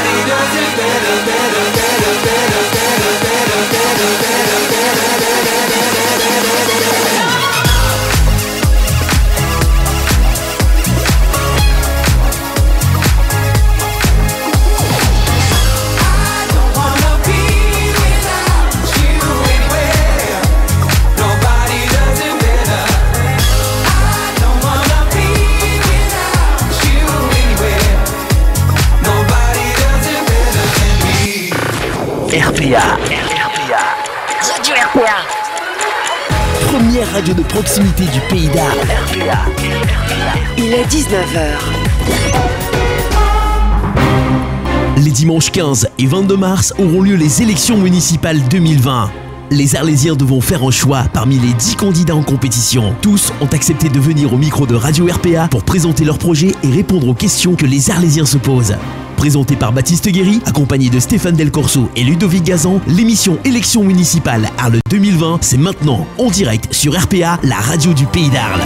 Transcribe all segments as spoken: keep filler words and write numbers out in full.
R P A. R P A. Radio R P A. Première radio de proximité du pays d'Arles. R P A. Il est dix-neuf heures. Les dimanches quinze et vingt-deux mars auront lieu les élections municipales deux mille vingt. Les Arlésiens devront faire un choix parmi les dix candidats en compétition. Tous ont accepté de venir au micro de Radio R P A pour présenter leur projet et répondre aux questions que les Arlésiens se posent. Présenté par Baptiste Guéry, accompagné de Stéphane Del Corso et Ludovic Gazan, l'émission Élections municipales Arles deux mille vingt, c'est maintenant en direct sur R P A, la radio du pays d'Arles.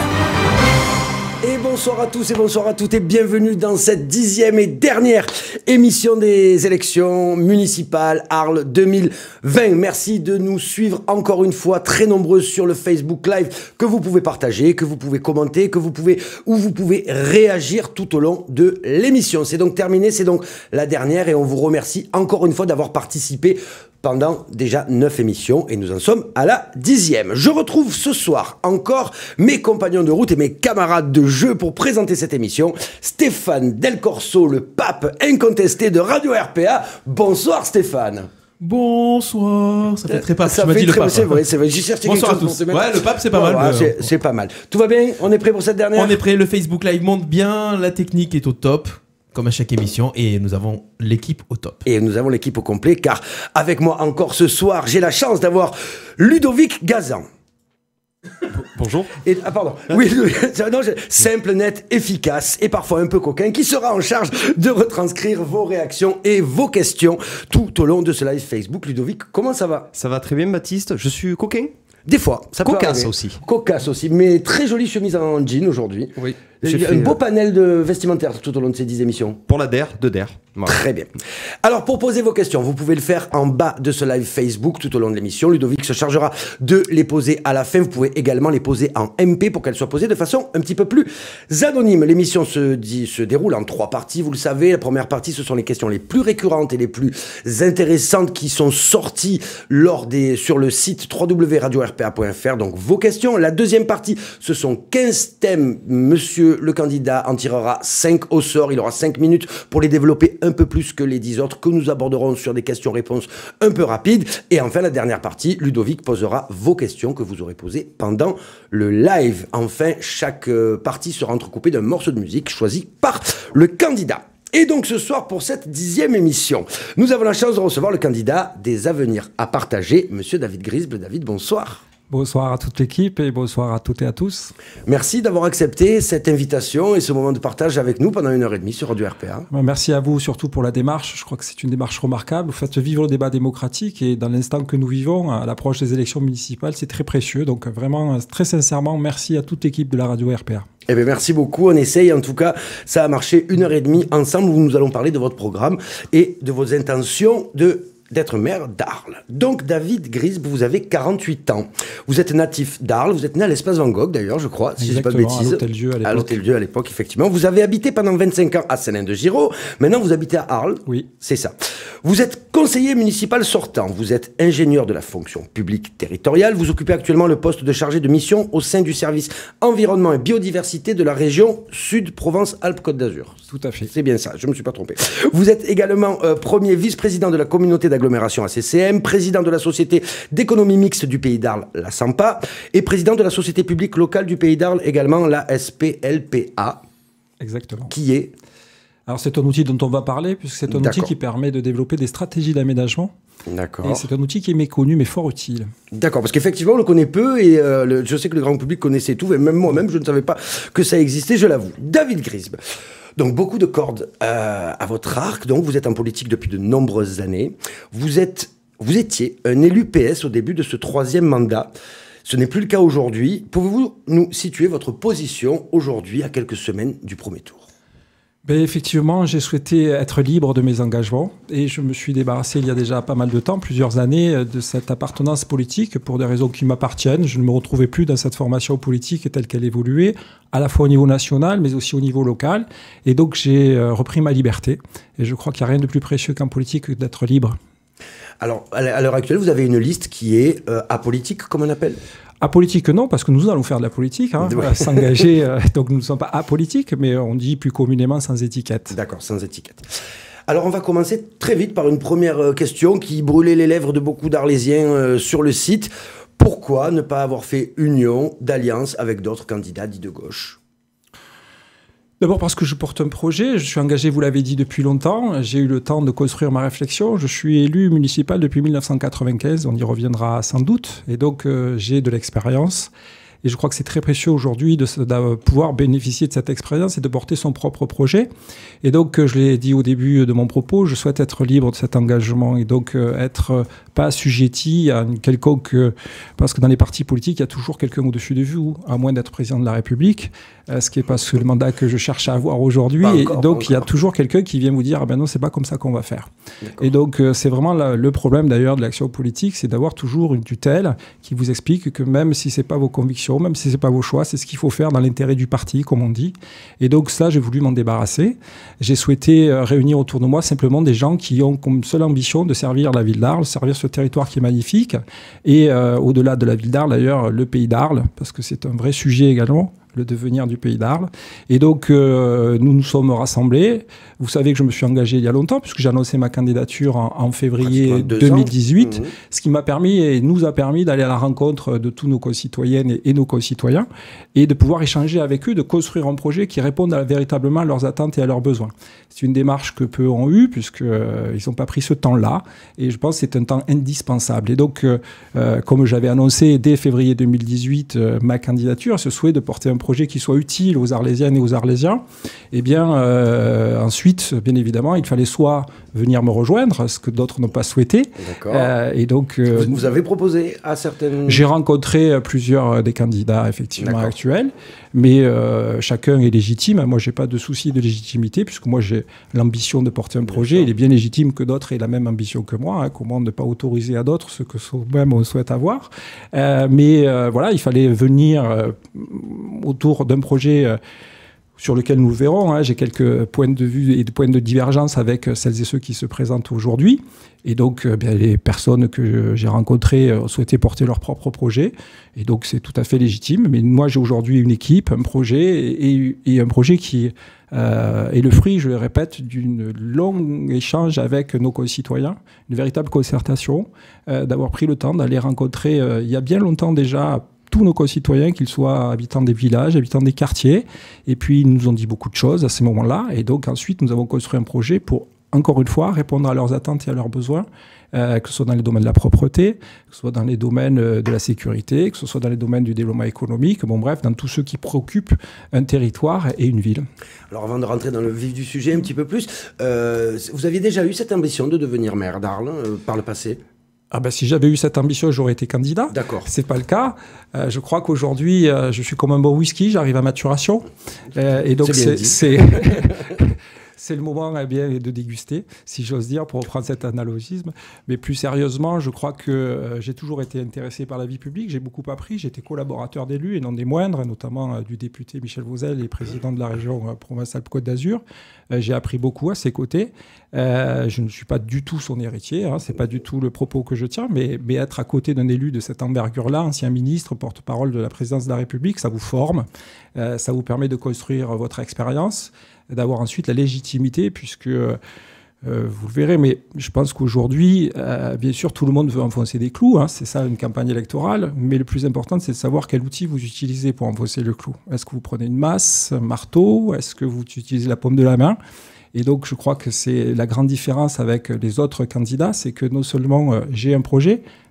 Et bonsoir à tous et bonsoir à toutes et bienvenue dans cette dixième et dernière émission des élections municipales Arles deux mille vingt. Merci de nous suivre encore une fois, très nombreux sur le Facebook Live que vous pouvez partager, que vous pouvez commenter, que vous pouvez ou vous pouvez réagir tout au long de l'émission. C'est donc terminé, c'est donc la dernière et on vous remercie encore une fois d'avoir participé pendant déjà neuf émissions et nous en sommes à la dixième. Je retrouve ce soir encore mes compagnons de route et mes camarades de jeu pour présenter cette émission. Stéphane Del Corso, le pape incontesté de Radio R P A. Bonsoir Stéphane. Bonsoir, ça fait très pape, ça tu m'as dit le pape. C'est vrai, c'est vrai, j'ai cherché quelque Bonsoir à chose tous. Ouais, le pape c'est pas bon, mal. Voilà, mais... c'est, c'est pas mal. Tout va bien? On est prêt pour cette dernière? On est prêt, le Facebook Live monte bien, la technique est au top. Comme à chaque émission, et nous avons l'équipe au top. Et nous avons l'équipe au complet, car avec moi encore ce soir, j'ai la chance d'avoir Ludovic Gazan. Bonjour. Et, ah pardon. Oui, non, je, simple, net, efficace et parfois un peu coquin, qui sera en charge de retranscrire vos réactions et vos questions tout au long de ce live Facebook. Ludovic, comment ça va? Ça va très bien, Baptiste. Je suis coquin. Des fois, ça peut Cocasse arriver. aussi. Cocasse aussi, mais très jolie chemise en jean aujourd'hui. Oui. Il y a un beau panel de vestimentaire tout au long de ces dix émissions. Pour la D E R, de D E R. Voilà. Très bien. Alors, pour poser vos questions, vous pouvez le faire en bas de ce live Facebook tout au long de l'émission. Ludovic se chargera de les poser à la fin. Vous pouvez également les poser en M P pour qu'elles soient posées de façon un petit peu plus anonyme. L'émission se, dit, se déroule en trois parties, vous le savez. La première partie, ce sont les questions les plus récurrentes et les plus intéressantes qui sont sorties lors des, sur le site w w w point radio r p a point f r. Donc, vos questions. La deuxième partie, ce sont quinze thèmes. Monsieur le candidat en tirera cinq au sort. Il aura cinq minutes pour les développer un peu plus que les dix autres que nous aborderons sur des questions-réponses un peu rapides. Et enfin, la dernière partie, Ludovic posera vos questions que vous aurez posées pendant le live. Enfin, chaque euh, partie sera entrecoupée d'un morceau de musique choisi par le candidat. Et donc ce soir, pour cette dixième émission, nous avons la chance de recevoir le candidat des avenirs à partager, Monsieur David Grisble. David, bonsoir. Bonsoir à toute l'équipe et bonsoir à toutes et à tous. Merci d'avoir accepté cette invitation et ce moment de partage avec nous pendant une heure et demie sur Radio R P A. Merci à vous surtout pour la démarche. Je crois que c'est une démarche remarquable. Vous faites vivre le débat démocratique et dans l'instant que nous vivons, à l'approche des élections municipales, c'est très précieux. Donc vraiment, très sincèrement, merci à toute l'équipe de la Radio R P A. Eh bien, merci beaucoup. On essaye. En tout cas, ça a marché une heure et demie ensemble où nous allons parler de votre programme et de vos intentions de d'être maire d'Arles. Donc, David Grisble, vous avez quarante-huit ans. Vous êtes natif d'Arles. Vous êtes né à l'Espace Van Gogh, d'ailleurs, je crois, si je ne dis pas de bêtises. à l'Hôtel-Dieu à l'époque. À l'Hôtel-Dieu à l'époque, effectivement. Vous avez habité pendant vingt-cinq ans à Saint-Lin-de-Giraud. Maintenant, vous habitez à Arles. Oui. C'est ça. Vous êtes conseiller municipal sortant. Vous êtes ingénieur de la fonction publique territoriale. Vous occupez actuellement le poste de chargé de mission au sein du service environnement et biodiversité de la région Sud-Provence-Alpes-Côte d'Azur. Tout à fait. C'est bien ça, je ne me suis pas trompé. Vous êtes également euh, premier vice-président de la communauté d'agglomération A C C M, président de la société d'économie mixte du Pays d'Arles, la SAMPA, et président de la société publique locale du Pays d'Arles, également la S P L P A. Exactement. Qui est... Alors c'est un outil dont on va parler, puisque c'est un outil qui permet de développer des stratégies d'aménagement. D'accord. Et c'est un outil qui est méconnu, mais fort utile. D'accord, parce qu'effectivement, on le connaît peu, et euh, le, je sais que le grand public connaissait tout, et même moi-même, je ne savais pas que ça existait, je l'avoue. David Grisble. Donc, beaucoup de cordes euh, à votre arc. Donc, vous êtes en politique depuis de nombreuses années. Vous êtes, vous étiez un élu P S au début de ce troisième mandat. Ce n'est plus le cas aujourd'hui. Pouvez-vous nous situer votre position aujourd'hui à quelques semaines du premier tour ? Ben effectivement, j'ai souhaité être libre de mes engagements et je me suis débarrassé il y a déjà pas mal de temps, plusieurs années, de cette appartenance politique pour des raisons qui m'appartiennent. Je ne me retrouvais plus dans cette formation politique telle qu'elle évoluait, à la fois au niveau national mais aussi au niveau local. Et donc j'ai repris ma liberté. Et je crois qu'il n'y a rien de plus précieux qu'en politique que d'être libre. Alors, à l'heure actuelle, vous avez une liste qui est euh, apolitique, comme on appelle ? Apolitique, non, parce que nous allons faire de la politique, hein, Ouais. s'engager. Euh, donc nous ne sommes pas apolitiques, mais on dit plus communément sans étiquette. D'accord, sans étiquette. Alors, on va commencer très vite par une première question qui brûlait les lèvres de beaucoup d'Arlésiens euh, sur le site. Pourquoi ne pas avoir fait union, d'alliance avec d'autres candidats dits de gauche ? D'abord parce que je porte un projet, je suis engagé, vous l'avez dit, depuis longtemps, j'ai eu le temps de construire ma réflexion, je suis élu municipal depuis mille neuf cent quatre-vingt-quinze, on y reviendra sans doute, et donc euh, j'ai de l'expérience. Et je crois que c'est très précieux aujourd'hui de, de pouvoir bénéficier de cette expérience et de porter son propre projet. Et donc, je l'ai dit au début de mon propos, je souhaite être libre de cet engagement et donc euh, être euh, pas assujetti à une quelconque... Euh, parce que dans les partis politiques, il y a toujours quelqu'un au-dessus de vous, à moins d'être président de la République, euh, ce qui n'est pas le mandat que je cherche à avoir aujourd'hui. Et donc, il y a toujours quelqu'un qui vient vous dire « Ah ben non, c'est pas comme ça qu'on va faire ». Et donc, euh, c'est vraiment la, le problème d'ailleurs de l'action politique, c'est d'avoir toujours une tutelle qui vous explique que même si c'est pas vos convictions, même si ce n'est pas vos choix, c'est ce qu'il faut faire dans l'intérêt du parti, comme on dit. Et donc ça, j'ai voulu m'en débarrasser. J'ai souhaité euh, réunir autour de moi simplement des gens qui ont comme seule ambition de servir la ville d'Arles, servir ce territoire qui est magnifique. Et euh, au-delà de la ville d'Arles, d'ailleurs, le pays d'Arles, parce que c'est un vrai sujet également, le devenir du pays d'Arles. Et donc, euh, nous nous sommes rassemblés. Vous savez que je me suis engagé il y a longtemps, puisque j'ai annoncé ma candidature en, en février deux mille dix-huit, mmh. ce qui m'a permis et nous a permis d'aller à la rencontre de tous nos concitoyennes et, et nos concitoyens, et de pouvoir échanger avec eux, de construire un projet qui réponde à, véritablement à leurs attentes et à leurs besoins. C'est une démarche que peu ont eue, puisqu'ils euh, n'ont pas pris ce temps-là, et je pense que c'est un temps indispensable. Et donc, euh, euh, comme j'avais annoncé dès février deux mille dix-huit euh, ma candidature, ce souhait de porter un projet qui soit utile aux Arlésiennes et aux Arlésiens, eh bien, euh, ensuite, bien évidemment, il fallait soit venir me rejoindre, ce que d'autres n'ont pas souhaité. D'accord. Euh, et donc, euh, vous, vous avez proposé à certaines... J'ai rencontré plusieurs des candidats, effectivement, actuels, mais euh, chacun est légitime. Moi, j'ai pas de souci de légitimité, puisque moi, j'ai l'ambition de porter un projet. Il est bien légitime que d'autres aient la même ambition que moi. Hein. Comment ne pas autoriser à d'autres ce que soi-même on souhaite avoir. Euh, mais euh, voilà, il fallait venir euh, autour d'un projet euh, sur lequel nous le verrons. Hein. J'ai quelques points de vue et des points de divergence avec celles et ceux qui se présentent aujourd'hui. Et donc, euh, bien, les personnes que j'ai rencontrées euh, souhaitaient porter leur propre projet. Et donc, c'est tout à fait légitime. Mais moi, j'ai aujourd'hui une équipe, un projet, et, et un projet qui euh, est le fruit, je le répète, d'une longue échange avec nos concitoyens, une véritable concertation, euh, d'avoir pris le temps d'aller rencontrer, euh, il y a bien longtemps déjà, tous nos concitoyens, qu'ils soient habitants des villages, habitants des quartiers. Et puis, ils nous ont dit beaucoup de choses à ces moments-là. Et donc, ensuite, nous avons construit un projet pour, encore une fois, répondre à leurs attentes et à leurs besoins, euh, que ce soit dans les domaines de la propreté, que ce soit dans les domaines de la sécurité, que ce soit dans les domaines du développement économique, bon bref, dans tout ce qui préoccupe un territoire et une ville. Alors avant de rentrer dans le vif du sujet un petit peu plus, euh, vous aviez déjà eu cette ambition de devenir maire d'Arles euh, par le passé ? Ah ben, si j'avais eu cette ambition, j'aurais été candidat. D'accord. C'est pas le cas. Euh, je crois qu'aujourd'hui, euh, je suis comme un bon whisky, j'arrive à maturation. Euh, et donc, c'est... c'est C'est le moment eh bien, de déguster, si j'ose dire, pour reprendre cet analogisme. Mais plus sérieusement, je crois que euh, j'ai toujours été intéressé par la vie publique. J'ai beaucoup appris. J'étais collaborateur d'élus, et non des moindres, notamment euh, du député Michel Vauzel et président de la région euh, Provence-Alpes-Côte d'Azur. Euh, j'ai appris beaucoup à ses côtés. Euh, je ne suis pas du tout son héritier. Hein, c'est pas du tout le propos que je tiens. Mais, mais être à côté d'un élu de cette envergure-là, ancien ministre, porte-parole de la présidence de la République, ça vous forme. Euh, ça vous permet de construire votre expérience, d'avoir ensuite la légitimité, puisque, euh, vous le verrez, mais je pense qu'aujourd'hui, euh, bien sûr, tout le monde veut enfoncer des clous, hein, c'est ça une campagne électorale, mais le plus important, c'est de savoir quel outil vous utilisez pour enfoncer le clou. Est-ce que vous prenez une masse, un marteau? Est-ce que vous utilisez la paume de la main? Et donc, je crois que c'est la grande différence avec les autres candidats, c'est que non seulement euh, j'ai un projet,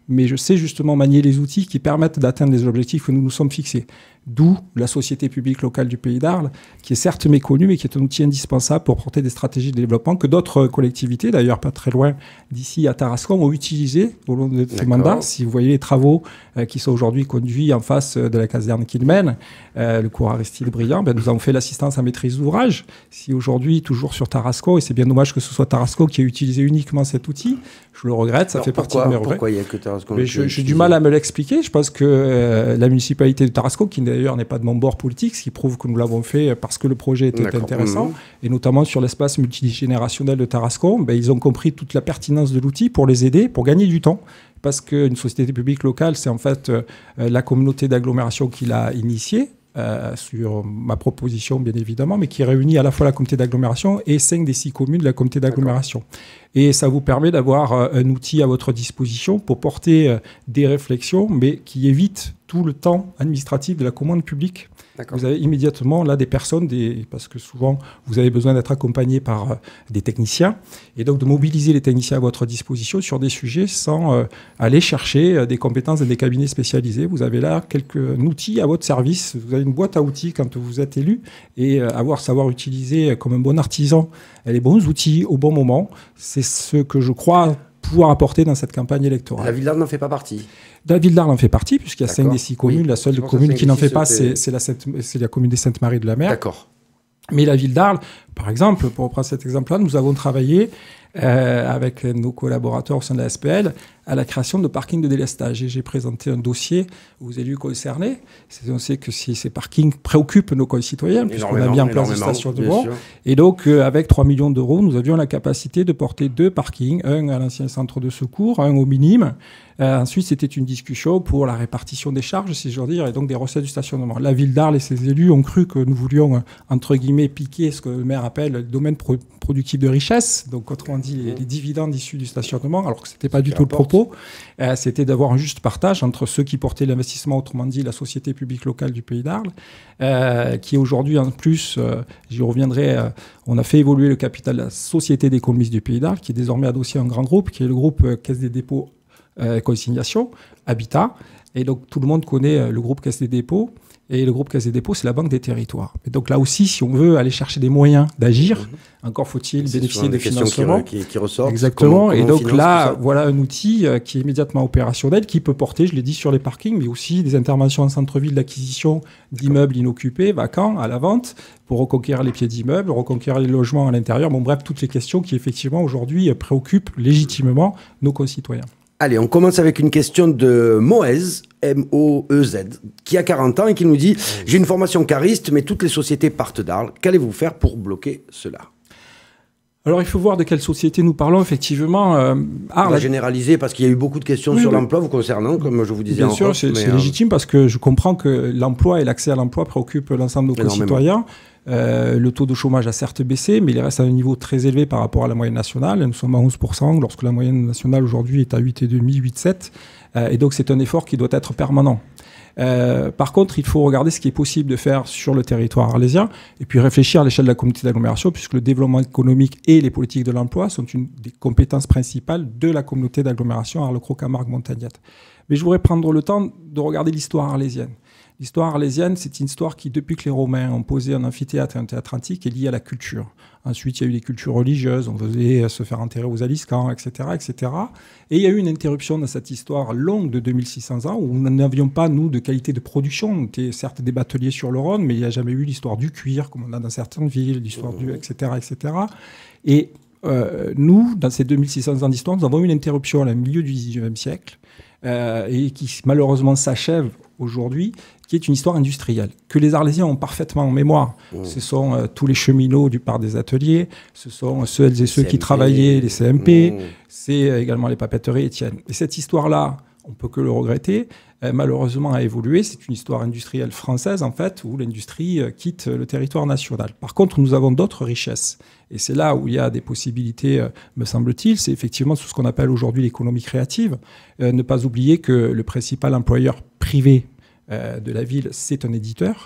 mais je sais justement manier les outils qui permettent d'atteindre les objectifs que nous nous sommes fixés. D'où la société publique locale du Pays d'Arles, qui est certes méconnue, mais qui est un outil indispensable pour porter des stratégies de développement que d'autres collectivités, d'ailleurs pas très loin d'ici à Tarascon, ont utilisé au long de ces mandats. Si vous voyez les travaux euh, qui sont aujourd'hui conduits en face de la caserne Quilmen, euh, le cours Aristide Briand, ben, nous avons fait l'assistance à maîtrise d'ouvrage. Si aujourd'hui, toujours sur Tarascon, et c'est bien dommage que ce soit Tarascon qui ait utilisé uniquement cet outil, je le regrette, ça Alors fait pourquoi, partie de mes regrets. Pourquoi il n'y a que Tarascon? Mais je, J'ai du mal à me l'expliquer. Je pense que euh, la municipalité de Tarascon, qui d'ailleurs n'est pas de mon bord politique, ce qui prouve que nous l'avons fait parce que le projet était intéressant, mmh. et notamment sur l'espace multigénérationnel de Tarascon, ben, ils ont compris toute la pertinence de l'outil pour les aider, pour gagner du temps. Parce qu'une société publique locale, c'est en fait euh, la communauté d'agglomération qui l'a initiée, euh, sur ma proposition bien évidemment, mais qui réunit à la fois la communauté d'agglomération et cinq des six communes de la communauté d'agglomération. Et ça vous permet d'avoir euh, un outil à votre disposition pour porter euh, des réflexions, mais qui évite tout le temps administratif de la commande publique. Vous avez immédiatement là des personnes, des, parce que souvent vous avez besoin d'être accompagné par euh, des techniciens, et donc de mobiliser les techniciens à votre disposition sur des sujets sans euh, aller chercher euh, des compétences dans des cabinets spécialisés. Vous avez là quelques outils à votre service, vous avez une boîte à outils quand vous êtes élu, et euh, avoir savoir utiliser euh, comme un bon artisan les bons outils au bon moment, c'est ce que je crois pouvoir apporter dans cette campagne électorale. La ville d'Arles n'en fait pas partie. La ville d'Arles en fait partie, puisqu'il y a cinq des six communes. Oui. La seule commune qui n'en fait pas, c'est la, la commune des Saintes-Maries-de-la-Mer. D'accord. Mais la ville d'Arles, par exemple, pour reprendre cet exemple-là, nous avons travaillé euh, avec nos collaborateurs au sein de la S P L à la création de parkings de délestage. Et j'ai présenté un dossier aux élus concernés. On sait que si ces parkings préoccupent nos concitoyens, puisqu'on a mis en place des stations de bord. Et donc, euh, avec trois millions d'euros, nous avions la capacité de porter deux parkings, un à l'ancien centre de secours, un au minime. Euh, ensuite, c'était une discussion pour la répartition des charges, si j'ose dire, et donc des recettes du stationnement. La ville d'Arles et ses élus ont cru que nous voulions, entre guillemets, piquer ce que le maire appelle le domaine pro productif de richesse, donc autrement dit, les, les dividendes issus du stationnement, alors que ce n'était pas du tout le propos. Euh, c'était d'avoir un juste partage entre ceux qui portaient l'investissement, autrement dit, la société publique locale du Pays d'Arles, euh, qui aujourd'hui, en plus, euh, j'y reviendrai, euh, on a fait évoluer le capital de la Société d'économie du Pays d'Arles, qui est désormais adossé à un grand groupe, qui est le groupe euh, Caisse des dépôts Euh, consignation, Habitat. Et donc, tout le monde connaît euh, le groupe Caisse des dépôts. Et le groupe Caisse des dépôts, c'est la Banque des territoires. Et donc, là aussi, si on veut aller chercher des moyens d'agir, mmh. encore faut-il bénéficier des financements. Qui, qui ressortent. Exactement. Comment, comment et donc là, voilà un outil euh, qui est immédiatement opérationnel, qui peut porter, je l'ai dit, sur les parkings, mais aussi des interventions en centre-ville d'acquisition d'immeubles inoccupés, vacants, à la vente, pour reconquérir les pieds d'immeubles, reconquérir les logements à l'intérieur. Bon, bref, toutes les questions qui, effectivement, aujourd'hui, préoccupent légitimement nos concitoyens. Allez, on commence avec une question de Moez, M O E Z, qui a quarante ans et qui nous dit « J'ai une formation cariste, mais toutes les sociétés partent d'Arles. Qu'allez-vous faire pour bloquer cela ?» Alors, il faut voir de quelle société nous parlons, effectivement. Euh, Arles, on va généraliser parce qu'il y a eu beaucoup de questions oui, sur oui. l'emploi vous concernant, comme je vous disais. Bien sûr, c'est euh... légitime parce que je comprends que l'emploi et l'accès à l'emploi préoccupent l'ensemble de nos concitoyens. Euh, le taux de chômage a certes baissé, mais il reste à un niveau très élevé par rapport à la moyenne nationale. Nous sommes à onze pour cent, lorsque la moyenne nationale aujourd'hui est à huit virgule cinq, huit virgule sept. Euh, et donc, c'est un effort qui doit être permanent. Euh, par contre, il faut regarder ce qui est possible de faire sur le territoire arlésien et puis réfléchir à l'échelle de la communauté d'agglomération, puisque le développement économique et les politiques de l'emploi sont une des compétences principales de la communauté d'agglomération Arles-Croix-Camargue-Montagnette. Mais je voudrais prendre le temps de regarder l'histoire arlésienne. L'histoire arlésienne, c'est une histoire qui, depuis que les Romains ont posé un amphithéâtre et un théâtre antique, est liée à la culture. Ensuite, il y a eu des cultures religieuses, on faisait se faire enterrer aux Aliscans, et cetera, et cetera. Et il y a eu une interruption dans cette histoire longue de deux mille six cents ans, où nous n'avions pas, nous, de qualité de production. On était certes des bateliers sur le Rhône, mais il n'y a jamais eu l'histoire du cuir, comme on a dans certaines villes, l'histoire du, et cetera, et cetera. Et euh, nous, dans ces deux mille six cents ans d'histoire, nous avons eu une interruption au milieu du dix-neuvième siècle, euh, et qui malheureusement s'achève aujourd'hui, qui est une histoire industrielle, que les Arlésiens ont parfaitement en mémoire. Mmh. Ce sont euh, tous les cheminots du parc des ateliers, ce sont celles et ceux qui travaillaient, les C M P, mmh. c'est euh, également les papeteries Étienne. Et cette histoire-là, on ne peut que le regretter, euh, malheureusement a évolué. C'est une histoire industrielle française, en fait, où l'industrie euh, quitte le territoire national. Par contre, nous avons d'autres richesses. Et c'est là où il y a des possibilités, euh, me semble-t-il. C'est effectivement tout ce qu'on appelle aujourd'hui l'économie créative. Euh, ne pas oublier que le principal employeur privé Euh, de la ville, c'est un éditeur.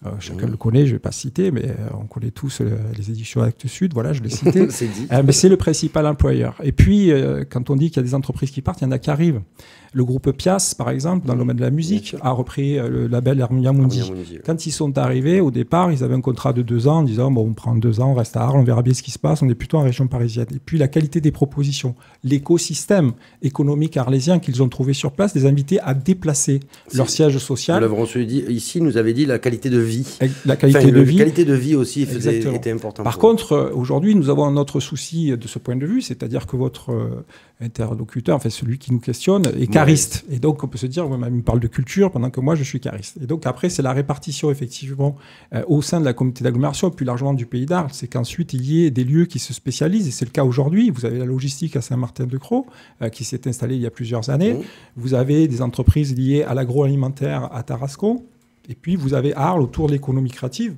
Euh, chacun mmh. le connaît, je ne vais pas citer, mais euh, on connaît tous euh, les éditions Actes Sud, voilà, je l'ai cité. C'est dit. Euh, mais c'est le principal employeur. Et puis, euh, quand on dit qu'il y a des entreprises qui partent, il y en a qui arrivent. Le groupe Pias, par exemple, dans le domaine de la musique, a repris euh, le label Harmonia Mundi. Harmonia Mundi ouais. Quand ils sont arrivés, au départ, ils avaient un contrat de deux ans en disant bon, on prend deux ans, on reste à Arles, on verra bien ce qui se passe, on est plutôt en région parisienne. Et puis, la qualité des propositions, l'écosystème économique arlésien qu'ils ont trouvé sur place, les invités à déplacer c'est leur siège social. Nous l'avons dit ici, nous avait dit la qualité de vie. La qualité enfin, de le, vie. La qualité de vie aussi faisait, était importante. Par contre, euh, aujourd'hui, nous avons un autre souci de ce point de vue, c'est-à-dire que votre euh, interlocuteur, enfin celui qui nous questionne, est cariste. Ouais. Et donc, on peut se dire, ouais, il me parle de culture pendant que moi, je suis cariste. Et donc, après, c'est la répartition, effectivement, euh, au sein de la communauté d'agglomération, et plus largement du Pays d'Arles. C'est qu'ensuite, il y ait des lieux qui se spécialisent, et c'est le cas aujourd'hui. Vous avez la logistique à Saint-Martin-de-Crau, euh, qui s'est installée il y a plusieurs années. Mmh. Vous avez des entreprises liées à l'agroalimentaire à Tarascon. Et puis, vous avez Arles autour de l'économie créative,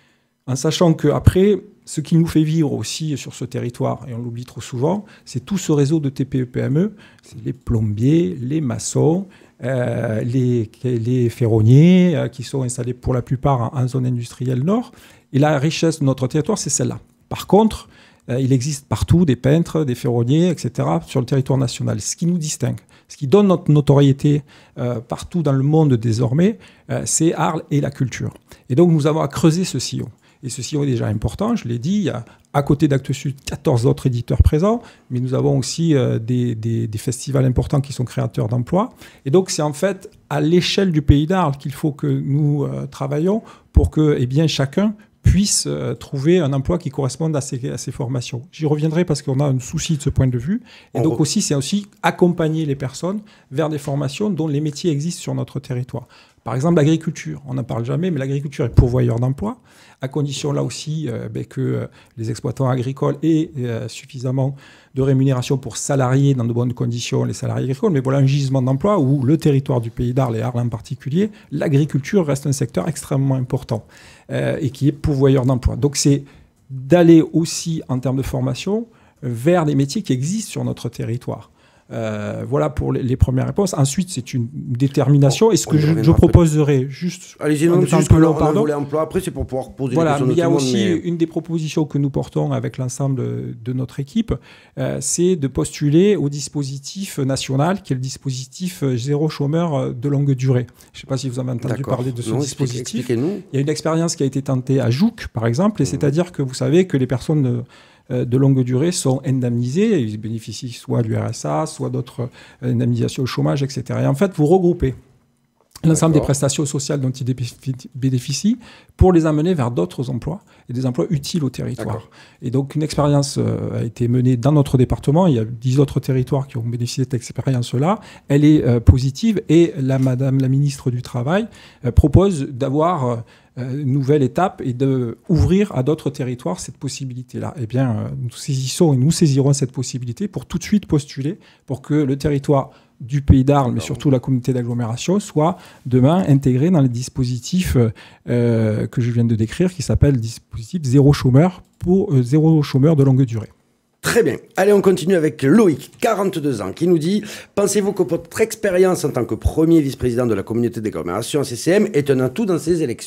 en sachant qu'après, ce qui nous fait vivre aussi sur ce territoire, et on l'oublie trop souvent, c'est tout ce réseau de T P E P M E, c'est les plombiers, les maçons, euh, les, les ferronniers, euh, qui sont installés pour la plupart en, en zone industrielle nord. Et la richesse de notre territoire, c'est celle-là. Par contre, euh, il existe partout des peintres, des ferronniers, et cetera, sur le territoire national. Ce qui nous distingue, ce qui donne notre notoriété euh, partout dans le monde désormais, euh, c'est Arles et la culture. Et donc, nous avons à creuser ce sillon. Et ce sillon est déjà important, je l'ai dit, il y a à côté d'Actes Sud quatorze autres éditeurs présents, mais nous avons aussi euh, des, des, des festivals importants qui sont créateurs d'emplois. Et donc c'est en fait à l'échelle du Pays d'Arles qu'il faut que nous euh, travaillions pour que eh bien, chacun puisse euh, trouver un emploi qui corresponde à ses, à ses formations. J'y reviendrai parce qu'on a un souci de ce point de vue. Et donc aussi, c'est aussi accompagner les personnes vers des formations dont les métiers existent sur notre territoire. Par exemple, l'agriculture, on n'en parle jamais, mais l'agriculture est pourvoyeur d'emplois, à condition là aussi euh, ben, que euh, les exploitants agricoles aient euh, suffisamment de rémunération pour salarier dans de bonnes conditions les salariés agricoles. Mais voilà un gisement d'emploi où le territoire du Pays d'Arles et Arles en particulier, l'agriculture reste un secteur extrêmement important euh, et qui est pourvoyeur d'emplois. Donc c'est d'aller aussi en termes de formation vers des métiers qui existent sur notre territoire. Euh, voilà pour les, les premières réponses. Ensuite, c'est une détermination. Et ce que je, je proposerai, juste. Allez-y, non, juste que l'on parle emploi. Après, c'est pour pouvoir poser voilà, des questions. Il y a de tout aussi monde, mais... une des propositions que nous portons avec l'ensemble de notre équipe, euh, c'est de postuler au dispositif national, qui est le dispositif zéro chômeur de longue durée. Je ne sais pas si vous avez entendu parler de ce non, dispositif. Expliquez-nous. Il y a une expérience qui a été tentée à Jouques, par exemple, et mmh. c'est-à-dire que vous savez que les personnes de longue durée sont indemnisés, ils bénéficient soit du R S A, soit d'autres indemnisations au chômage, et cetera. Et en fait, vous regroupez l'ensemble des prestations sociales dont ils bénéficient pour les amener vers d'autres emplois et des emplois utiles au territoire. Et donc, une expérience a été menée dans notre département. Il y a dix autres territoires qui ont bénéficié de cette expérience-là. Elle est euh, positive et la Madame la ministre du Travail euh, propose d'avoir... Euh, Euh, nouvelle étape et d'ouvrir à d'autres territoires cette possibilité-là. Eh bien, euh, nous saisissons et nous saisirons cette possibilité pour tout de suite postuler pour que le territoire du Pays d'Arles, mais surtout la communauté d'agglomération, soit demain intégré dans les dispositifs euh, que je viens de décrire, qui s'appelle le dispositif zéro chômeur pour euh, zéro chômeur de longue durée. Très bien. Allez, on continue avec Loïc, quarante-deux ans, qui nous dit « Pensez-vous que votre expérience en tant que premier vice-président de la communauté d'agglomération C C M est un atout dans ces élections ?»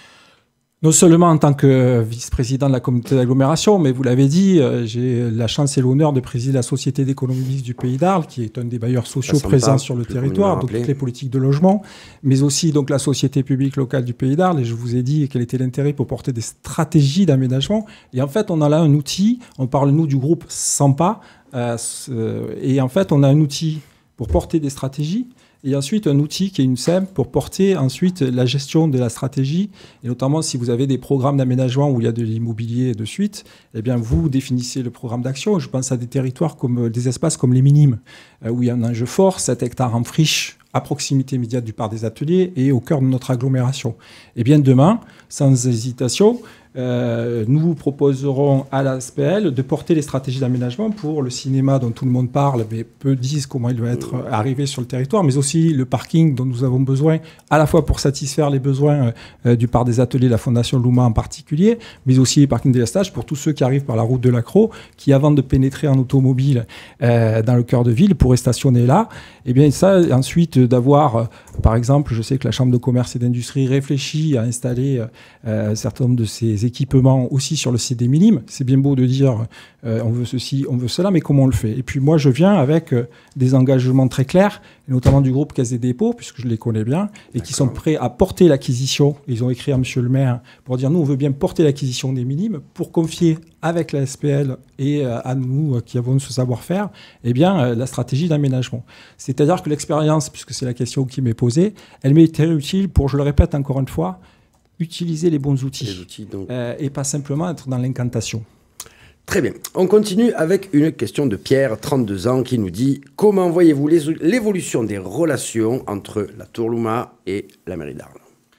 Non seulement en tant que vice-président de la communauté d'agglomération, mais vous l'avez dit, euh, j'ai la chance et l'honneur de présider la Société d'économie mixte du Pays d'Arles, qui est un des bailleurs sociaux présents sur le territoire, donc toutes les politiques de logement, mais aussi donc la Société publique locale du Pays d'Arles. Et je vous ai dit quel était l'intérêt pour porter des stratégies d'aménagement. Et en fait, on a là un outil, on parle nous du groupe Sampa, euh, et en fait, on a un outil pour porter des stratégies. Et ensuite, un outil qui est une S E M pour porter ensuite la gestion de la stratégie. Et notamment, si vous avez des programmes d'aménagement où il y a de l'immobilier de suite, eh bien, vous définissez le programme d'action. Je pense à des territoires comme des espaces comme les Minimes, où il y a un enjeu fort, sept hectares en friche, à proximité immédiate du parc des ateliers et au cœur de notre agglomération. Et bien demain, sans hésitation, euh, nous proposerons à la S P L de porter les stratégies d'aménagement pour le cinéma dont tout le monde parle, mais peu disent comment il va être arrivé sur le territoire, mais aussi le parking dont nous avons besoin, à la fois pour satisfaire les besoins euh, du parc des ateliers de la Fondation Louma en particulier, mais aussi les parkings des stages pour tous ceux qui arrivent par la route de l'Accro, qui avant de pénétrer en automobile euh, dans le cœur de ville, pourraient stationner là. Et bien ça, ensuite d'avoir, euh, par exemple, je sais que la Chambre de commerce et d'industrie réfléchit à installer euh, un certain nombre de ces équipements aussi sur le site des Minimes. C'est bien beau de dire euh, on veut ceci, on veut cela, mais comment on le fait? Et puis moi, je viens avec euh, des engagements très clairs, notamment du groupe Caisse des dépôts, puisque je les connais bien, et qui sont prêts à porter l'acquisition. Ils ont écrit à Monsieur le maire pour dire nous, on veut bien porter l'acquisition des Minimes pour confier avec la S P L et euh, à nous euh, qui avons ce savoir-faire, eh bien, euh, la stratégie d'aménagement. C'est-à-dire que l'expérience, puisque c'est la question qui m'est posée, elle m'est très utile pour, je le répète encore une fois, utiliser les bons outils, Les outils donc. euh, et pas simplement être dans l'incantation. Très bien. On continue avec une question de Pierre, trente-deux ans, qui nous dit « Comment voyez-vous les- l'évolution des relations entre la Tour Louma et la mairie d'Arles ?»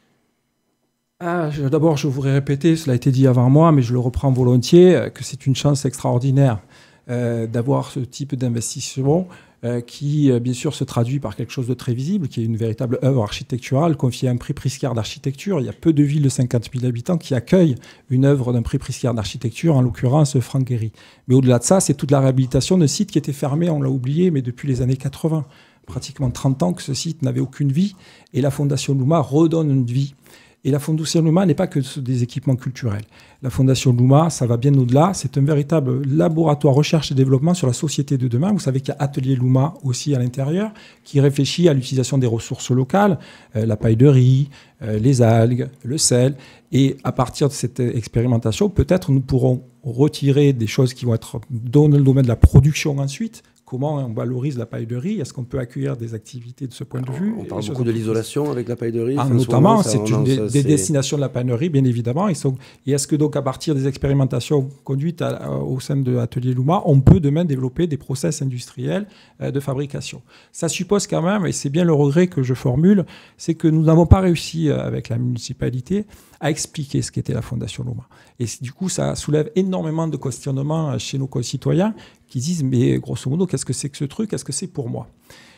Ah, je- D'abord, je voudrais répéter, cela a été dit avant moi, mais je le reprends volontiers, euh, que c'est une chance extraordinaire euh, d'avoir ce type d'investissement euh, qui, euh, bien sûr, se traduit par quelque chose de très visible, qui est une véritable œuvre architecturale confiée à un prix Pritzker d'architecture. Il y a peu de villes de cinquante mille habitants qui accueillent une œuvre d'un prix Pritzker d'architecture, en l'occurrence Franck Gehry. Mais au-delà de ça, c'est toute la réhabilitation d'un site qui était fermé, on l'a oublié, mais depuis les années quatre-vingts. Pratiquement trente ans que ce site n'avait aucune vie, et la Fondation Louma redonne une vie. Et la Fondation Louma n'est pas que des équipements culturels. La Fondation Louma, ça va bien au-delà. C'est un véritable laboratoire recherche et développement sur la société de demain. Vous savez qu'il y a Atelier Louma aussi à l'intérieur, qui réfléchit à l'utilisation des ressources locales, euh, la paille de riz, euh, les algues, le sel. Et à partir de cette expérimentation, peut-être nous pourrons retirer des choses qui vont être dans le domaine de la production ensuite. Comment on valorise la paille de riz? Est-ce qu'on peut accueillir des activités de ce point de vue? On parle Et beaucoup de l'isolation avec la paille de riz. Ah, Enfin, notamment, souvent, ça, c'est on une en- des, ça, des c'est- destinations de la pannerie, bien évidemment. Ils sont, et est-ce que donc, à partir des expérimentations conduites à- à- au sein de l'atelier Louma, on peut demain développer des process industriels euh, de fabrication? Ça suppose quand même, et c'est bien le regret que je formule, c'est que nous n'avons pas réussi euh, avec la municipalité à expliquer ce qu'était la Fondation Louma. Et c- du coup, ça soulève énormément de questionnements euh, chez nos concitoyens qui disent, mais grosso modo, qu'est-ce que c'est que ce truc? Est-ce que c'est pour moi?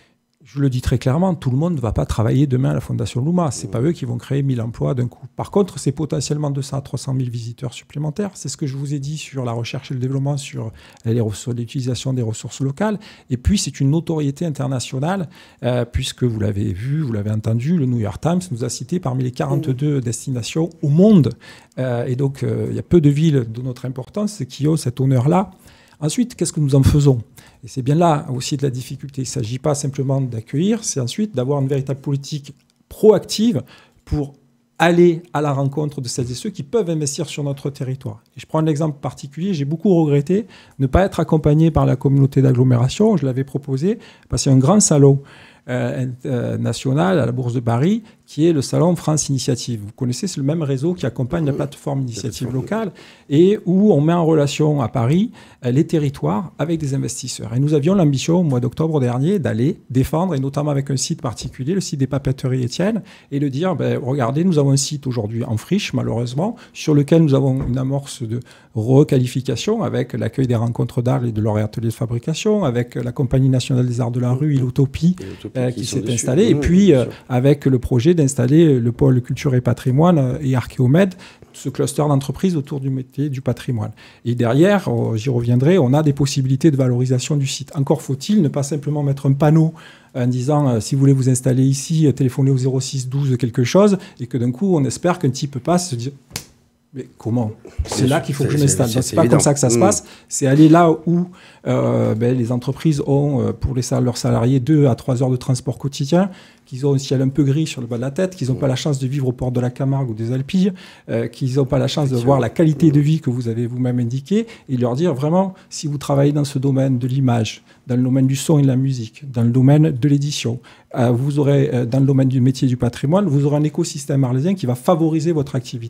Je le dis très clairement, tout le monde ne va pas travailler demain à la Fondation Louma. Ce n'est pas eux qui vont créer mille emplois d'un coup. Par contre, c'est potentiellement deux cents à trois cent mille visiteurs supplémentaires. C'est ce que je vous ai dit sur la recherche et le développement, sur les ressources- l'utilisation des ressources locales. Et puis, c'est une notoriété internationale, euh, puisque vous l'avez vu, vous l'avez entendu, le New York Times nous a cité parmi les quarante-deux destinations au monde. Euh, et donc, euh, il y a peu de villes de notre importance qui ont cet honneur-là. Ensuite, qu'est-ce que nous en faisons? Et c'est bien là aussi de la difficulté. Il ne s'agit pas simplement d'accueillir, c'est ensuite d'avoir une véritable politique proactive pour aller à la rencontre de celles et ceux qui peuvent investir sur notre territoire. Et je prends un exemple particulier. J'ai beaucoup regretté ne pas être accompagné par la communauté d'agglomération. Je l'avais proposé parce qu'il y a un grand salon euh, euh, national à la Bourse de Paris qui est le salon France Initiative. Vous connaissez, c'est le même réseau qui accompagne la plateforme Initiative Locale et où on met en relation à Paris euh, les territoires avec des investisseurs. Et nous avions l'ambition au mois d'octobre dernier d'aller défendre, et notamment avec un site particulier, le site des papeteries Étienne, et de dire, ben, regardez, nous avons un site aujourd'hui en friche, malheureusement, sur lequel nous avons une amorce de requalification avec l'accueil des rencontres d'art et de leur atelier de fabrication, avec la Compagnie nationale des arts de la rue et l'Utopie Et l'Utopie euh, qui qui sont s'est dessus. installée, et Mmh, puis bien euh, sûr. avec le projet d'installer le pôle culture et patrimoine euh, et Archéomède, ce cluster d'entreprises autour du métier du patrimoine. Et derrière, euh, j'y reviendrai, on a des possibilités de valorisation du site. Encore faut-il ne pas simplement mettre un panneau en disant euh, si vous voulez vous installer ici, euh, téléphonez au zéro six douze quelque chose, et que d'un coup on espère qu'un type passe et se dit mais comment? C'est là qu'il faut que je C'est- m'installe. c'est- Donc, c'est c'est pas évident. comme ça que ça se Mm. passe. C'est aller là où euh, ben, les entreprises ont, euh, pour les, sal- leurs salariés, deux à trois heures de transport quotidien, qu'ils ont un ciel un peu gris sur le bas de la tête, qu'ils n'ont pas la chance de vivre au port de la Camargue ou des Alpilles, euh, qu'ils n'ont pas la chance de voir la qualité de vie que vous avez vous-même indiquée, et leur dire vraiment, si vous travaillez dans ce domaine de l'image, dans le domaine du son et de la musique, dans le domaine de l'édition, euh, vous aurez, euh, dans le domaine du métier du patrimoine, vous aurez un écosystème arlésien qui va favoriser votre activité.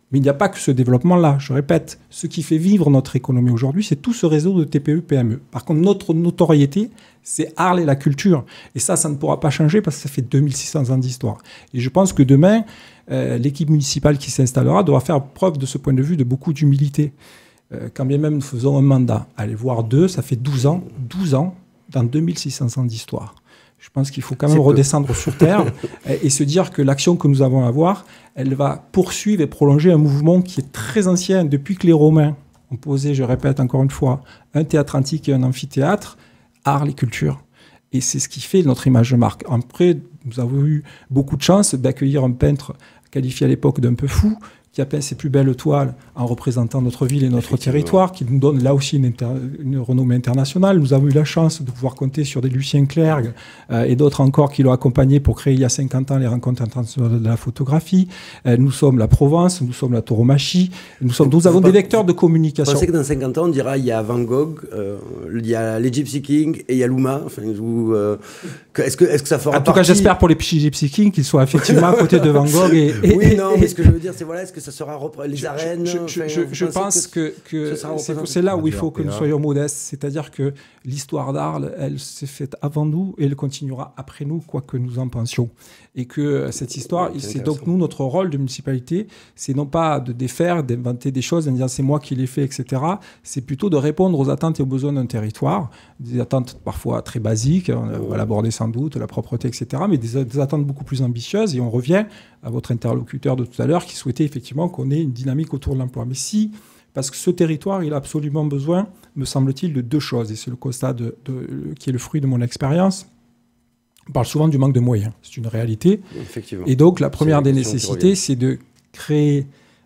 Mais il n'y a pas que ce développement-là. Je répète, ce qui fait vivre notre économie aujourd'hui, c'est tout ce réseau de T P E P M E. Par contre, notre notoriété, c'est Arles et la culture. Et ça, ça ne pourra pas changer parce que ça fait deux mille six cents ans d'histoire. Et je pense que demain, euh, l'équipe municipale qui s'installera devra faire preuve de ce point de vue de beaucoup d'humilité. Euh, quand bien même nous faisons un mandat, allez voir deux, ça fait douze ans, douze ans dans deux mille six cents ans d'histoire. Je pense qu'il faut quand même c'est redescendre peu. sur Terre et, et se dire que l'action que nous avons à avoir, elle va poursuivre et prolonger un mouvement qui est très ancien. Depuis que les Romains ont posé, je répète encore une fois, un théâtre antique et un amphithéâtre, Arles et culture. Et c'est ce qui fait notre image de marque. Après, nous avons eu beaucoup de chance d'accueillir un peintre qualifié à l'époque d'un peu fou, qui a peint ses plus belles toiles en représentant notre ville et notre territoire, qui nous donne là aussi une, inter... une renommée internationale. Nous avons eu la chance de pouvoir compter sur des Lucien Clergue euh, et d'autres encore qui l'ont accompagné pour créer il y a cinquante ans les rencontres internationales de la photographie. Euh, nous sommes la Provence, nous sommes la tauromachie, nous, sommes... nous avons des vecteurs de communication. Vous pensez que dans cinquante ans, on dira il y a Van Gogh, euh, il y a les Gypsy Kings et il y a Luma. Enfin, où, euh, est-ce, que, est-ce que ça fera En tout partie... cas, j'espère pour les Gypsy Kings qu'ils soient effectivement à côté de Van Gogh. Et, et, oui, non, mais ce que je veux dire, c'est voilà, est-ce que ça sera repr... les je, arènes Je, je, enfin, je, je pense que, que, que c'est, c'est là où il faut que nous soyons modestes. C'est-à-dire que l'histoire d'Arles, elle s'est faite avant nous et elle continuera après nous, quoi que nous en pensions. Et que cette histoire, c'est, c'est donc nous, notre rôle de municipalité, c'est non pas de défaire, d'inventer des choses en disant c'est moi qui l'ai fait, et cetera. C'est plutôt de répondre aux attentes et aux besoins d'un territoire. Des attentes parfois très basiques, on va l'aborder sans doute, la propreté, et cetera. Mais des, des attentes beaucoup plus ambitieuses. Et on revient à votre interlocuteur de tout à l'heure qui souhaitait effectivement qu'on ait une dynamique autour de l'emploi. Mais si, parce que ce territoire, il a absolument besoin, me semble-t-il, de deux choses. Et c'est le constat de, de, qui est le fruit de mon expérience. On parle souvent du manque de moyens. C'est une réalité. Effectivement. Et donc, la première des nécessités, c'est de créer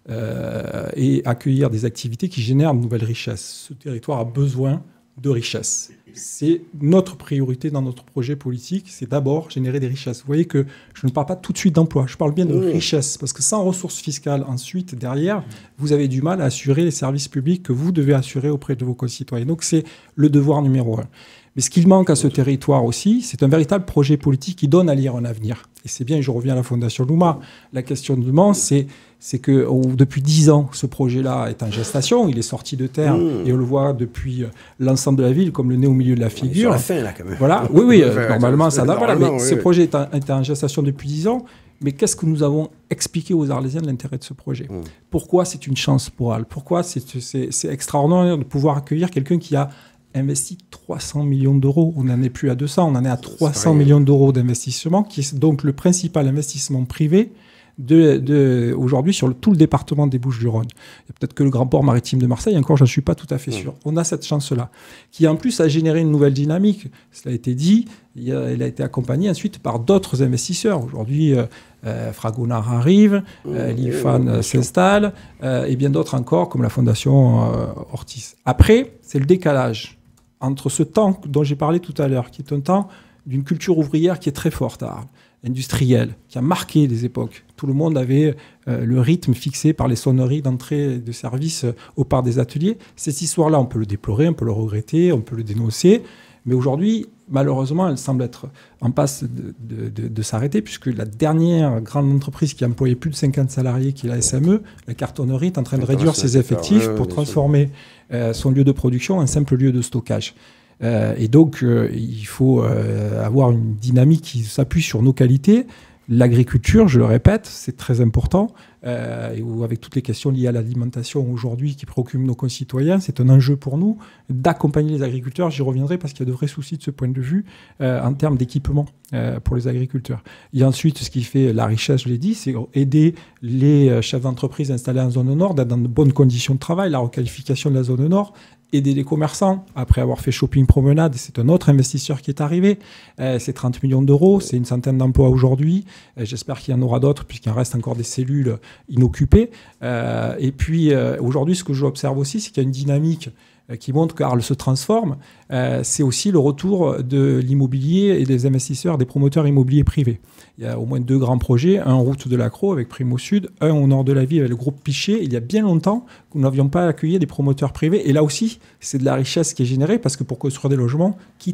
euh, et accueillir des activités qui génèrent de nouvelles richesses. Ce territoire a besoin de richesses. C'est notre priorité dans notre projet politique, c'est d'abord générer des richesses. Vous voyez que je ne parle pas tout de suite d'emploi, je parle bien de richesses, parce que sans ressources fiscales, ensuite, derrière, vous avez du mal à assurer les services publics que vous devez assurer auprès de vos concitoyens. Donc c'est le devoir numéro un. Mais ce qu'il manque à ce territoire aussi, c'est un véritable projet politique qui donne à lire un avenir. Et c'est bien, je reviens à la Fondation Luma, la question de demain, c'est, c'est que oh, depuis dix ans, ce projet-là est en gestation, il est sorti de terre, mmh. et on le voit depuis l'ensemble de la ville comme le nez au milieu de la figure. Sur la fin, là, quand même. Voilà, oui, oui, euh, normalement, ça n'a pas, mais oui, ce oui. projet est en, est en gestation depuis dix ans. Mais qu'est-ce que nous avons expliqué aux Arlésiens de l'intérêt de ce projet ? mmh. Pourquoi c'est une chance pour Arles ? Pourquoi c'est, c'est, c'est extraordinaire de pouvoir accueillir quelqu'un qui a investi trois cents millions d'euros. On n'en est plus à deux cents, on en est à trois cents millions d'euros d'investissement, qui est donc le principal investissement privé de, de, aujourd'hui sur le, tout le département des Bouches-du-Rhône. Il y a peut-être que le grand port maritime de Marseille, encore j'en suis pas tout à fait sûr. Mmh. On a cette chance-là, qui en plus a généré une nouvelle dynamique. Cela a été dit, il a, elle a été accompagnée ensuite par d'autres investisseurs. Aujourd'hui, euh, euh, Fragonard arrive, euh, mmh. l'Ifan euh, s'installe, euh, et bien d'autres encore, comme la Fondation euh, Ortiz. Après, c'est le décalage entre ce temps dont j'ai parlé tout à l'heure, qui est un temps d'une culture ouvrière qui est très forte à Arles, industrielle, qui a marqué des époques. Tout le monde avait euh, le rythme fixé par les sonneries d'entrée de service euh, au parc des ateliers. Cette histoire-là, on peut le déplorer, on peut le regretter, on peut le dénoncer, mais aujourd'hui, malheureusement, elle semble être en passe de, de, de, de s'arrêter, puisque la dernière grande entreprise qui employait plus de cinquante salariés, qui est la S M E, la cartonnerie, est en train de réduire ses effectifs pour transformer euh, son lieu de production en simple lieu de stockage. Euh, et donc, euh, il faut euh, avoir une dynamique qui s'appuie sur nos qualités. L'agriculture, je le répète, c'est très important. Euh, et où, avec toutes les questions liées à l'alimentation aujourd'hui qui préoccupent nos concitoyens, c'est un enjeu pour nous d'accompagner les agriculteurs. J'y reviendrai parce qu'il y a de vrais soucis de ce point de vue euh, en termes d'équipement euh, pour les agriculteurs. Et ensuite, ce qui fait la richesse, je l'ai dit, c'est aider les chefs d'entreprise installés en zone nord d'être dans de bonnes conditions de travail, la requalification de la zone nord, aider les commerçants, après avoir fait Shopping Promenade, c'est un autre investisseur qui est arrivé, euh, c'est trente millions d'euros, c'est une centaine d'emplois aujourd'hui, euh, j'espère qu'il y en aura d'autres puisqu'il en reste encore des cellules inoccupées. Euh, et puis euh, aujourd'hui, ce que j'observe aussi, c'est qu'il y a une dynamique euh, qui montre qu'Arles se transforme, euh, c'est aussi le retour de l'immobilier et des investisseurs, des promoteurs immobiliers privés. Il y a au moins deux grands projets, un en route de l'Accro avec Primo Sud, un au nord de la ville avec le groupe Pichet. Il y a bien longtemps que nous n'avions pas accueilli des promoteurs privés. Et là aussi, c'est de la richesse qui est générée parce que pour construire des logements, qui travaille ?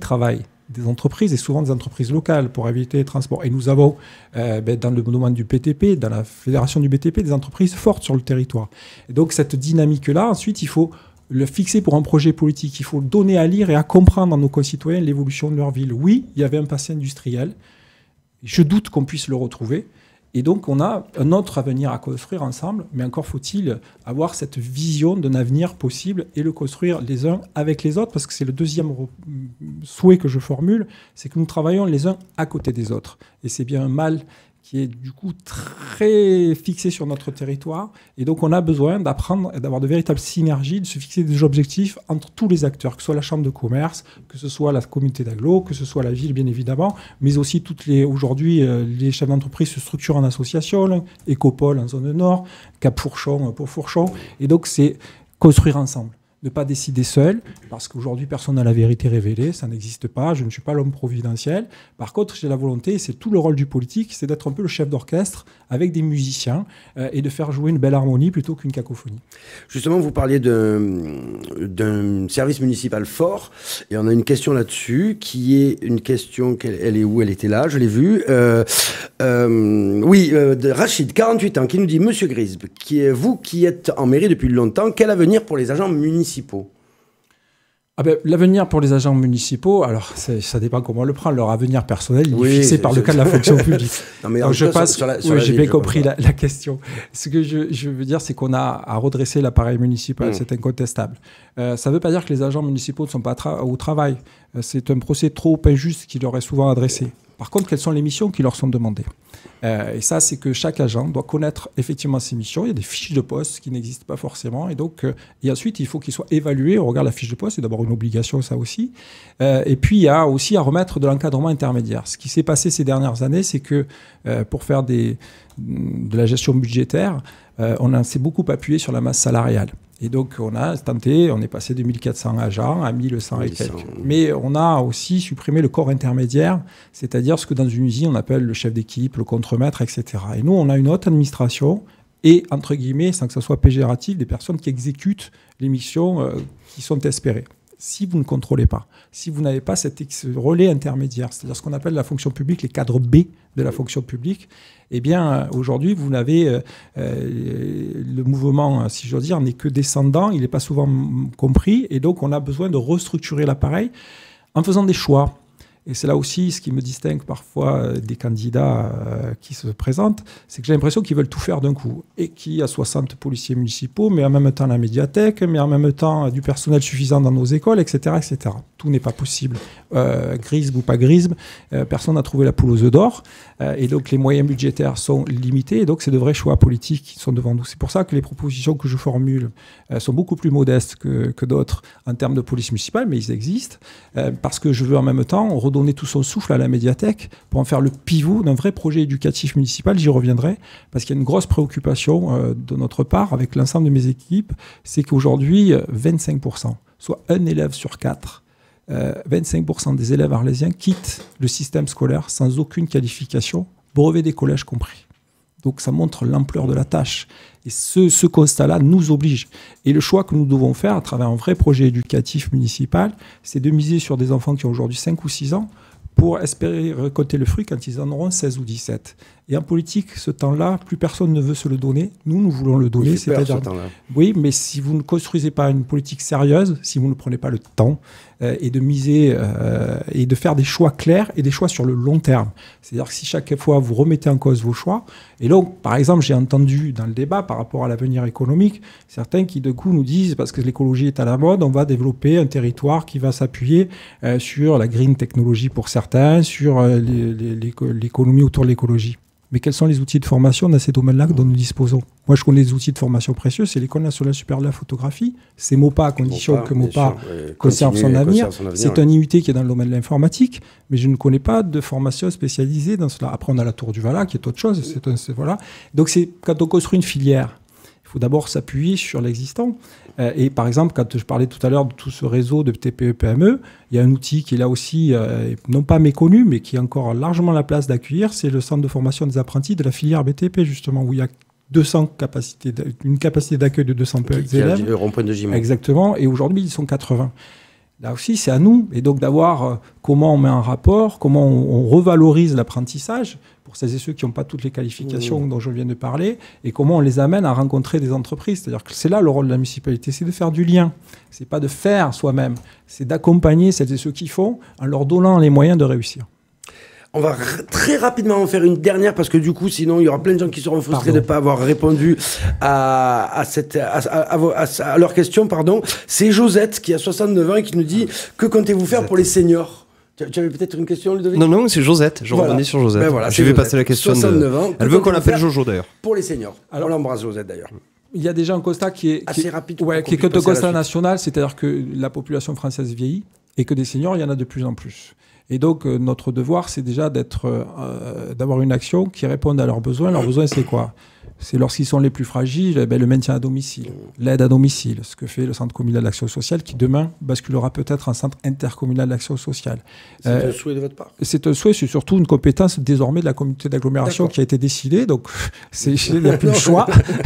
des entreprises, et souvent des entreprises locales, pour éviter les transports. Et nous avons, euh, ben, dans le domaine du B T P, dans la fédération du B T P, des entreprises fortes sur le territoire. Et donc cette dynamique-là, ensuite, il faut le fixer pour un projet politique. Il faut donner à lire et à comprendre à nos concitoyens l'évolution de leur ville. Oui, il y avait un passé industriel. Je doute qu'on puisse le retrouver. Et donc, on a un autre avenir à construire ensemble, mais encore faut-il avoir cette vision d'un avenir possible et le construire les uns avec les autres, parce que c'est le deuxième souhait que je formule, c'est que nous travaillons les uns à côté des autres. Et c'est bien un mal qui est du coup très fixé sur notre territoire. Et donc, on a besoin d'apprendre et d'avoir de véritables synergies, de se fixer des objectifs entre tous les acteurs, que ce soit la chambre de commerce, que ce soit la communauté d'agglo, que ce soit la ville, bien évidemment, mais aussi toutes les, aujourd'hui, euh, les chefs d'entreprise se structurent en association, Écopole en zone nord, Cap Fourchon pour Fourchon. Et donc, c'est construire ensemble. Ne pas décider seul, parce qu'aujourd'hui, personne n'a la vérité révélée, ça n'existe pas, je ne suis pas l'homme providentiel. Par contre, j'ai la volonté, c'est tout le rôle du politique, c'est d'être un peu le chef d'orchestre avec des musiciens euh, et de faire jouer une belle harmonie plutôt qu'une cacophonie. Justement, vous parliez d'un service municipal fort, et on a une question là-dessus, qui est une question, elle, elle est où? Elle était là, je l'ai vue. Euh, euh, oui, euh, de Rachid, quarante-huit ans, qui nous dit « Monsieur Grisbe, qui est, vous qui êtes en mairie depuis longtemps, quel avenir pour les agents municipaux ?» Ah ben, l'avenir pour les agents municipaux, alors ça dépend comment on le prend. Leur avenir personnel, il oui, est fixé par le cas de la fonction publique. Non, mais donc je passe. Sur la, sur oui, j'ai bien compris la, la question. Ce que je, je veux dire, c'est qu'on a à redresser l'appareil municipal, mmh. c'est incontestable. Euh, ça ne veut pas dire que les agents municipaux ne sont pas tra au travail. Euh, c'est un procès trop injuste qui leur est souvent adressé. Par contre, quelles sont les missions qui leur sont demandées? euh, Et ça, c'est que chaque agent doit connaître effectivement ses missions. Il y a des fiches de poste qui n'existent pas forcément. Et donc, euh, et ensuite, il faut qu'ils soient évalués. On regarde la fiche de poste, c'est d'abord une obligation, ça aussi. Euh, et puis, il y a aussi à remettre de l'encadrement intermédiaire. Ce qui s'est passé ces dernières années, c'est que euh, pour faire des, de la gestion budgétaire, euh, on s'est beaucoup appuyé sur la masse salariale. Et donc, on a tenté, on est passé de mille quatre cents agents à mille cent et quelques. Mais on a aussi supprimé le corps intermédiaire, c'est-à-dire ce que dans une usine, on appelle le chef d'équipe, le contremaître, et cetera. Et nous, on a une haute administration et, entre guillemets, sans que ça soit péjoratif, des personnes qui exécutent les missions euh, qui sont espérées. Si vous ne contrôlez pas, si vous n'avez pas cet relais intermédiaire, c'est-à-dire ce qu'on appelle la fonction publique, les cadres B de la fonction publique, eh bien, aujourd'hui, vous n'avez... Euh, euh, le mouvement, si j'ose dire, n'est que descendant, il n'est pas souvent compris, et donc on a besoin de restructurer l'appareil en faisant des choix. Et c'est là aussi ce qui me distingue parfois des candidats euh, qui se présentent, c'est que j'ai l'impression qu'ils veulent tout faire d'un coup. Et qu'il y a soixante policiers municipaux, mais en même temps la médiathèque, mais en même temps du personnel suffisant dans nos écoles, et cetera et cetera. Tout n'est pas possible. Euh, Grisbe ou pas Grisbe, euh, personne n'a trouvé la poule aux œufs d'or. Euh, et donc les moyens budgétaires sont limités. Et donc c'est de vrais choix politiques qui sont devant nous. C'est pour ça que les propositions que je formule euh, sont beaucoup plus modestes que, que d'autres en termes de police municipale, mais ils existent. Euh, parce que je veux en même temps redonner tout son souffle à la médiathèque pour en faire le pivot d'un vrai projet éducatif municipal. J'y reviendrai, parce qu'il y a une grosse préoccupation euh, de notre part avec l'ensemble de mes équipes, c'est qu'aujourd'hui, vingt-cinq pour cent, soit un élève sur quatre, euh, vingt-cinq pour cent des élèves arlésiens quittent le système scolaire sans aucune qualification, brevet des collèges compris. Donc ça montre l'ampleur de la tâche. Et ce, ce constat-là nous oblige. Et le choix que nous devons faire à travers un vrai projet éducatif municipal, c'est de miser sur des enfants qui ont aujourd'hui cinq ou six ans pour espérer récolter le fruit quand ils en auront seize ou dix-sept. Et en politique, ce temps-là, plus personne ne veut se le donner. Nous, nous voulons le donner. C'est-à-dire, oui, mais si vous ne construisez pas une politique sérieuse, si vous ne prenez pas le temps euh, et de miser euh, et de faire des choix clairs et des choix sur le long terme. C'est-à-dire que si chaque fois vous remettez en cause vos choix, et donc, par exemple, j'ai entendu dans le débat par rapport à l'avenir économique, certains qui de coup nous disent, parce que l'écologie est à la mode, on va développer un territoire qui va s'appuyer euh, sur la green technologie pour certains, sur euh, l'économie autour de l'écologie. Mais quels sont les outils de formation dans ces domaines-là dont nous disposons? Moi, je connais des outils de formation précieux, c'est l'École nationale supérieure de la photographie. C'est MOPA, à condition MOPA, que MOPA sûr, conserve son avenir. C'est ouais. un I U T qui est dans le domaine de l'informatique, mais je ne connais pas de formation spécialisée dans cela. Après, on a la Tour du Vala, qui est autre chose. C'est un, c'est, voilà. Donc, c'est, quand on construit une filière, il faut d'abord s'appuyer sur l'existant. Euh, et par exemple, quand je parlais tout à l'heure de tout ce réseau de T P E P M E, il y a un outil qui est là aussi, euh, non pas méconnu, mais qui a encore largement la place d'accueillir, c'est le centre de formation des apprentis de la filière B T P, justement, où il y a deux cents capacités, une capacité d'accueil de deux cents qui, élèves. Qui a le rond-point de Gimont. Exactement, et aujourd'hui, ils sont quatre-vingts. Là aussi, c'est à nous. Et donc d'avoir euh, comment on met un rapport, comment on, on revalorise l'apprentissage pour celles et ceux qui n'ont pas toutes les qualifications mmh. dont je viens de parler, et comment on les amène à rencontrer des entreprises. C'est-à-dire que c'est là le rôle de la municipalité, c'est de faire du lien. C'est pas de faire soi-même, c'est d'accompagner celles et ceux qui font en leur donnant les moyens de réussir. On va r- très rapidement en faire une dernière parce que du coup, sinon, il y aura plein de gens qui seront frustrés de ne pas avoir répondu à, à, cette, à, à, à, à, à leur question. Pardon. C'est Josette qui a soixante-neuf ans et qui nous dit « Que comptez-vous faire pour les seniors ?» Tu avais peut-être une question, Ludovic ? Non, non, c'est Josette. Je Voilà. rebondis sur Josette. Ben voilà, je vais passer la question. soixante-neuf de... ans. Elle Que veut qu'on comptez-vous l'appelle faire Jojo d'ailleurs. Pour les seniors. Alors- On l'embrasse, Josette d'ailleurs. Il y a déjà un constat qui est, Assez qui est- rapide. ouais, pour qui est qu'on que puisse de passer à la constat suite. national, c'est-à-dire que la population française vieillit et que des seniors, il y en a de plus en plus. Et donc, euh, notre devoir, c'est déjà d'être, euh, d'avoir une action qui réponde à leurs besoins. Leurs besoins, c'est quoi ? C'est lorsqu'ils sont les plus fragiles, eh ben, le maintien à domicile, l'aide à domicile, ce que fait le centre communal d'action sociale, qui demain basculera peut-être en centre intercommunal d'action sociale. C'est Euh, un souhait de votre part. C'est un souhait, c'est surtout une compétence désormais de la communauté d'agglomération D'accord. qui a été décidée, donc c'est, il n'y a plus le choix.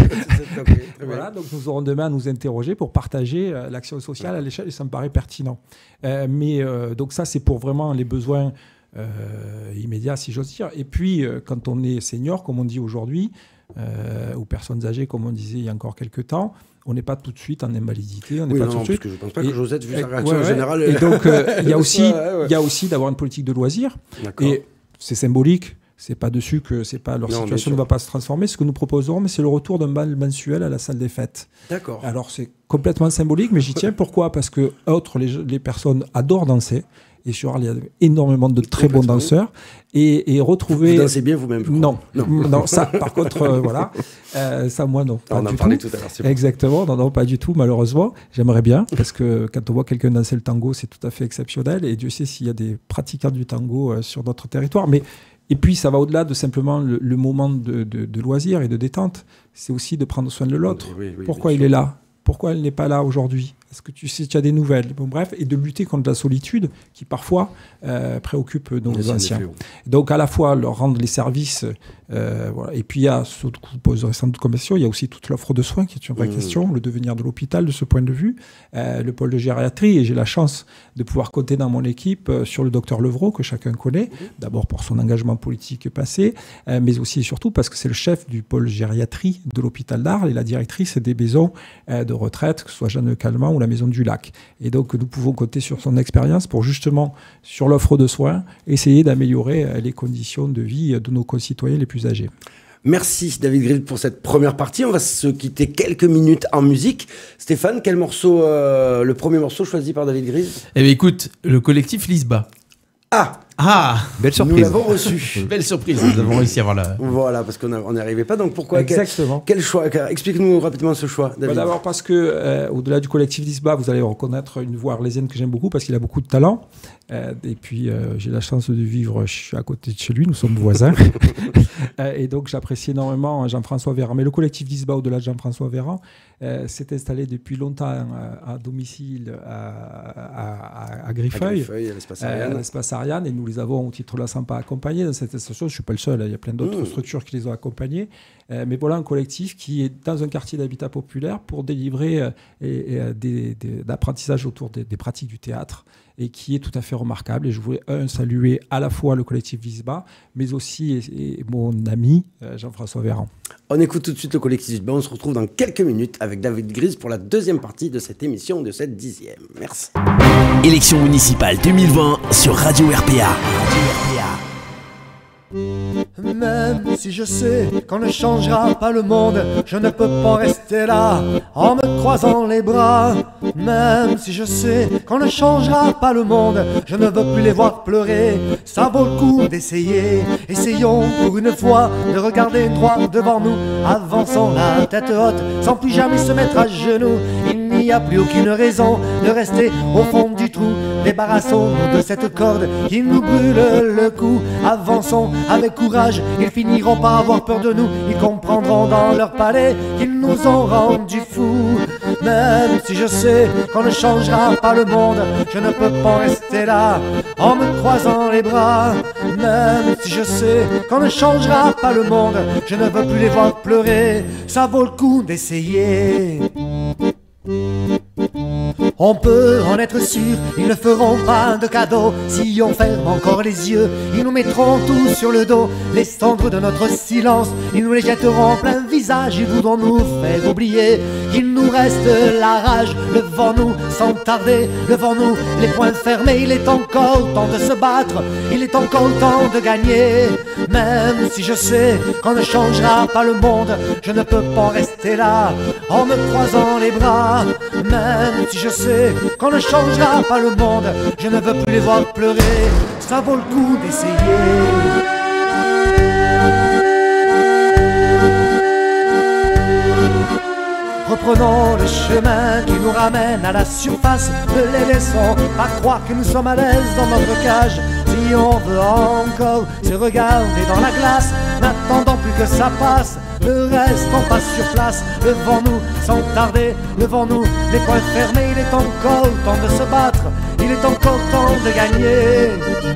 Ok, très bien. Voilà, donc nous aurons demain à nous interroger pour partager euh, l'action sociale à l'échelle, et ça me paraît pertinent. Euh, mais euh, donc ça, c'est pour vraiment les besoins euh, immédiats, si j'ose dire. Et puis, euh, quand on est senior, comme on dit aujourd'hui, euh, ou personnes âgées, comme on disait il y a encore quelques temps, on n'est pas tout de suite en invalidité, on n'est Oui, pas non, tout de parce suite. que je ne pense pas Et- que Josette, vu et- sa réaction ouais, ouais. générale... Et donc, euh, il y a aussi, Ouais, ouais. il y a aussi d'avoir une politique de loisirs. D'accord. Et c'est symbolique. C'est pas dessus que c'est pas leur Non, bien situation sûr. ne va pas se transformer. Ce que nous proposons, mais c'est le retour d'un bal mensuel à la salle des fêtes. D'accord. Alors c'est complètement symbolique, mais j'y tiens. Pourquoi ? Parce que autres, les, les personnes adorent danser. Et sur Arles, il y a énormément de très bons Complètement. danseurs. Et, et retrouver. Vous dansez bien vous-même, je crois. Non, Non. non, ça, par contre, euh, voilà, Euh, ça, moi, non. Ah, pas on en du parlait tout. tout à l'heure. c'est bon. Exactement, non, non, pas du tout, malheureusement. J'aimerais bien, parce que quand on voit quelqu'un danser le tango, c'est tout à fait exceptionnel. Et Dieu sait s'il y a des pratiquants du tango euh, sur notre territoire. Mais, et puis, ça va au-delà de simplement le, le moment de, de, de loisir et de détente. C'est aussi de prendre soin de l'autre. Oui, oui, Pourquoi bien il sûr. est là ? Pourquoi elle n'est pas là aujourd'hui ? Est-ce que tu sais, tu as des nouvelles ? Bon, bref, et de lutter contre la solitude qui parfois euh, préoccupe nos Bien sûr, anciens. bien sûr. Donc à la fois leur rendre les services, euh, voilà. Et puis il y a, ce que vous poserez sans doute comme question, il y a aussi toute l'offre de soins qui est une vraie Mmh. question, le devenir de l'hôpital de ce point de vue, euh, le pôle de gériatrie, et j'ai la chance de pouvoir compter dans mon équipe euh, sur le docteur Levrault, que chacun connaît, d'abord pour son engagement politique passé, euh, mais aussi et surtout parce que c'est le chef du pôle gériatrie de l'hôpital d'Arles et la directrice des maisons euh, de retraite, que ce soit Jeanne Calment ou la maison du Lac. Et donc nous pouvons compter sur son expérience pour justement, sur l'offre de soins, essayer d'améliorer euh, les conditions de vie de nos concitoyens les plus âgés. Merci David Grill pour cette première partie. On va se quitter quelques minutes en musique. Stéphane, quel morceau, euh, le premier morceau choisi par David Grill ? Eh bien, écoute, le collectif Lisba. Ah, Ah Belle nous surprise. l'avons reçu. Belle surprise, nous avons réussi à avoir la. Voilà, parce qu'on a- on n'y arrivait pas. Donc pourquoi quel, Exactement. quel choix Explique-nous rapidement ce choix, Bah, David. D'abord parce que, euh, au-delà du collectif Lisba, vous allez reconnaître une voix arlésienne que j'aime beaucoup parce qu'il a beaucoup de talent. Euh, et puis, euh, j'ai la chance de vivre je suis à côté de chez lui, nous sommes voisins. Euh, et donc, j'apprécie énormément Jean-François Véran. Mais le collectif Lisba, au-delà de Jean-François Véran, euh, s'est installé depuis longtemps euh, à domicile à, à, à, à À Griffeuil. Griffeuil, à l'espace Euh, Ariane. à l'espace Ariane, et nous les avons au titre de la Sampa accompagnés dans cette station. Je ne suis pas le seul, hein, il y a plein d'autres Mmh. structures qui les ont accompagnés. Euh, mais voilà un collectif qui est dans un quartier d'habitat populaire pour délivrer euh, et, et, euh, des, des, d'apprentissage autour des, des pratiques du théâtre, et qui est tout à fait remarquable. Et je voulais, un, saluer à la fois le collectif Visba, mais aussi et, et mon ami euh, Jean-François Véran. On écoute tout de suite le collectif Lisba. On se retrouve dans quelques minutes avec David Grill pour la deuxième partie de cette émission, de cette dixième. Merci. Élection municipale deux mille vingt sur Radio R P A. Radio R P A. Même si je sais qu'on ne changera pas le monde, je ne peux pas rester là en me croisant les bras. Même si je sais qu'on ne changera pas le monde, je ne veux plus les voir pleurer. Ça vaut le coup d'essayer. Essayons pour une fois de regarder droit devant nous, avançant la tête haute, sans plus jamais se mettre à genoux. Il n'y a plus aucune raison de rester au fond du trou. Débarrassons-nous de cette corde qui nous brûle le cou. Avançons avec courage, ils finiront par avoir peur de nous. Ils comprendront dans leur palais qu'ils nous ont rendus fous. Même si je sais qu'on ne changera pas le monde, je ne peux pas rester là en me croisant les bras. Même si je sais qu'on ne changera pas le monde, je ne veux plus les voir pleurer. Ça vaut le coup d'essayer. On peut en être sûr, ils ne feront pas de cadeaux. Si on ferme encore les yeux, ils nous mettront tous sur le dos. Les cendres de notre silence, ils nous les jetteront en plein visage. Ils voudront nous faire oublier qu'il nous reste la rage. Le vent nous sans tarder, le vent nous les poings fermés. Il est encore temps de se battre, il est encore temps de gagner. Même si je sais qu'on ne changera pas le monde, je ne peux pas rester là en me croisant les bras. Même si je sais qu'on ne changera pas le monde, je ne veux plus les voir pleurer. Ça vaut le coup d'essayer. Reprenons le chemin qui nous ramène à la surface. Ne les laissons pas croire que nous sommes à l'aise dans notre cage. Si on veut encore se regarder dans la glace, n'attendons plus que ça passe, ne restons pas sur place. Levons-nous sans tarder, levons-nous les poings fermés. Il est encore temps de se battre, il est encore temps de gagner.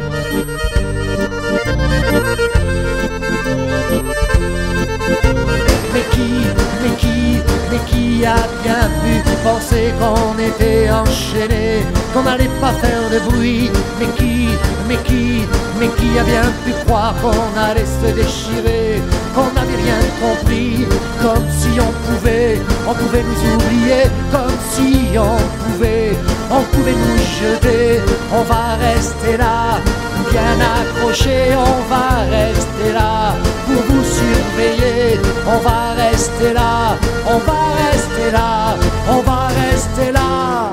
Mais qui, mais qui, mais qui a bien pu penser qu'on était enchaînés, qu'on n'allait pas faire de bruit? Mais qui, mais qui, mais qui a bien pu croire qu'on allait se déchirer, qu'on n'avait rien compris? Comme si on pouvait, on pouvait nous oublier, comme si on pouvait, on pouvait nous jeter. On va rester là, bien accrochés, on va rester là pour vous surveiller. On va rester là, on va rester là, on va rester là.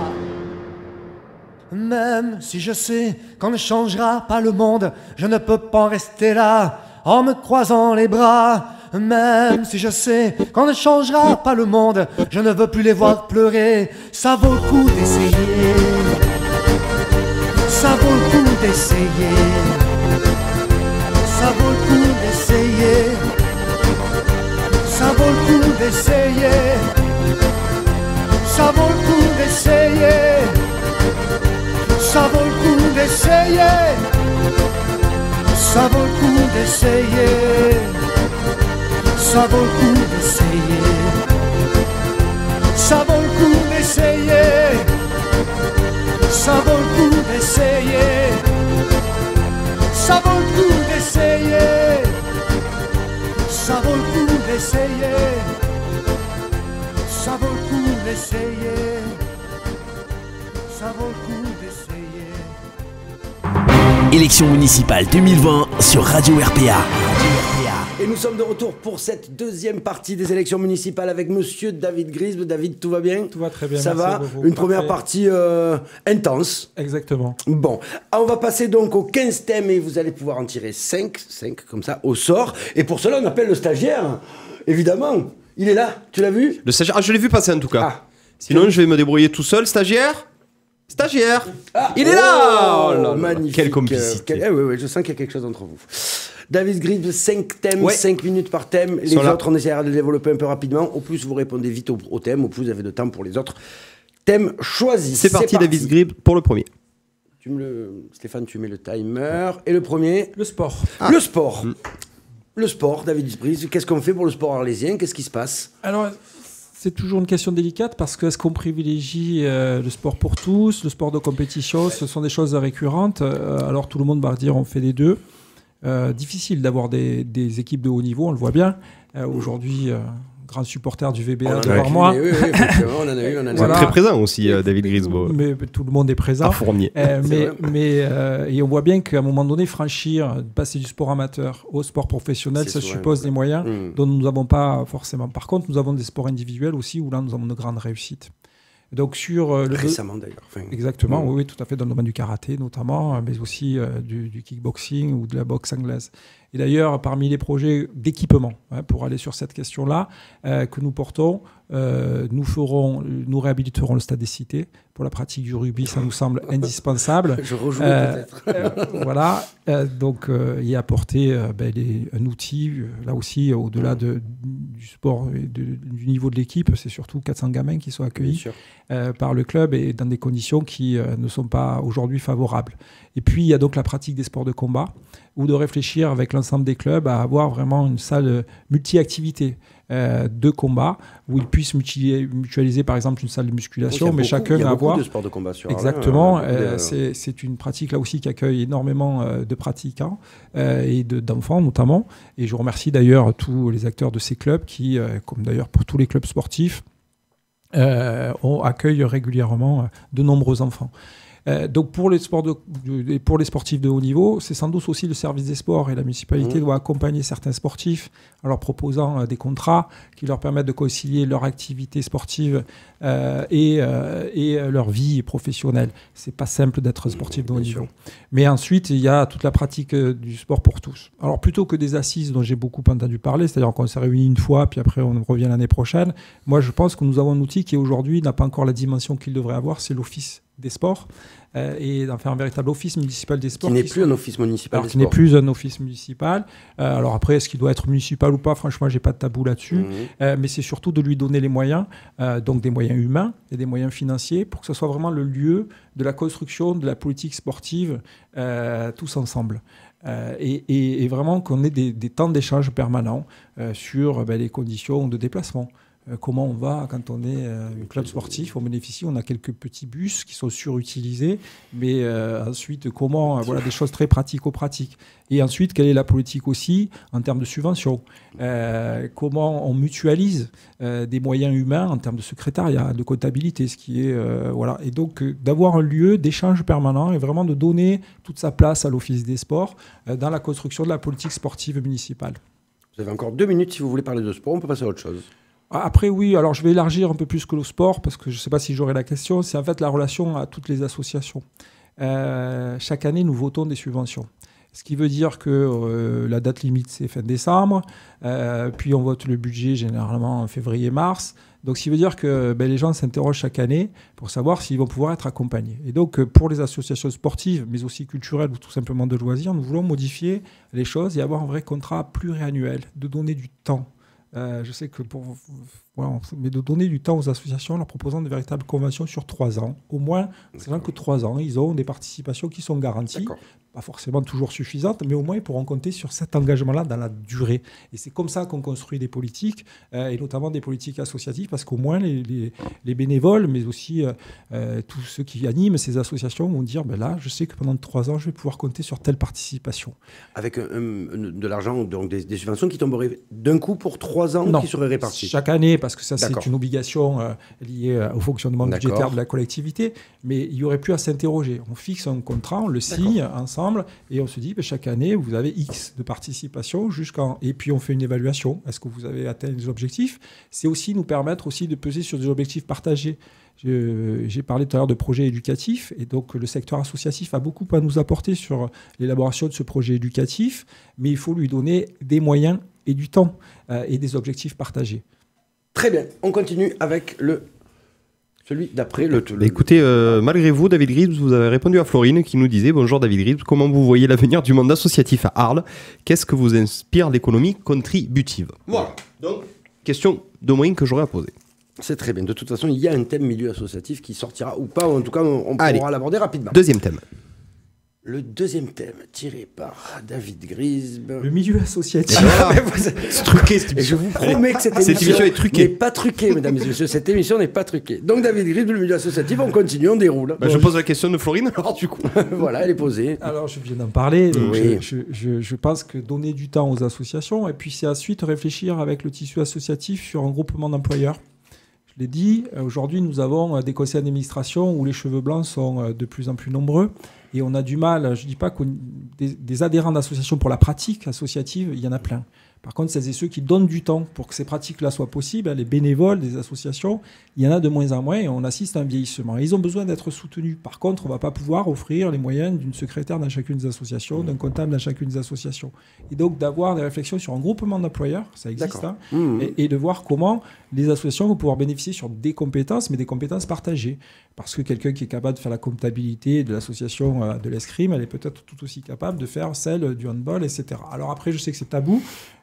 Même si je sais qu'on ne changera pas le monde, je ne peux pas rester là en me croisant les bras. Même si je sais qu'on ne changera pas le monde, je ne veux plus les voir pleurer. Ça vaut le coup d'essayer, ça vaut le coup d'essayer, ça vaut le coup d'essayer, ça vaut le coup d'essayer, ça vaut le coup d'essayer, ça vaut le coup d'essayer, ça vaut le coup d'essayer, ça vaut le coup d'essayer, ça vaut le coup d'essayer, ça vaut le coup d'essayer, ça vaut le coup d'essayer, ça vaut le coup d'essayer, ça vaut le coup d'essayer, ça vaut le coup d'essayer. Élection municipale deux mille vingt sur Radio R P A. Et nous sommes de retour pour cette deuxième partie des élections municipales avec monsieur David Grisbe. David, tout va bien? Tout va très bien. Ça merci va? beaucoup. Une Parfait. première partie euh, intense. Exactement. Bon, ah, on va passer donc aux quinze thèmes et vous allez pouvoir en tirer cinq, cinq comme ça, au sort. Et pour cela, on appelle le stagiaire, évidemment. Il est là, tu l'as vu? Le stagiaire, ah, je l'ai vu passer en tout cas. Ah. Sinon, je vais me débrouiller tout seul. Stagiaire Stagiaire Ah, Il est oh, là, oh là là. Magnifique. Quelle complicité. Euh, quel- eh oui, oui, je sens qu'il y a quelque chose entre vous. David Grisbe, cinq thèmes, Ouais. cinq minutes par thème. Les Sont là. autres, on essaiera de les développer un peu rapidement. Au plus, vous répondez vite au, au thème, au plus, vous avez de temps pour les autres thèmes choisis. C'est parti, David Grisbe, pour le premier. Tu me le... Stéphane, tu mets le timer. Et le premier, Le sport. le sport. Le sport, David Grisbe, qu'est-ce qu'on fait pour le sport arlésien? Qu'est-ce qui se passe? Alors, c'est toujours une question délicate parce que est-ce qu'on privilégie euh, le sport pour tous, le sport de compétition? Ce sont des choses récurrentes. Euh, alors tout le monde va dire on fait les deux. Euh, difficile d'avoir des, des équipes de haut niveau, on le voit bien. Euh, Aujourd'hui, euh, grand supporter du V B On A en a devant eu, moi. mais oui, oui, effectivement, on en a eu, on en a eu. Vous Voilà. êtes très présent aussi, euh, David Grisbe. Mais tout le monde est présent. À Fournier. Euh, C'est mais vrai. mais euh, et on voit bien qu'à un moment donné, franchir, passer du sport amateur au sport professionnel, C'est ça souvent suppose un- des moyens Mmh. dont nous n'avons pas forcément. Par contre, nous avons des sports individuels aussi où là, nous avons de grandes réussites. Donc sur euh, le Récemment d'ailleurs. Enfin, Exactement, Mm. oui, oui, tout à fait, dans le domaine du karaté notamment, euh, mais aussi euh, du, du kickboxing ou de la boxe anglaise. Et d'ailleurs, parmi les projets d'équipement, hein, pour aller sur cette question-là, euh, que nous portons, euh, nous ferons, nous réhabiliterons le stade des Cités pour la pratique du rugby, ça nous semble indispensable. Je rejoue Euh, peut-être. Euh, voilà, euh, donc euh, y apporter euh, ben, les- un outil, euh, là aussi, au-delà de, du sport et de- du niveau de l'équipe, c'est surtout quatre cents gamins qui sont Bien accueillis sûr. euh, par le club et dans des conditions qui euh, ne sont pas aujourd'hui favorables. Et puis, il y a donc la pratique des sports de combat, ou de réfléchir avec l'ensemble des clubs à avoir vraiment une salle multi-activité euh, de combat, où ils puissent mutualiser, mutualiser par exemple une salle de musculation, donc, mais beaucoup, chacun il y a à beaucoup avoir. de sports de combat sur Exactement, Arles, euh, euh, c'est, c'est une pratique là aussi qui accueille énormément euh, de pratiquants euh, et de, d'enfants notamment. Et je remercie d'ailleurs tous les acteurs de ces clubs qui, euh, comme d'ailleurs pour tous les clubs sportifs, euh, on accueille régulièrement de nombreux enfants. Euh, donc pour les, sports de, de, pour les sportifs de haut niveau, c'est sans doute aussi le service des sports et la municipalité mmh. doit accompagner certains sportifs en leur proposant euh, des contrats qui leur permettent de concilier leur activité sportive euh, et, euh, et leur vie professionnelle. C'est pas simple d'être sportif de haut niveau. Mais ensuite, il y a toute la pratique euh, du sport pour tous. Alors plutôt que des assises dont j'ai beaucoup entendu parler, c'est-à-dire qu'on s'est réunis une fois puis après on revient l'année prochaine, moi je pense que nous avons un outil qui aujourd'hui n'a pas encore la dimension qu'il devrait avoir, c'est l'office des sports euh, et d'en faire un véritable office municipal des sports. Qui n'est qui plus sont... un office municipal alors, des qui sports. n'est plus un office municipal. Euh, alors après, est-ce qu'il doit être municipal ou pas? Franchement, j'ai pas de tabou là-dessus. Mmh. Euh, mais c'est surtout de lui donner les moyens, euh, donc des moyens humains et des moyens financiers, pour que ce soit vraiment le lieu de la construction de la politique sportive euh, tous ensemble. Euh, et, et, et vraiment qu'on ait des, des temps d'échange permanents euh, sur ben, les conditions de déplacement. Euh, comment on va quand on est euh, un club sportif, on bénéficie, on a quelques petits bus qui sont surutilisés, mais euh, ensuite comment, euh, voilà, des choses très pratico-pratiques. Et ensuite, quelle est la politique aussi en termes de subventions, euh, comment on mutualise euh, des moyens humains en termes de secrétariat, de comptabilité, ce qui est euh, voilà. Et donc euh, d'avoir un lieu d'échange permanent et vraiment de donner toute sa place à l'Office des sports euh, dans la construction de la politique sportive municipale. Vous avez encore deux minutes si vous voulez parler de sport, on peut passer à autre chose. Après, oui, alors je vais élargir un peu plus que le sport, parce que je ne sais pas si j'aurai la question, c'est en fait la relation à toutes les associations. Euh, chaque année, nous votons des subventions. Ce qui veut dire que euh, la date limite, c'est fin décembre, euh, puis on vote le budget généralement en février-mars. Donc, ce qui veut dire que ben, les gens s'interrogent chaque année pour savoir s'ils vont pouvoir être accompagnés. Et donc, pour les associations sportives, mais aussi culturelles ou tout simplement de loisirs, nous voulons modifier les choses et avoir un vrai contrat pluriannuel, de donner du temps. Euh, je sais que pour, voilà, mais de donner du temps aux associations en leur proposant de véritables conventions sur trois ans, au moins, sachant que trois ans, ils ont des participations qui sont garanties. D'accord. Pas forcément toujours suffisantes, mais au moins ils pourront compter sur cet engagement-là dans la durée. Et c'est comme ça qu'on construit des politiques, euh, et notamment des politiques associatives, parce qu'au moins les, les, les bénévoles, mais aussi euh, euh, tous ceux qui animent ces associations vont dire, ben là, je sais que pendant trois ans, je vais pouvoir compter sur telle participation. Avec un, un, de l'argent, donc des, des subventions qui tomberaient d'un coup pour trois ans, non, qui seraient réparties. Chaque année, parce que ça, D'accord. c'est une obligation euh, liée euh, au fonctionnement D'accord. budgétaire de la collectivité, mais il n'y aurait plus à s'interroger. On fixe un contrat, on le signe D'accord. ensemble, et on se dit, ben, chaque année, vous avez X de participation, jusqu'en... et puis on fait une évaluation. Est-ce que vous avez atteint les objectifs? C'est aussi nous permettre aussi de peser sur des objectifs partagés. Je, j'ai parlé tout à l'heure de projets éducatifs, et donc le secteur associatif a beaucoup à nous apporter sur l'élaboration de ce projet éducatif, mais il faut lui donner des moyens et du temps, euh, et des objectifs partagés. Très bien, on continue avec le... Celui d'après le... le... Écoutez, euh, malgré vous, David Gribbs, vous avez répondu à Florine qui nous disait « Bonjour David Gribbs, comment vous voyez l'avenir du monde associatif à Arles? Qu'est-ce que vous inspire l'économie contributive ?» Voilà, donc question de moyenne que j'aurais à poser. C'est très bien, de toute façon, il y a un thème milieu associatif qui sortira ou pas, ou en tout cas, on, on pourra l'aborder rapidement. Deuxième thème. Le deuxième thème, tiré par David Gribbs. Le milieu associatif. Ah, c'est truqué, cette émission. Et je vous promets que cette émission, cette émission est truquée. n'est pas truquée, mesdames et messieurs. Cette émission n'est pas truquée. Donc, David Gribbs, le milieu associatif, on continue, on déroule. Bah, bon, je pose la question de Florine, alors du coup. Voilà, elle est posée. Alors, je viens d'en parler. Oui. Je, je, je pense que donner du temps aux associations, et puis c'est ensuite réfléchir avec le tissu associatif sur un groupement d'employeurs. Je l'ai dit, aujourd'hui, nous avons des conseils d'administration où les cheveux blancs sont de plus en plus nombreux. Et on a du mal, je ne dis pas que des, des adhérents d'associations pour la pratique associative, il y en a plein. Par contre, celles et ceux qui donnent du temps pour que ces pratiques-là soient possibles, les bénévoles des associations, il y en a de moins en moins et on assiste à un vieillissement. Et ils ont besoin d'être soutenus. Par contre, on ne va pas pouvoir offrir les moyens d'une secrétaire dans chacune des associations, d'un comptable dans chacune des associations. Et donc d'avoir des réflexions sur un groupement d'employeurs, ça existe, hein, mmh. et, et de voir comment les associations vont pouvoir bénéficier sur des compétences, mais des compétences partagées. Parce que quelqu'un qui est capable de faire la comptabilité de l'association euh, de l'escrime, elle est peut-être tout aussi capable de faire celle du handball, et cetera. Alors après, je sais que c'est tabou,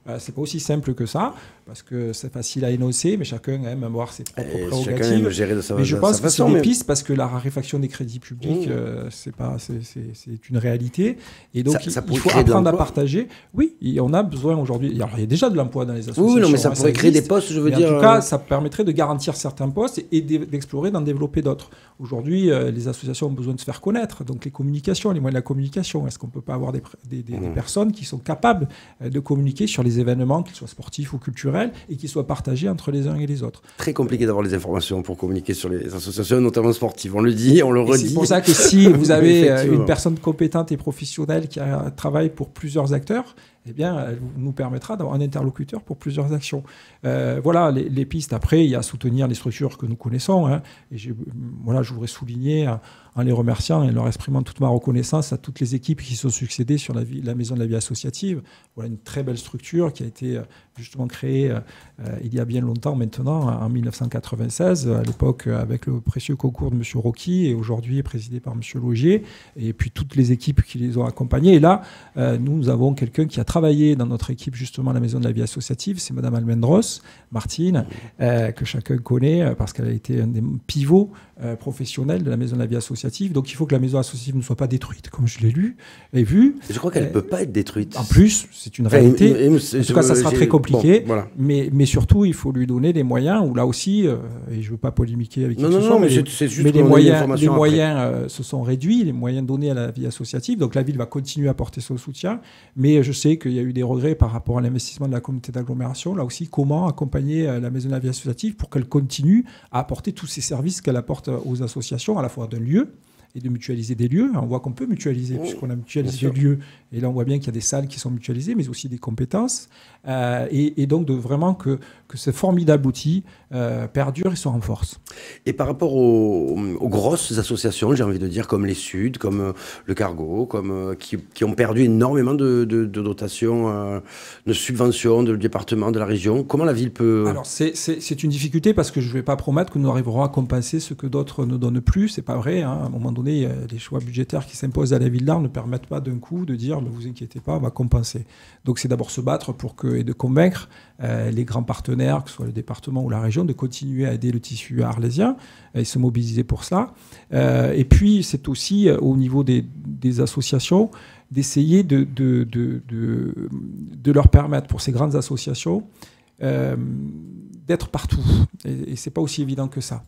Euh, c'est pas aussi simple que ça, parce que c'est facile à énoncer, mais chacun aime avoir ses propres Et prérogatives. chacun aime gérer de sa, mais je de pense sa que façon. c'est des mais- pistes, parce que la raréfaction des crédits publics, Mmh. euh, c'est pas, c'est, c'est, c'est une réalité. Et donc, Ça- il, ça il pourrait faut créer de apprendre à l'emploi. partager. Oui, et on a besoin aujourd'hui. Alors, il y a déjà de l'emploi dans les associations. Oui, non, mais ça hein, pourrait créer des existe. postes, je veux Mais dire. En tout cas, euh, ça permettrait de garantir certains postes et d'e- d'explorer, d'en développer d'autres. Aujourd'hui, euh, les associations ont besoin de se faire connaître. Donc, les communications, les moyens de la communication. Est-ce qu'on ne peut pas avoir des, pr- des, des- des Mmh. personnes qui sont capables euh, de communiquer sur les événements, qu'ils soient sportifs ou culturels, et qui soient partagés entre les uns et les autres? Très compliqué d'avoir les informations pour communiquer sur les associations, notamment sportives. On le dit, on le Et redit. c'est pour ça que si vous avez euh, Effectivement. une personne compétente et professionnelle qui a, travaille pour plusieurs acteurs, eh bien, elle nous permettra d'avoir un interlocuteur pour plusieurs actions. Euh, voilà les, les pistes. Après, il y a à soutenir les structures que nous connaissons. Hein, et j'ai- voilà, je voudrais souligner, euh, en les remerciant et leur exprimant toute ma reconnaissance à toutes les équipes qui se sont succédées sur la, vie, la Maison de la Vie Associative. Voilà une très belle structure qui a été euh, justement créée euh, euh, il y a bien longtemps maintenant, en mille neuf cent quatre-vingt-seize, à l'époque euh, avec le précieux concours de M. Rocky, et aujourd'hui présidée par M. Logier, et puis toutes les équipes qui les ont accompagnés. Et là, euh, nous, nous avons quelqu'un qui a travaillé dans notre équipe justement à la Maison de la Vie Associative, c'est Mme Almendros, Martine, euh, que chacun connaît euh, parce qu'elle a été un des pivots euh, professionnels de la Maison de la Vie Associative. Donc il faut que la Maison associative ne soit pas détruite, comme je l'ai lu et vu. Je crois qu'elle ne Euh, peut pas être détruite. En plus, c'est une Enfin, réalité. il- il- En tout cas, ça sera j'ai- très compliqué. bon, voilà. Mais, mais surtout, il faut lui donner des moyens, où là aussi, euh, et je ne veux pas polémiquer avec qui Non, que non, ce non, soit, mais mais, c'est les, c'est juste mais qu'on les a une moyens, les information après. moyens euh, se sont réduits, les moyens donnés à la vie associative. Donc la ville va continuer à porter son soutien. Mais je sais qu'il y a eu des regrets par rapport à l'investissement de la communauté d'agglomération. Là aussi, comment accompagner euh, la Maison de la Vie Associative pour qu'elle continue à apporter tous ces services qu'elle apporte aux associations, à la fois d'un lieu, et de mutualiser des lieux. On voit qu'on peut mutualiser, Mmh, puisqu'on a bien mutualisé sûr. des lieux. Et là, on voit bien qu'il y a des salles qui sont mutualisées, mais aussi des compétences. Euh, et, et donc, de vraiment que, que ce formidable outil euh, perdure et se renforce. Et par rapport aux, aux grosses associations, j'ai envie de dire, comme les Suds, comme euh, le Cargo, comme, euh, qui, qui ont perdu énormément de, de, de dotations, euh, de subventions de le département, de la région, comment la ville peut... Alors, c'est- c'est c'est une difficulté parce que je ne vais pas promettre que nous arriverons à compenser ce que d'autres ne donnent plus. C'est pas vrai. Hein. À un moment donné, euh, les choix budgétaires qui s'imposent à la ville d'Arles ne permettent pas d'un coup de dire ne vous inquiétez pas, on va compenser. Donc, c'est d'abord se battre pour que, et de convaincre euh, les grands partenaires, que ce soit le département ou la région, de continuer à aider le tissu arlésien et se mobiliser pour cela. Euh, et puis, c'est aussi euh, au niveau des, des associations d'essayer de, de, de, de, de leur permettre, pour ces grandes associations, euh, d'être partout. Et, et c'est pas aussi évident que ça.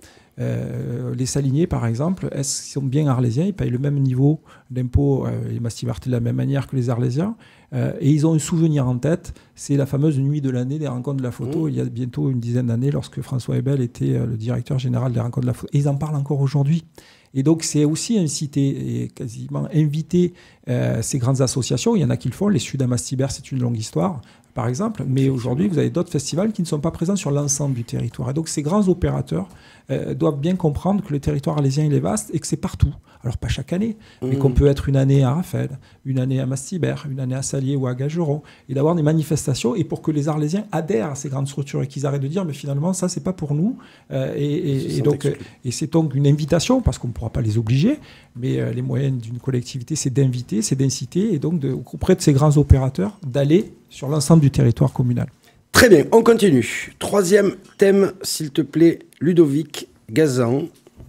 Euh, les Saliniers, par exemple, est-ce qu'ils sont bien arlésiens? Ils payent le même niveau d'impôt, euh, les Mastibartais de la même manière que les Arlésiens. Euh, et ils ont un souvenir en tête, c'est la fameuse nuit de l'année des rencontres de la photo, Mmh. il y a bientôt une dizaine d'années, lorsque François Ebel était euh, le directeur général des rencontres de la photo. Et ils en parlent encore aujourd'hui. Et donc, c'est aussi inciter et quasiment inviter euh, ces grandes associations. Il y en a qui le font. Les Suds à Mastibert, c'est une longue histoire, par exemple. Mais aujourd'hui, vous avez d'autres festivals qui ne sont pas présents sur l'ensemble du territoire. Et donc, ces grands opérateurs euh, doivent bien comprendre que le territoire arlésien, il est vaste et que c'est partout. Alors, pas chaque année, mais Mmh. qu'on peut être une année à Raphaël, une année à Mastibert, une année à Salier ou à Gageron, et d'avoir des manifestations, et pour que les Arlésiens adhèrent à ces grandes structures et qu'ils arrêtent de dire, mais finalement, ça, c'est pas pour nous. Euh, et, et- Ils se et sentent donc, exclus. et c'est donc une invitation, parce qu'on ne pourra pas les obliger, mais euh, les moyens d'une collectivité, c'est d'inviter, c'est d'inciter, et donc de, auprès de ces grands opérateurs, d'aller sur l'ensemble du territoire communal. Très bien, on continue. Troisième thème, s'il te plaît, Ludovic Gazan.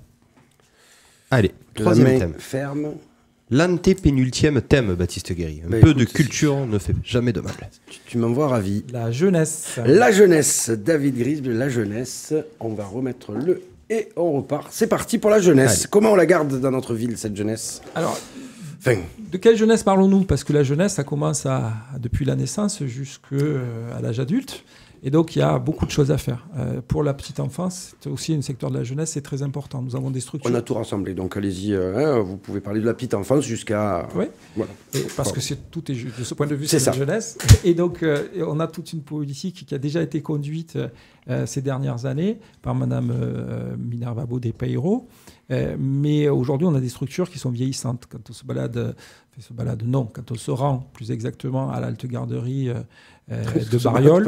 Allez, La troisième main thème. ferme. L'antépénultième thème, Baptiste Guéry. Un Bah, peu écoute, de c'est- culture ne fait jamais de mal. Tu, tu m'envoies ravi. La jeunesse. La jeunesse, David Grisbe, la jeunesse. On va remettre le et on repart. C'est parti pour la jeunesse. Allez. Comment on la garde dans notre ville, cette jeunesse? Alors, Enfin, de quelle jeunesse parlons-nous? Parce que la jeunesse, ça commence à, depuis la naissance jusqu'à l'âge adulte. Et donc, il y a beaucoup de choses à faire. Euh, pour la petite enfance, c'est aussi un secteur de la jeunesse, c'est très important. Nous avons des structures. on a tout rassemblé, donc allez-y. euh, hein, vous pouvez parler de la petite enfance jusqu'à... Oui. Voilà. Et parce que c'est, tout est ju- de ce point de vue, C'est c'est ça. la jeunesse. Et donc, euh, et on a toute une politique qui a déjà été conduite euh, ces dernières années par Madame euh, Minerva Baudet-Peiro. Euh, mais aujourd'hui, on a des structures qui sont vieillissantes. Quand on se balade, euh, se balade non, quand on se rend plus exactement à l'Alte Garderie euh, euh, de Bariol,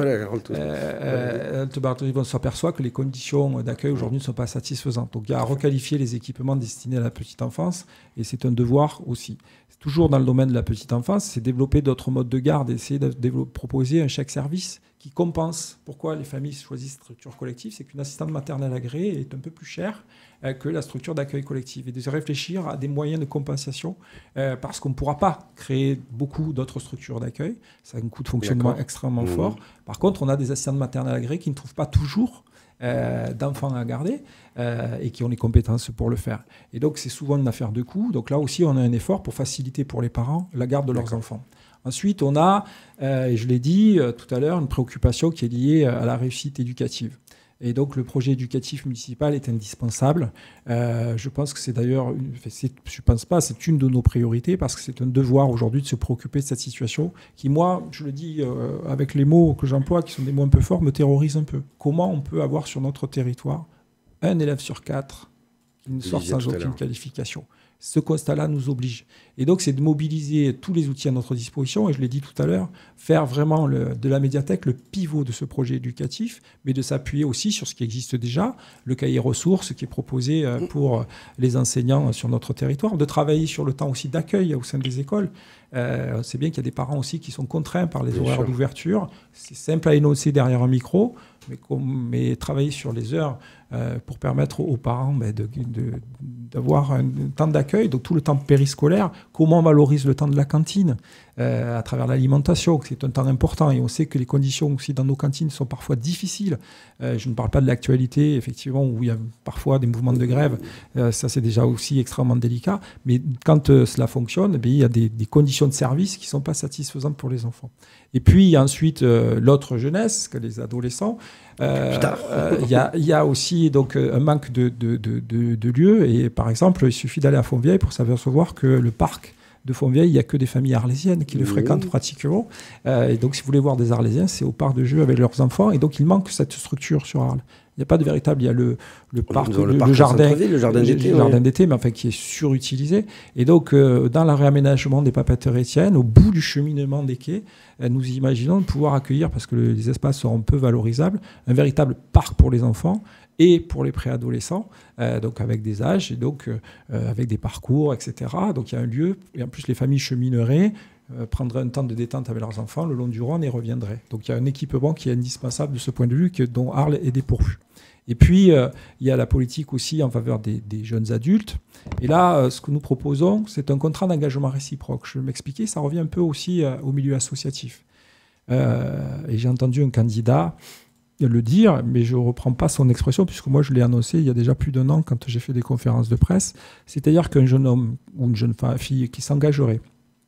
euh, Alte Garderie, on s'aperçoit que les conditions d'accueil aujourd'hui ne sont pas satisfaisantes. Donc il y a à requalifier les équipements destinés à la petite enfance, et c'est un devoir aussi. C'est toujours dans le domaine de la petite enfance, c'est développer d'autres modes de garde, essayer de développer, proposer un chèque service qui compense. Pourquoi les familles choisissent structure collective? C'est qu'une assistante maternelle agréée est un peu plus chère euh, que la structure d'accueil collective. Et de réfléchir à des moyens de compensation, euh, parce qu'on ne pourra pas créer beaucoup d'autres structures d'accueil. Ça a un coût de fonctionnement extrêmement mmh. fort. Par contre, on a des assistantes maternelles agréées qui ne trouvent pas toujours euh, d'enfants à garder euh, et qui ont les compétences pour le faire. Et donc, c'est souvent une affaire de coût. Donc là aussi, on a un effort pour faciliter pour les parents la garde de leurs enfants. Ensuite, on a, euh, et je l'ai dit euh, tout à l'heure, une préoccupation qui est liée à la réussite éducative. Et donc, le projet éducatif municipal est indispensable. Euh, je pense que c'est d'ailleurs, une, c'est, je ne pense pas, c'est une de nos priorités parce que c'est un devoir aujourd'hui de se préoccuper de cette situation qui, moi, je le dis euh, avec les mots que j'emploie, qui sont des mots un peu forts, me terrorise un peu. Comment on peut avoir sur notre territoire un élève sur quatre qui ne sort sans aucune qualification? Ce constat-là nous oblige. Et donc, c'est de mobiliser tous les outils à notre disposition, et je l'ai dit tout à l'heure, faire vraiment le, de la médiathèque le pivot de ce projet éducatif, mais de s'appuyer aussi sur ce qui existe déjà, le cahier ressources qui est proposé pour les enseignants sur notre territoire, de travailler sur le temps aussi d'accueil au sein des écoles. Euh, on sait bien qu'il y a des parents aussi qui sont contraints par les bien horaires d'ouverture. C'est simple à énoncer derrière un micro, mais, mais travailler sur les heures euh, pour permettre aux parents ben, de, de, d'avoir un temps d'accueil, donc tout le temps périscolaire. Comment on valorise le temps de la cantine euh, à travers l'alimentation, c'est un temps important, et on sait que les conditions aussi dans nos cantines sont parfois difficiles. Euh, je ne parle pas de l'actualité, effectivement, où il y a parfois des mouvements de grève, euh, ça c'est déjà aussi extrêmement délicat, mais quand euh, cela fonctionne, eh bien, il y a des, des conditions de service qui ne sont pas satisfaisantes pour les enfants. Et puis il y a ensuite euh, l'autre jeunesse, que les adolescents. Euh, euh, il y, a, il y a aussi donc, un manque de, de, de, de, de lieux, et par exemple, il suffit d'aller à Fontvieille pour s'apercevoir que le parc de Fontvieille, il n'y a que des familles arlésiennes qui le mmh. fréquentent pratiquement. Euh, et donc, si vous voulez voir des Arlésiens, c'est au parc de jeux avec leurs enfants. Et donc, il manque cette structure sur Arles. Il n'y a pas de véritable... Il y a le, le parc, le, le, parc le jardin, le jardin d'été, le jardin d'été, mais enfin qui est surutilisé. Et donc, euh, dans le réaménagement des papeteries-étiennes, au bout du cheminement des quais, euh, nous imaginons de pouvoir accueillir, parce que le, les espaces seront peu valorisables, un véritable parc pour les enfants et pour les préadolescents, euh, donc avec des âges, et donc euh, avec des parcours, et cetera. Donc il y a un lieu, et en plus les familles chemineraient, euh, prendraient un temps de détente avec leurs enfants le long du Rhône et reviendraient. Donc il y a un équipement qui est indispensable de ce point de vue, que, dont Arles est dépourvu. Et puis, euh, il y a la politique aussi en faveur des, des jeunes adultes. Et là, euh, ce que nous proposons, c'est un contrat d'engagement réciproque. Je vais m'expliquer, ça revient un peu aussi euh, au milieu associatif. Euh, et j'ai entendu un candidat le dire, mais je ne reprends pas son expression, puisque moi je l'ai annoncé il y a déjà plus d'un an quand j'ai fait des conférences de presse. C'est-à-dire qu'un jeune homme ou une jeune fille qui s'engagerait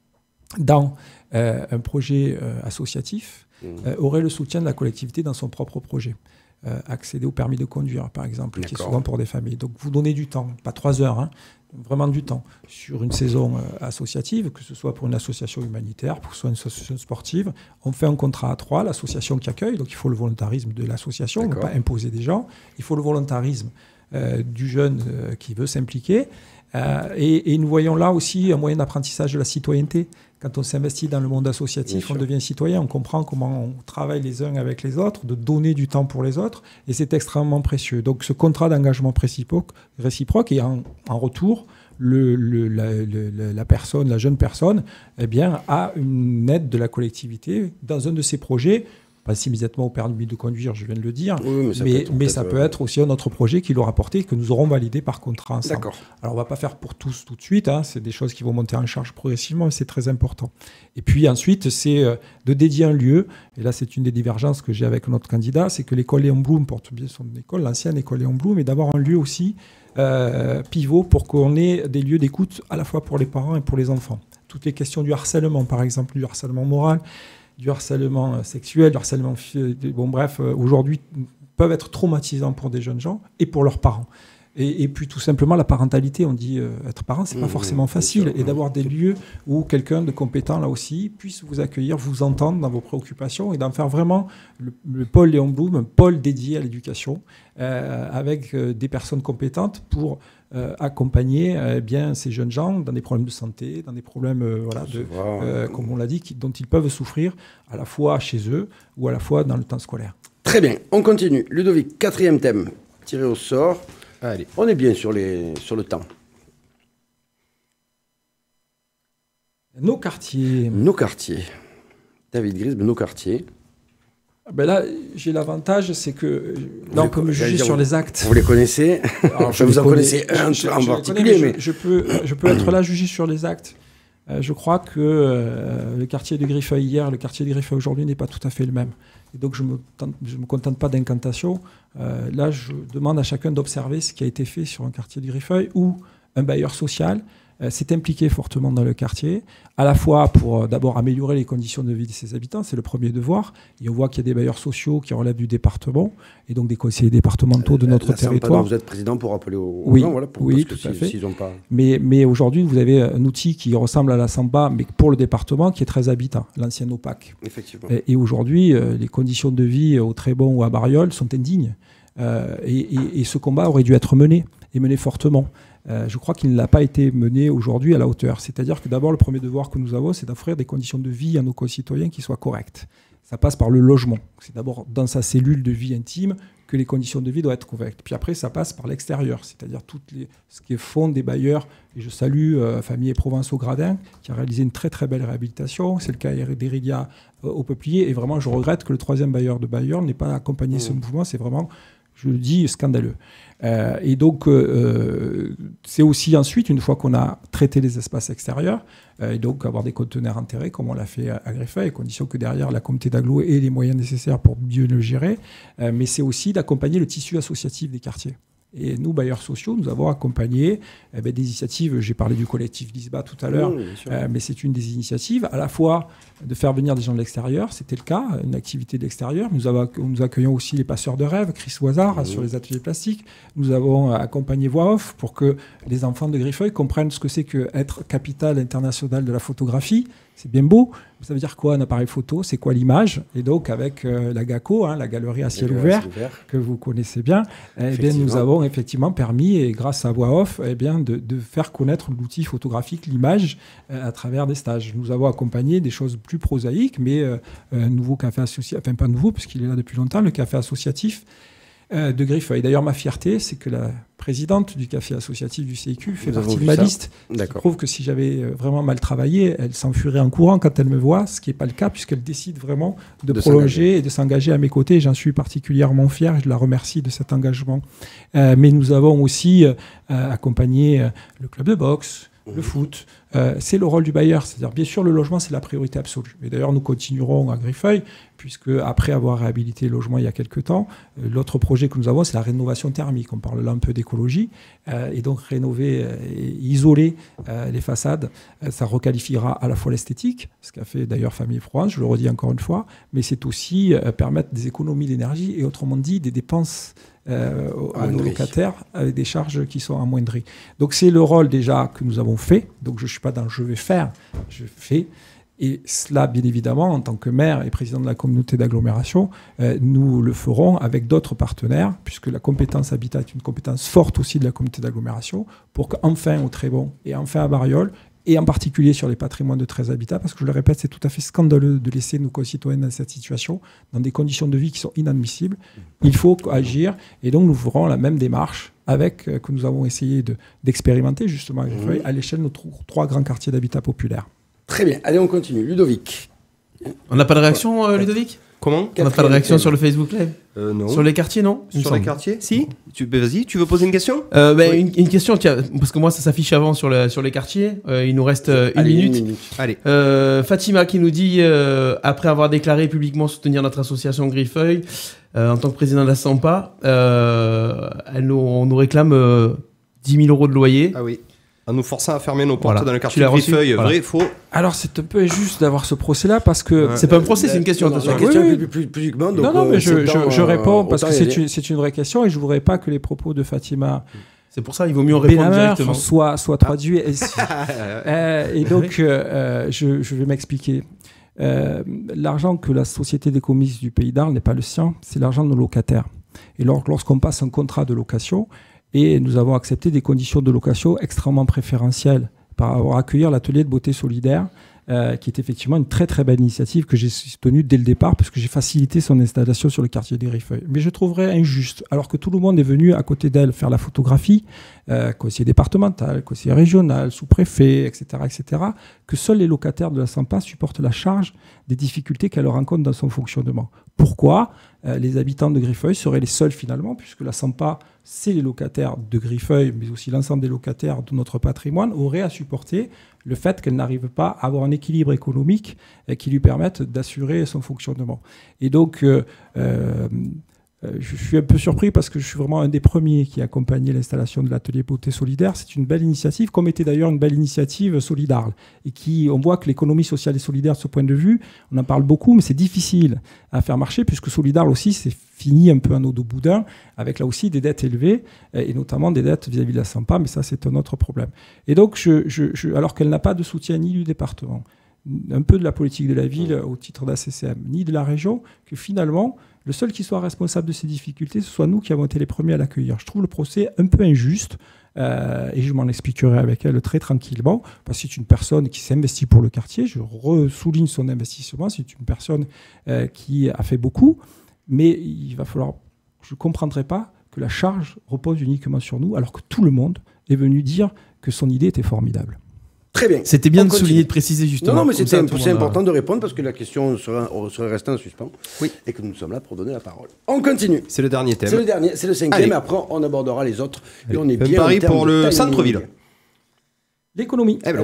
dans euh, un projet euh, associatif euh, aurait le soutien de la collectivité dans son propre projet. Euh, accéder au permis de conduire, par exemple, qui est souvent pour des familles. Donc vous donnez du temps, pas trois heures, hein, vraiment du temps, sur une saison euh, associative, que ce soit pour une association humanitaire, pour que ce soit une association sportive. On fait un contrat à trois, l'association qui accueille, donc il faut le volontarisme de l'association, on ne peut pas imposer des gens, il faut le volontarisme euh, du jeune euh, qui veut s'impliquer. Euh, et, et nous voyons là aussi un moyen d'apprentissage de la citoyenneté. Quand on s'investit dans le monde associatif, on devient citoyen, on comprend comment on travaille les uns avec les autres, de donner du temps pour les autres, et c'est extrêmement précieux. Donc ce contrat d'engagement réciproque, réciproque et en, en retour, le, le, la, le, la personne, la jeune personne, eh bien, a une aide de la collectivité dans un de ses projets. Pas immédiatement au permis de conduire, je viens de le dire, oui, mais ça, mais, peut, être, mais peut, ça être, peut être aussi un autre projet qui l'aura porté, que nous aurons validé par contrat ensemble. D'accord. Alors on ne va pas faire pour tous tout de suite, hein, c'est des choses qui vont monter en charge progressivement, mais c'est très important. Et puis ensuite, c'est euh, de dédier un lieu, et là c'est une des divergences que j'ai avec notre candidat, c'est que l'école Léon Blum porte bien son école, l'ancienne école Léon Blum, et d'avoir un lieu aussi euh, pivot pour qu'on ait des lieux d'écoute à la fois pour les parents et pour les enfants. Toutes les questions du harcèlement, par exemple, du harcèlement moral, du harcèlement sexuel, du harcèlement... Bon, bref, aujourd'hui, peuvent être traumatisants pour des jeunes gens et pour leurs parents. Et, et puis tout simplement la parentalité, on dit euh, être parent, c'est pas Mmh, forcément facile. sûr, Et d'avoir des lieux où quelqu'un de compétent là aussi puisse vous accueillir, vous entendre dans vos préoccupations et d'en faire vraiment le, le pôle Léon Blum, un pôle dédié à l'éducation, euh, avec euh, des personnes compétentes pour euh, accompagner euh, bien ces jeunes gens dans des problèmes de santé, dans des problèmes euh, voilà, de, euh, comme on l'a dit, qui, dont ils peuvent souffrir à la fois chez eux ou à la fois dans le temps scolaire. Très bien, on continue. Ludovic, quatrième thème, tiré au sort. Allez. On est bien sur, les, sur le temps. Nos quartiers. Nos quartiers. David Grisbe, nos quartiers. Ben là, j'ai l'avantage, c'est que là, on peut me juger dire, sur vous- les actes. Vous les connaissez? Alors, Je vous les en connais- connaissez un je- je- en je les particulier, connais, mais... je, je peux, je peux être là juger sur les actes. Euh, je crois que euh, le quartier de Griffeuil hier, le quartier de Griffeuil aujourd'hui n'est pas tout à fait le même. Et donc, je ne me, tente- je me contente pas d'incantation. Euh, là, je demande à chacun d'observer ce qui a été fait sur un quartier de Griffeuil où un bailleur social euh, s'est impliqué fortement dans le quartier, à la fois pour euh, d'abord améliorer les conditions de vie de ses habitants, c'est le premier devoir. Et on voit qu'il y a des bailleurs sociaux qui relèvent du département et donc des conseillers départementaux de notre La Sampa, territoire. dont vous êtes président pour rappeler aux, aux Oui, gens, voilà, pour, oui, parce que tout à si- fait. s'ils ont pas... Mais, mais aujourd'hui, vous avez un outil qui ressemble à la Samba, mais pour le département, qui est très habitant, l'ancien O P A C. Effectivement. Et, et aujourd'hui, euh, les conditions de vie au Trébon ou à Bariol sont indignes. Euh, et, et- et ce combat aurait dû être mené, et mené fortement. Euh, je crois qu'il ne l'a pas été mené aujourd'hui à la hauteur. C'est-à-dire que d'abord, le premier devoir que nous avons, c'est d'offrir des conditions de vie à nos concitoyens qui soient correctes. Ça passe par le logement. C'est d'abord dans sa cellule de vie intime que les conditions de vie doivent être correctes. Puis après, ça passe par l'extérieur, c'est-à-dire toutes les, ce qui est fond des bailleurs. Et je salue euh, Famille et Provence au Gradin, qui a réalisé une très très belle réhabilitation. C'est le cas d'Eridia euh, au Peuplier. Et vraiment, je regrette que le troisième bailleur de Bayeul n'ait pas accompagné Mmh. ce mouvement. C'est vraiment, je le dis, scandaleux. Euh, et donc, euh, c'est aussi ensuite, une fois qu'on a traité les espaces extérieurs, euh, et donc avoir des conteneurs enterrés, comme on l'a fait à, à Griffeuil, à condition que derrière la communauté d'agglo ait les moyens nécessaires pour mieux le gérer, euh, mais c'est aussi d'accompagner le tissu associatif des quartiers. Et nous, bailleurs sociaux, nous avons accompagné eh ben, des initiatives. J'ai parlé du collectif Lisba tout à l'heure, Oui, bien sûr. euh, mais c'est une des initiatives, à la fois de faire venir des gens de l'extérieur, c'était le cas, une activité de l'extérieur. Nous, avons, nous accueillons aussi les passeurs de rêves, Chris Oisard, Mmh. sur les ateliers plastiques. Nous avons accompagné Voix Off pour que les enfants de Griffeuil comprennent ce que c'est qu'être capitale internationale de la photographie. C'est bien beau. Ça veut dire quoi un appareil photo? C'est quoi l'image? Et donc, avec euh, la GACO, hein, la galerie à ciel Et le ouvert, reste ouvert. que vous connaissez bien, eh bien, Effectivement. nous avons effectivement permis, et grâce à Voix Off, eh bien, de, de faire connaître l'outil photographique, l'image, euh, à travers des stages. Nous avons accompagné des choses plus prosaïques, mais euh, un nouveau café associatif, enfin pas nouveau, puisqu'il est là depuis longtemps, le café associatif euh, de Griffeuil. D'ailleurs, ma fierté, c'est que la présidente du café associatif du C I Q fait Nous avons partie de vu ma ça. liste. Je D'accord. trouve que si j'avais euh, vraiment mal travaillé, elle s'enfuirait en courant quand elle me voit, ce qui n'est pas le cas, puisqu'elle décide vraiment de, De prolonger et de s'engager à mes côtés. Et j'en suis particulièrement fier et je la remercie de cet engagement. Euh, mais nous avons aussi euh, accompagné euh, le club de boxe, le foot. Euh, c'est le rôle du bailleur. C'est-à-dire, bien sûr, le logement, c'est la priorité absolue. Et d'ailleurs, nous continuerons à Griffeuil, puisque après avoir réhabilité le logement il y a quelques temps, euh, l'autre projet que nous avons, c'est la rénovation thermique. On parle là un peu d'écologie. Euh, et donc, rénover euh, et isoler euh, les façades, euh, ça requalifiera à la fois l'esthétique, ce qu'a fait d'ailleurs Famille Provence, je le redis encore une fois, mais c'est aussi euh, permettre des économies d'énergie et autrement dit, des dépenses euh, à nos Amoindries. locataires avec des charges qui sont amoindries. Donc c'est le rôle déjà que nous avons fait. Donc je ne suis pas dans je vais faire, je fais. Et cela, bien évidemment, en tant que maire et président de la communauté d'agglomération, euh, nous le ferons avec d'autres partenaires, puisque la compétence habitat est une compétence forte aussi de la communauté d'agglomération, pour qu'enfin au Trébon et enfin à Bariol, et en particulier sur les patrimoines de treize habitats, parce que je le répète, c'est tout à fait scandaleux de laisser nos concitoyens dans cette situation, dans des conditions de vie qui sont inadmissibles. Il faut agir, et donc nous ferons la même démarche avec, euh, que nous avons essayé de- d'expérimenter justement à Griffeuil, à l'échelle de nos tro- trois grands quartiers d'habitat populaire. Très bien. Allez, on continue. Ludovic. On n'a pas de réaction, euh, Ludovic? Comment On n'a pas de Quatrième réaction thème. sur le Facebook Live? Euh, Non. Sur les quartiers, non? Il me Sur les semble. quartiers Si tu, ben Vas-y, tu veux poser une question Euh, ben, Oui. une, une question, tiens, parce que moi ça s'affiche avant sur, le, sur les quartiers. Euh, il nous reste euh, une Allez, minute. Allez. Euh, Fatima qui nous dit, euh, après avoir déclaré publiquement soutenir notre association Griffeuil, euh, en tant que président de la Sampa, euh, elle nous, on nous réclame euh, dix mille euros de loyer. Ah oui. En nous forçant à fermer nos portes Voilà. dans le Tu quartier l'as de reçu Griffeuil, Voilà. vrai, faux. Alors c'est un peu injuste d'avoir ce procès-là, parce que... Ouais. C'est pas un procès, c'est une question. Non, non, attention. la question Oui, est oui. plus, plus, plus publiquement. Donc, non, non, euh, mais je, c'est je- temps, je euh, réponds parce autant que y c'est aller. une, c'est une vraie question et je ne voudrais pas que les propos de Fatima C'est pour ça qu'il vaut mieux en répondre Benhammer, directement. soit, soit traduit. Et, euh, et donc, euh, je, je vais m'expliquer. Euh, l'argent que la société des comices du Pays d'Arles n'est pas le sien, c'est l'argent de nos locataires. Et lors, lorsqu'on passe un contrat de location, et nous avons accepté des conditions de location extrêmement préférentielles par avoir accueilli l'atelier de beauté solidaire, euh, qui est effectivement une très très belle initiative que j'ai soutenue dès le départ, parce que j'ai facilité son installation sur le quartier des Griffeuils. Mais je trouverais injuste, alors que tout le monde est venu à côté d'elle faire la photographie, euh, conseiller départemental, conseiller régional, sous-préfet, et cetera, et cetera, que seuls les locataires de la Sampa supportent la charge des difficultés qu'elle rencontre dans son fonctionnement. Pourquoi euh, les habitants de Griffeuils seraient les seuls finalement, puisque la Sampa, c'est les locataires de Griffeuils, mais aussi l'ensemble des locataires de notre patrimoine, auraient à supporter le fait qu'elle n'arrive pas à avoir un équilibre économique euh, qui lui permette d'assurer son fonctionnement. Et donc, euh, euh, Euh, je suis un peu surpris parce que je suis vraiment un des premiers qui a accompagné l'installation de l'atelier beauté solidaire. C'est une belle initiative, comme était d'ailleurs une belle initiative Solidarl. Et qui, on voit que l'économie sociale et solidaire, de ce point de vue, on en parle beaucoup, mais c'est difficile à faire marcher puisque Solidarl aussi, c'est fini un peu en eau de boudin, avec là aussi des dettes élevées, et notamment des dettes vis-à-vis de la Sampa, mais ça, c'est un autre problème. Et donc, je, je, je, alors qu'elle n'a pas de soutien ni du département, un peu de la politique de la ville au titre d'A C C M, ni de la région, que finalement, le seul qui soit responsable de ces difficultés, ce soit nous qui avons été les premiers à l'accueillir. Je trouve le procès un peu injuste, euh, et je m'en expliquerai avec elle très tranquillement, parce que c'est une personne qui s'investit pour le quartier, je souligne son investissement, c'est une personne euh, qui a fait beaucoup, mais il va falloir, je ne comprendrai pas que la charge repose uniquement sur nous, alors que tout le monde est venu dire que son idée était formidable. Très bien. C'était bien On de continue. souligner, de préciser justement. Non, non mais Comme c'était ça, un- tout le c'est monde a- important de répondre parce que la question serait, serait restée en suspens. Oui. Et que nous sommes là pour donner la parole. On continue. C'est le dernier thème. C'est le dernier, c'est le cinquième, Allez. et après on abordera les autres. Et Allez. on est Même bien. en pareil termes pour de le timing. centre-ville. L'économie. Eh ben,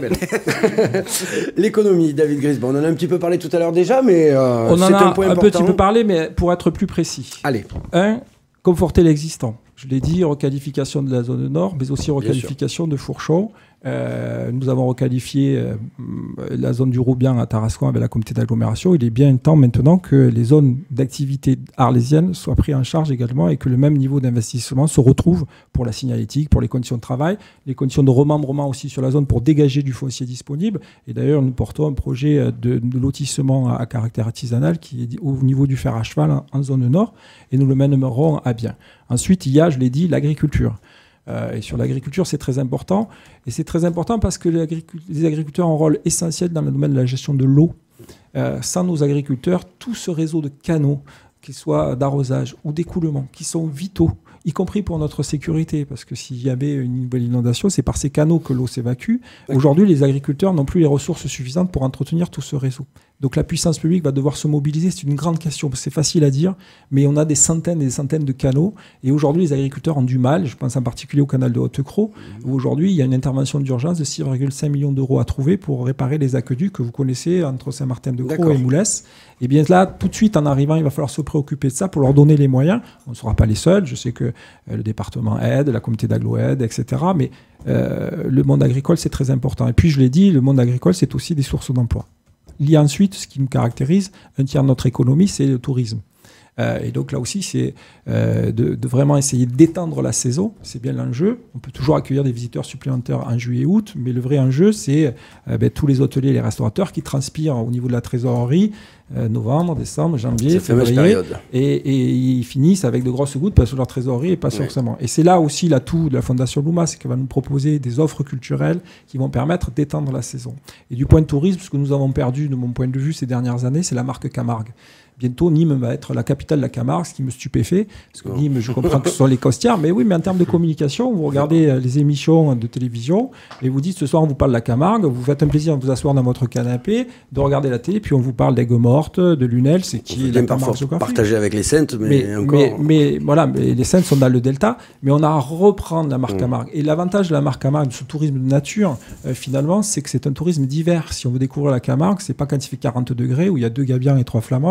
L'économie, David Grisbon. On en a un petit peu parlé tout à l'heure déjà, mais euh, On en c'est a un point un important. petit peu parlé, mais pour être plus précis. Allez. Un, conforter l'existant. Je l'ai dit, requalification de la zone nord, mais aussi requalification de Fourchon. Euh, nous avons requalifié euh, la zone du Roubian à Tarascon avec la communauté d'agglomération. Il est bien temps maintenant que les zones d'activité arlésiennes soient prises en charge également et que le même niveau d'investissement se retrouve pour la signalétique, pour les conditions de travail, les conditions de remembrement aussi sur la zone pour dégager du foncier disponible. Et d'ailleurs, nous portons un projet de, de lotissement à, à caractère artisanal qui est au niveau du fer à cheval en, en zone nord et nous le mènerons à bien. Ensuite, il y a, je l'ai dit, l'agriculture. Euh, et sur l'agriculture, c'est très important. Et c'est très important parce que les, agricu- les agriculteurs ont un rôle essentiel dans le domaine de la gestion de l'eau. Euh, sans nos agriculteurs, tout ce réseau de canaux, qu'ils soient d'arrosage ou d'écoulement, qui sont vitaux, y compris pour notre sécurité, parce que s'il y avait une nouvelle inondation, c'est par ces canaux que l'eau s'évacue. Aujourd'hui, les agriculteurs n'ont plus les ressources suffisantes pour entretenir tout ce réseau. Donc la puissance publique va devoir se mobiliser. C'est une grande question, c'est facile à dire, mais on a des centaines et des centaines de canaux. Et aujourd'hui, les agriculteurs ont du mal. Je pense en particulier au canal de Haute-Crau, où aujourd'hui, il y a une intervention d'urgence de six virgule cinq millions d'euros à trouver pour réparer les aqueducs que vous connaissez entre Saint-Martin-de-Crau D'accord. et Moulès. Et bien là, tout de suite, en arrivant, il va falloir se préoccuper de ça pour leur donner les moyens. On ne sera pas les seuls. Je sais que euh, le département aide, la communauté d'agglo aide, et cetera. Mais euh, le monde agricole, c'est très important. Et puis, je l'ai dit, le monde agricole, c'est aussi des sources d'emploi. Il y a ensuite, ce qui nous caractérise, un tiers de notre économie, c'est le tourisme. Euh, et donc là aussi, c'est euh, de, de vraiment essayer d'étendre la saison. C'est bien l'enjeu. On peut toujours accueillir des visiteurs supplémentaires en juillet et août, mais le vrai enjeu, c'est euh, ben, tous les hôteliers et les restaurateurs qui transpirent au niveau de la trésorerie euh, novembre, décembre, janvier, Cette fameuse février. période. Et, et ils finissent avec de grosses gouttes parce que leur trésorerie n'est pas Ouais. forcément. Et c'est là aussi l'atout de la Fondation Luma, c'est qu'elle va nous proposer des offres culturelles qui vont permettre d'étendre la saison. Et du point de tourisme, ce que nous avons perdu, de mon point de vue, ces dernières années, c'est la marque Camargue. Bientôt, Nîmes va être la capitale de la Camargue, ce qui me stupéfait. Parce que Oh. Nîmes, je comprends que ce sont les costières, mais oui, mais en termes de communication, vous regardez euh, les émissions de télévision et vous dites ce soir, on vous parle de la Camargue, vous faites un plaisir de vous asseoir dans votre canapé, de regarder la télé, puis on vous parle d'Aigues Mortes, de Lunel, c'est On qui peut est bien la parfois Camargue géographique. partager avec les Saintes, mais, Mais, encore. mais, mais voilà, mais les scènes sont dans le delta, mais on a à reprendre la marque Mm. Camargue. Et l'avantage de la marque Camargue, de ce tourisme de nature, euh, finalement, c'est que c'est un tourisme divers. Si on veut découvrir la Camargue, c'est pas quand il fait quarante degrés où il y a deux gabions et trois flamands.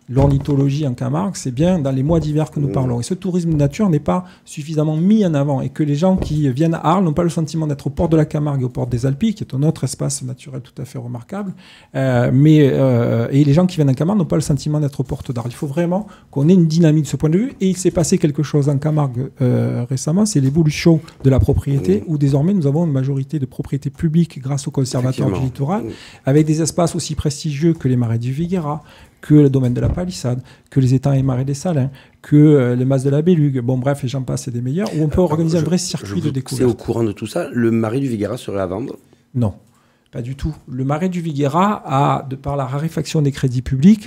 l'ornithologie en Camargue, c'est bien dans les mois d'hiver que nous parlons. Et ce tourisme de nature n'est pas suffisamment mis en avant et que les gens qui viennent à Arles n'ont pas le sentiment d'être au port de la Camargue et au port des Alpilles, qui est un autre espace naturel tout à fait remarquable. Euh, mais, euh, et les gens qui viennent en Camargue n'ont pas le sentiment d'être aux portes d'Arles. Il faut vraiment qu'on ait une dynamique de ce point de vue. Et il s'est passé quelque chose en Camargue euh, récemment, c'est l'évolution de la propriété, où désormais nous avons une majorité de propriétés publiques grâce au Conservatoire du littoral, avec des espaces aussi prestigieux que les marais du Viguera, que le domaine de la Palissade, que les étangs et marais des Salins, que euh, les masses de la Bélugue, bon bref, et j'en passe, c'est des meilleurs, où on peut organiser je, un vrai circuit je, de découverte. C'est au courant de tout ça, le marais du Viguera serait à vendre? Non, pas du tout. Le marais du Viguera a, de par la raréfaction des crédits publics,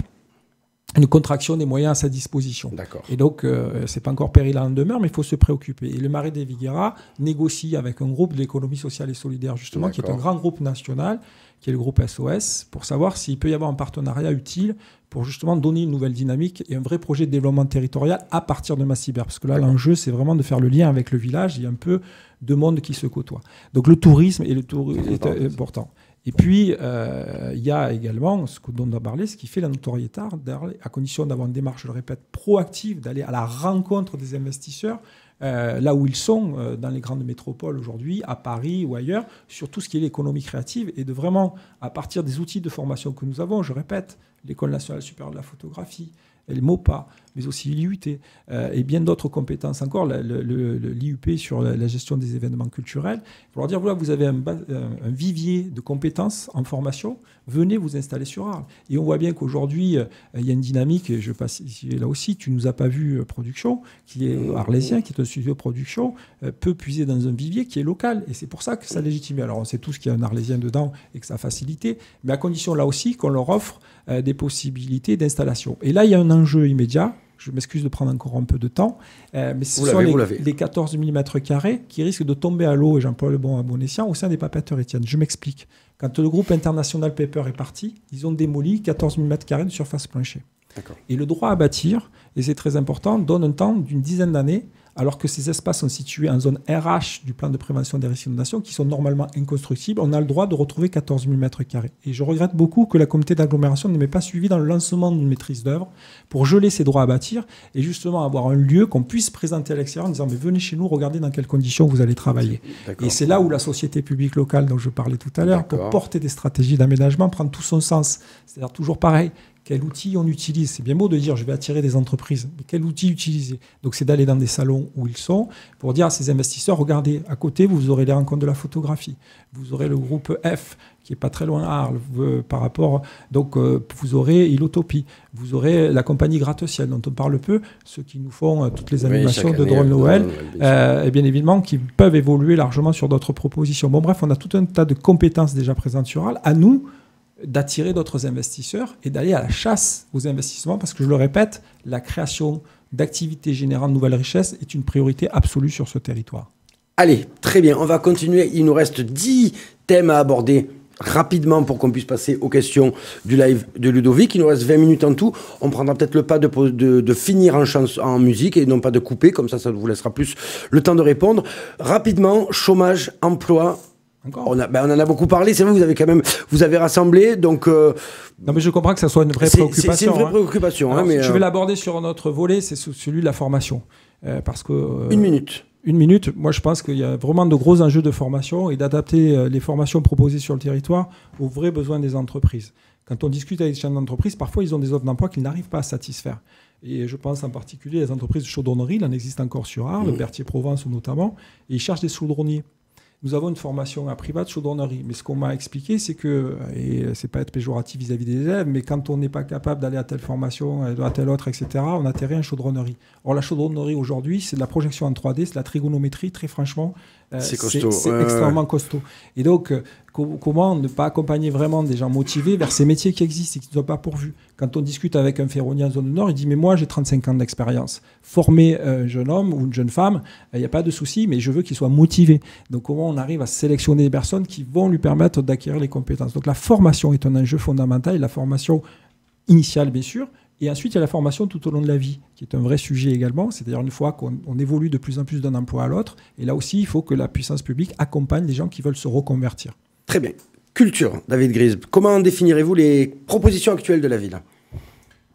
une contraction des moyens à sa disposition. Et donc, euh, c'est pas encore péril en demeure, mais il faut se préoccuper. Et le marais des Viguera négocie avec un groupe de l'économie sociale et solidaire, justement, qui est un grand groupe national, qui est le groupe S O S, pour savoir s'il peut y avoir un partenariat utile pour justement donner une nouvelle dynamique et un vrai projet de développement territorial à partir de Massibert. Parce que là, l'enjeu, c'est vraiment de faire le lien avec le village. Il y a un peu deux mondes qui se côtoient. Donc le tourisme et le tourisme est important. Et puis, euh, il y a également ce dont on a parlé, ce qui fait la notoriété d'Arles, à condition d'avoir une démarche, je le répète, proactive, d'aller à la rencontre des investisseurs, euh, là où ils sont, euh, dans les grandes métropoles aujourd'hui, à Paris ou ailleurs, sur tout ce qui est l'économie créative, et de vraiment, à partir des outils de formation que nous avons, je répète, l'École nationale supérieure de la photographie, le MOPA, mais aussi l'I U T, euh, et bien d'autres compétences encore, le, le, le, l'I U P sur la, la gestion des événements culturels. Il faut leur dire, voilà, vous avez un, un vivier de compétences en formation, venez vous installer sur Arles. Et on voit bien qu'aujourd'hui, euh, il y a une dynamique, et je passe ici, là aussi, tu ne nous as pas vu euh, Production, qui est arlésien, qui est un studio de production, euh, peut puiser dans un vivier qui est local. Et c'est pour ça que ça légitime. Alors on sait tous qu'il y a un arlésien dedans et que ça a facilité, mais à condition là aussi qu'on leur offre euh, des possibilités d'installation. Et là, il y a un enjeu immédiat. Je m'excuse de prendre encore un peu de temps, euh, mais ce vous sont les, les quatorze mille mètres carrés qui risquent de tomber à l'eau, et j'emploie le bon à bon escient, au sein des papeteries Étienne. Je m'explique. Quand le groupe International Paper est parti, ils ont démoli quatorze mille mètres carrés de surface plancher. Et le droit à bâtir, et c'est très important, donne un temps d'une dizaine d'années, alors que ces espaces sont situés en zone R H du plan de prévention des risques d'inondation, qui sont normalement inconstructibles, on a le droit de retrouver quatorze mille mètres carrés. Et je regrette beaucoup que la communauté d'agglomération ne m'ait pas suivi dans le lancement d'une maîtrise d'œuvre pour geler ces droits à bâtir et justement avoir un lieu qu'on puisse présenter à l'extérieur en disant mais venez chez nous, regardez dans quelles conditions vous allez travailler. Et c'est là où la société publique locale dont je parlais tout à l'heure, pour porter des stratégies d'aménagement, prend tout son sens. C'est-à-dire toujours pareil. Quel outil on utilise? C'est bien beau de dire je vais attirer des entreprises, mais quel outil utiliser? Donc c'est d'aller dans des salons où ils sont pour dire à ces investisseurs, regardez, à côté vous aurez les rencontres de la photographie, vous aurez le groupe F qui est pas très loin à Arles euh, par rapport, donc euh, vous aurez Ilotopie, vous aurez la compagnie Gratte-Ciel dont on parle peu, ceux qui nous font euh, toutes les animations oui, de drone Noël, euh, et bien évidemment qui peuvent évoluer largement sur d'autres propositions. Bon bref, on a tout un tas de compétences déjà présentes sur Arles, à nous d'attirer d'autres investisseurs et d'aller à la chasse aux investissements parce que, je le répète, la création d'activités générant de nouvelles richesses est une priorité absolue sur ce territoire. Allez, très bien, on va continuer. Il nous reste dix thèmes à aborder rapidement pour qu'on puisse passer aux questions du live de Ludovic. Il nous reste vingt minutes en tout. On prendra peut-être le pas de, de, de finir en, chance, en musique et non pas de couper, comme ça, ça vous laissera plus le temps de répondre. Rapidement, chômage, emploi... On, a, ben on en a beaucoup parlé, c'est vrai, vous avez quand même, vous avez rassemblé, donc... Euh, non mais je comprends que ça soit une vraie préoccupation. C'est une vraie préoccupation. Alors, hein, mais je euh... vais l'aborder sur un autre volet, c'est celui de la formation. Euh, parce que, euh, une minute. Une minute, moi je pense qu'il y a vraiment de gros enjeux de formation et d'adapter euh, les formations proposées sur le territoire aux vrais besoins des entreprises. Quand on discute avec les chefs d'entreprise, parfois ils ont des offres d'emploi qu'ils n'arrivent pas à satisfaire. Et je pense en particulier aux entreprises de chaudronnerie, il en existe encore sur Arles, mmh. le Berthier-Provence notamment, et ils cherchent des chaudronniers. Nous avons une formation à Privat de chaudronnerie, mais ce qu'on m'a expliqué, c'est que, et c'est pas être péjoratif vis-à-vis des élèves, mais quand on n'est pas capable d'aller à telle formation, à telle autre, et cetera, on atterrit en chaudronnerie. Or, la chaudronnerie aujourd'hui, c'est de la projection en trois D, c'est de la trigonométrie, très franchement, euh, c'est costaud. C'est euh... extrêmement costaud. Et donc, euh, co- comment ne pas accompagner vraiment des gens motivés vers ces métiers qui existent et qui ne sont pas pourvus? Quand on discute avec un ferronnier en zone nord, il dit « mais moi, j'ai trente-cinq ans d'expérience. Former un jeune homme ou une jeune femme, il n'y a pas de souci, mais je veux qu'il soit motivé. » Donc, comment on arrive à sélectionner des personnes qui vont lui permettre d'acquérir les compétences? Donc, la formation est un enjeu fondamental, la formation initiale, bien sûr, et ensuite, il y a la formation tout au long de la vie, qui est un vrai sujet également. C'est-à-dire une fois qu'on on évolue de plus en plus d'un emploi à l'autre, et là aussi, il faut que la puissance publique accompagne les gens qui veulent se reconvertir. Très bien. Culture, David Griesb. Comment définirez-vous les propositions actuelles de la ville?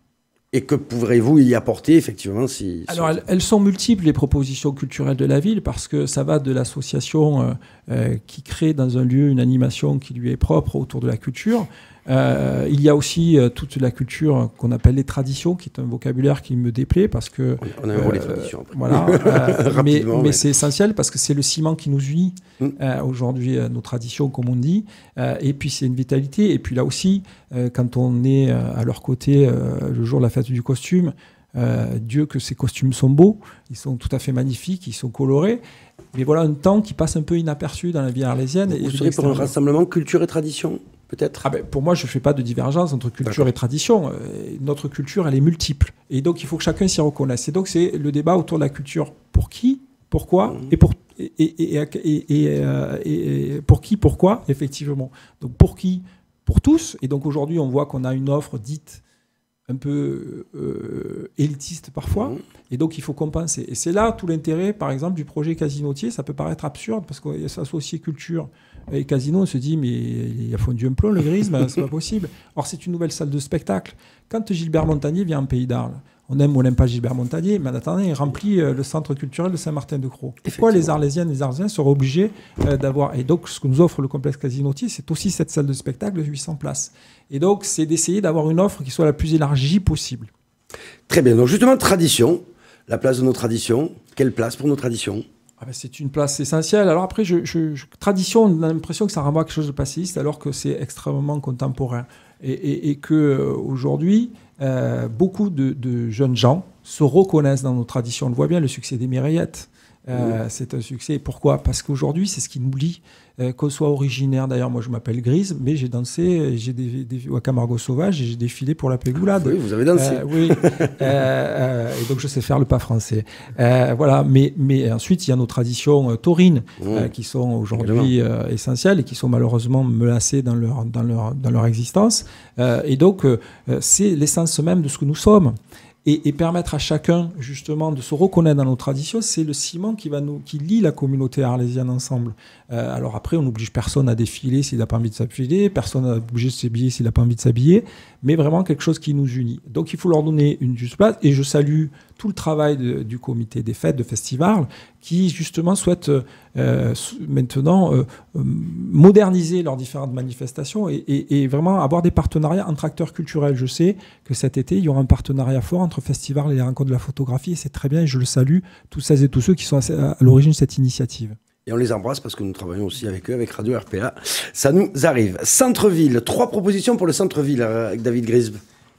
Et que pourrez-vous y apporter, effectivement, si... Alors, elles, elles sont multiples, les propositions culturelles de la ville, parce que ça va de l'association euh, euh, qui crée dans un lieu une animation qui lui est propre autour de la culture. Euh, il y a aussi euh, toute la culture qu'on appelle les traditions, qui est un vocabulaire qui me déplaît, parce que... On a un rôle euh, des traditions, après. Voilà, euh, mais, mais ouais. c'est essentiel, parce que c'est le ciment qui nous unit mm. euh, aujourd'hui, euh, nos traditions, comme on dit. Euh, et puis, c'est une vitalité. Et puis là aussi, euh, quand on est euh, à leur côté euh, le jour de la fête du costume, euh, Dieu que ces costumes sont beaux, ils sont tout à fait magnifiques, ils sont colorés. Mais voilà un temps qui passe un peu inaperçu dans la vie arlésienne. Vous serez pour un rassemblement culture et tradition, peut-être? Ah ben, pour moi, je ne fais pas de divergence entre culture et tradition. Euh, notre culture, elle est multiple. Et donc, il faut que chacun s'y reconnaisse. Et donc, c'est le débat autour de la culture. Pour qui, pourquoi, mmh. et, pour, et, et, et, et, et, euh, et pour qui, pourquoi, effectivement. Donc, pour qui, pour tous. Et donc, aujourd'hui, on voit qu'on a une offre dite un peu euh, élitiste parfois, mmh. et donc il faut compenser. Et c'est là tout l'intérêt, par exemple, du projet Casinotier. Ça peut paraître absurde, parce qu'on s'associe culture et casino, on se dit, mais il a fondu un plomb, le Grisme, c'est pas possible. Or, c'est une nouvelle salle de spectacle. Quand Gilbert Montagnier vient en Pays d'Arles, on aime ou on n'aime pas Gilbert Montagnier, mais en attendant, il remplit euh, le centre culturel de Saint-Martin-de-Crau. Pourquoi les Arlésiennes et les Arlésiens seraient obligés euh, d'avoir... Et donc, ce que nous offre le complexe Casinotier, c'est aussi cette salle de spectacle de huit cents places. Et donc, c'est d'essayer d'avoir une offre qui soit la plus élargie possible. Très bien. Donc, justement, tradition, la place de nos traditions. Quelle place pour nos traditions? Ah ben, c'est une place essentielle. Alors après, je, je, je, tradition, on a l'impression que ça renvoie à quelque chose de passéiste, alors que c'est extrêmement contemporain. Et, et, et qu'aujourd'hui, euh, beaucoup de, de jeunes gens se reconnaissent dans nos traditions. On le voit bien, le succès des Mireillettes. Euh, mmh. C'est un succès. Pourquoi? Parce qu'aujourd'hui, c'est ce qui nous lie. Euh, qu'on soit originaire, d'ailleurs, moi je m'appelle Grise, mais j'ai dansé, j'ai des, des, à Camargo Sauvage et j'ai défilé pour la Pégoulade. Oui, vous avez dansé. Euh, oui, euh, euh, et donc je sais faire le pas français. Euh, voilà, mais, mais ensuite il y a nos traditions euh, taurines mmh. euh, qui sont aujourd'hui euh, essentielles et qui sont malheureusement menacées dans leur, dans leur, dans leur existence. Euh, et donc euh, c'est l'essence même de ce que nous sommes. Et, et permettre à chacun, justement, de se reconnaître dans nos traditions, c'est le ciment qui, va nous, qui lie la communauté arlésienne ensemble. Euh, alors après, on n'oblige personne à défiler s'il n'a pas envie de s'habiller, personne n'a obligé de s'habiller s'il n'a pas envie de s'habiller, mais vraiment quelque chose qui nous unit. Donc il faut leur donner une juste place, et je salue tout le travail de, du comité des fêtes, de Festival, qui justement souhaite euh, maintenant euh, moderniser leurs différentes manifestations et, et, et vraiment avoir des partenariats entre acteurs culturels. Je sais que cet été, il y aura un partenariat fort entre Festival et les rencontres de la photographie, et c'est très bien, et je le salue, tous celles et tous ceux qui sont à, à l'origine de cette initiative. Et on les embrasse parce que nous travaillons aussi avec eux, avec Radio R P A. Ça nous arrive. Centre-ville, trois propositions pour le centre-ville avec David Grisbe.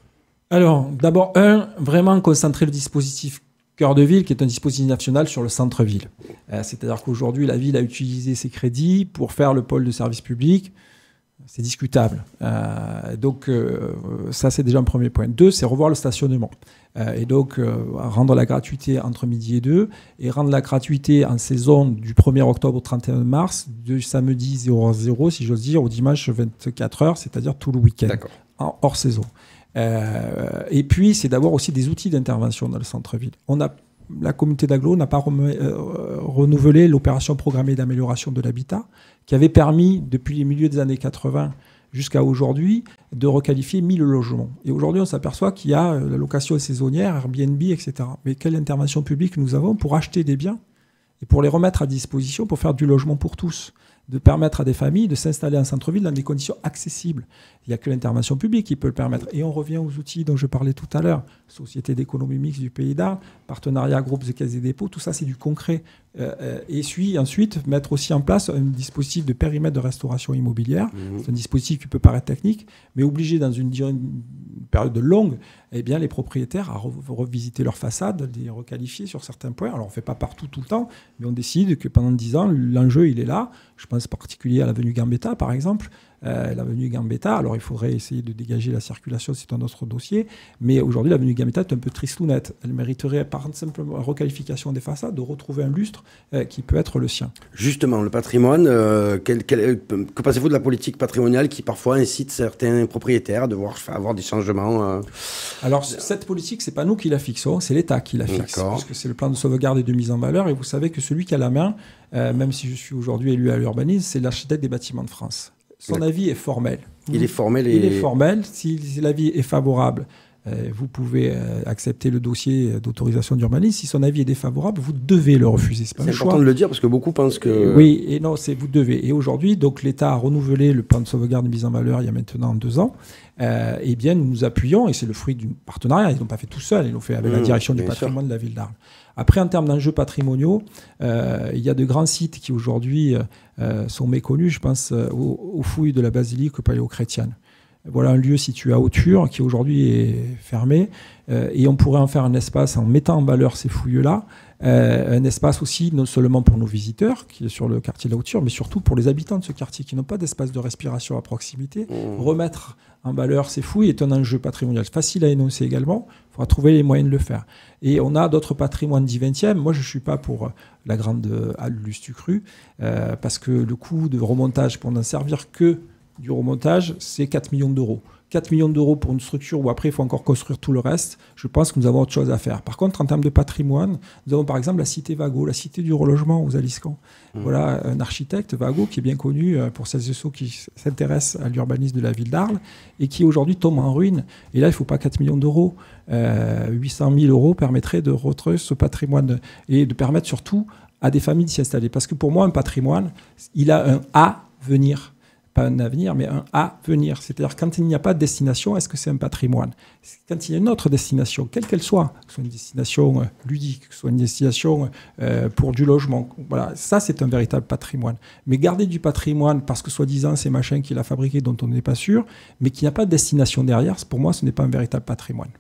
Alors, d'abord, un, vraiment concentrer le dispositif Cœur de Ville, qui est un dispositif national sur le centre-ville. Euh, c'est-à-dire qu'aujourd'hui, la ville a utilisé ses crédits pour faire le pôle de service public. C'est discutable. Euh, donc, euh, ça, c'est déjà un premier point. Deux, c'est revoir le stationnement. Euh, et donc, euh, rendre la gratuité entre midi et deux, et rendre la gratuité en saison du premier octobre au trente et un mars, du samedi zéro heure zéro, si j'ose dire, au dimanche vingt-quatre heures, c'est-à-dire tout le week-end, en hors saison. Euh, et puis, c'est d'avoir aussi des outils d'intervention dans le centre-ville. On a, la communauté d'agglo n'a pas re- euh, renouvelé l'opération programmée d'amélioration de l'habitat, qui avait permis, depuis les milieux des années quatre-vingts jusqu'à aujourd'hui, de requalifier mille logements. Et aujourd'hui, on s'aperçoit qu'il y a la location saisonnière, Airbnb, et cetera. Mais quelle intervention publique nous avons pour acheter des biens et pour les remettre à disposition pour faire du logement pour tous, de permettre à des familles de s'installer en centre-ville dans des conditions accessibles. Il n'y a que l'intervention publique qui peut le permettre. Et on revient aux outils dont je parlais tout à l'heure. Société d'économie mixte du Pays d'Arles, partenariat, groupes de caisses et dépôts, tout ça c'est du concret. Euh, et puis ensuite, mettre aussi en place un dispositif de périmètre de restauration immobilière. Mmh. C'est un dispositif qui peut paraître technique, mais obligé dans une, une période longue, eh bien, les propriétaires à re- revisiter leur façade, les requalifier sur certains points. Alors on ne fait pas partout tout le temps, mais on décide que pendant dix ans, l'enjeu il est là. Je pense en particulier à l'avenue Gambetta, par exemple. Euh, l'avenue Gambetta, alors il faudrait essayer de dégager la circulation, c'est un autre dossier, mais aujourd'hui l'avenue Gambetta est un peu tristounette. Elle mériterait par simplement la requalification des façades de retrouver un lustre euh, qui peut être le sien. Justement, le patrimoine, euh, quel, quel, que pensez-vous de la politique patrimoniale qui parfois incite certains propriétaires à devoir avoir des changements euh... Alors cette politique, c'est pas nous qui la fixons, c'est l'État qui la fixe, parce que c'est le plan de sauvegarde et de mise en valeur, et vous savez que celui qui a la main, euh, même si je suis aujourd'hui élu à l'urbanisme, c'est l'architecte des bâtiments de France. Son avis est formel. Il est formel et... Il est formel. Si l'avis est favorable, euh, vous pouvez euh, accepter le dossier d'autorisation d'urbanisme. Si son avis est défavorable, vous devez le refuser. C'est, c'est important de le dire parce que beaucoup pensent que... Oui, et non, c'est vous devez. Et aujourd'hui, donc l'État a renouvelé le plan de sauvegarde de mise en valeur il y a maintenant deux ans. Euh, eh bien, nous nous appuyons, et c'est le fruit d'un partenariat, ils n'ont pas fait tout seuls, ils l'ont fait avec mmh, la direction du patrimoine sûr. de la ville d'Arles. Après, en termes d'enjeux patrimoniaux, euh, il y a de grands sites qui aujourd'hui euh, sont méconnus, je pense euh, aux, aux fouilles de la basilique paléo-chrétienne. Voilà un lieu situé à Hauture qui aujourd'hui est fermé, euh, et on pourrait en faire un espace en mettant en valeur ces fouilles-là. Euh, un espace aussi, non seulement pour nos visiteurs, qui est sur le quartier de la Hauture, mais surtout pour les habitants de ce quartier qui n'ont pas d'espace de respiration à proximité. Mmh. Remettre en valeur ces fouilles est un enjeu patrimonial facile à énoncer également. Il faudra trouver les moyens de le faire. Et on a d'autres patrimoines du vingtième. Moi, je ne suis pas pour la grande halle Lustucru, euh, parce que le coût de remontage, pour n'en servir que du remontage, c'est quatre millions d'euros. quatre millions d'euros pour une structure où après il faut encore construire tout le reste, je pense que nous avons autre chose à faire. Par contre, en termes de patrimoine, nous avons par exemple la cité Vago, la cité du relogement aux Aliscamps. Mmh. Voilà un architecte, Vago, qui est bien connu pour celles et ceux qui s'intéressent à l'urbanisme de la ville d'Arles et qui aujourd'hui tombe en ruine. Et là, il ne faut pas quatre millions d'euros. Euh, huit cent mille euros permettraient de retrouver ce patrimoine et de permettre surtout à des familles de s'y installer. Parce que pour moi, un patrimoine, il a un avenir. Pas un avenir, mais un avenir. C'est-à-dire, quand il n'y a pas de destination, est-ce que c'est un patrimoine? Quand il y a une autre destination, quelle qu'elle soit, que ce soit une destination ludique, que ce soit une destination euh, pour du logement, voilà, ça, c'est un véritable patrimoine. Mais garder du patrimoine parce que, soi-disant, c'est machin qu'il a fabriqué dont on n'est pas sûr, mais qui n'a pas de destination derrière, pour moi, ce n'est pas un véritable patrimoine.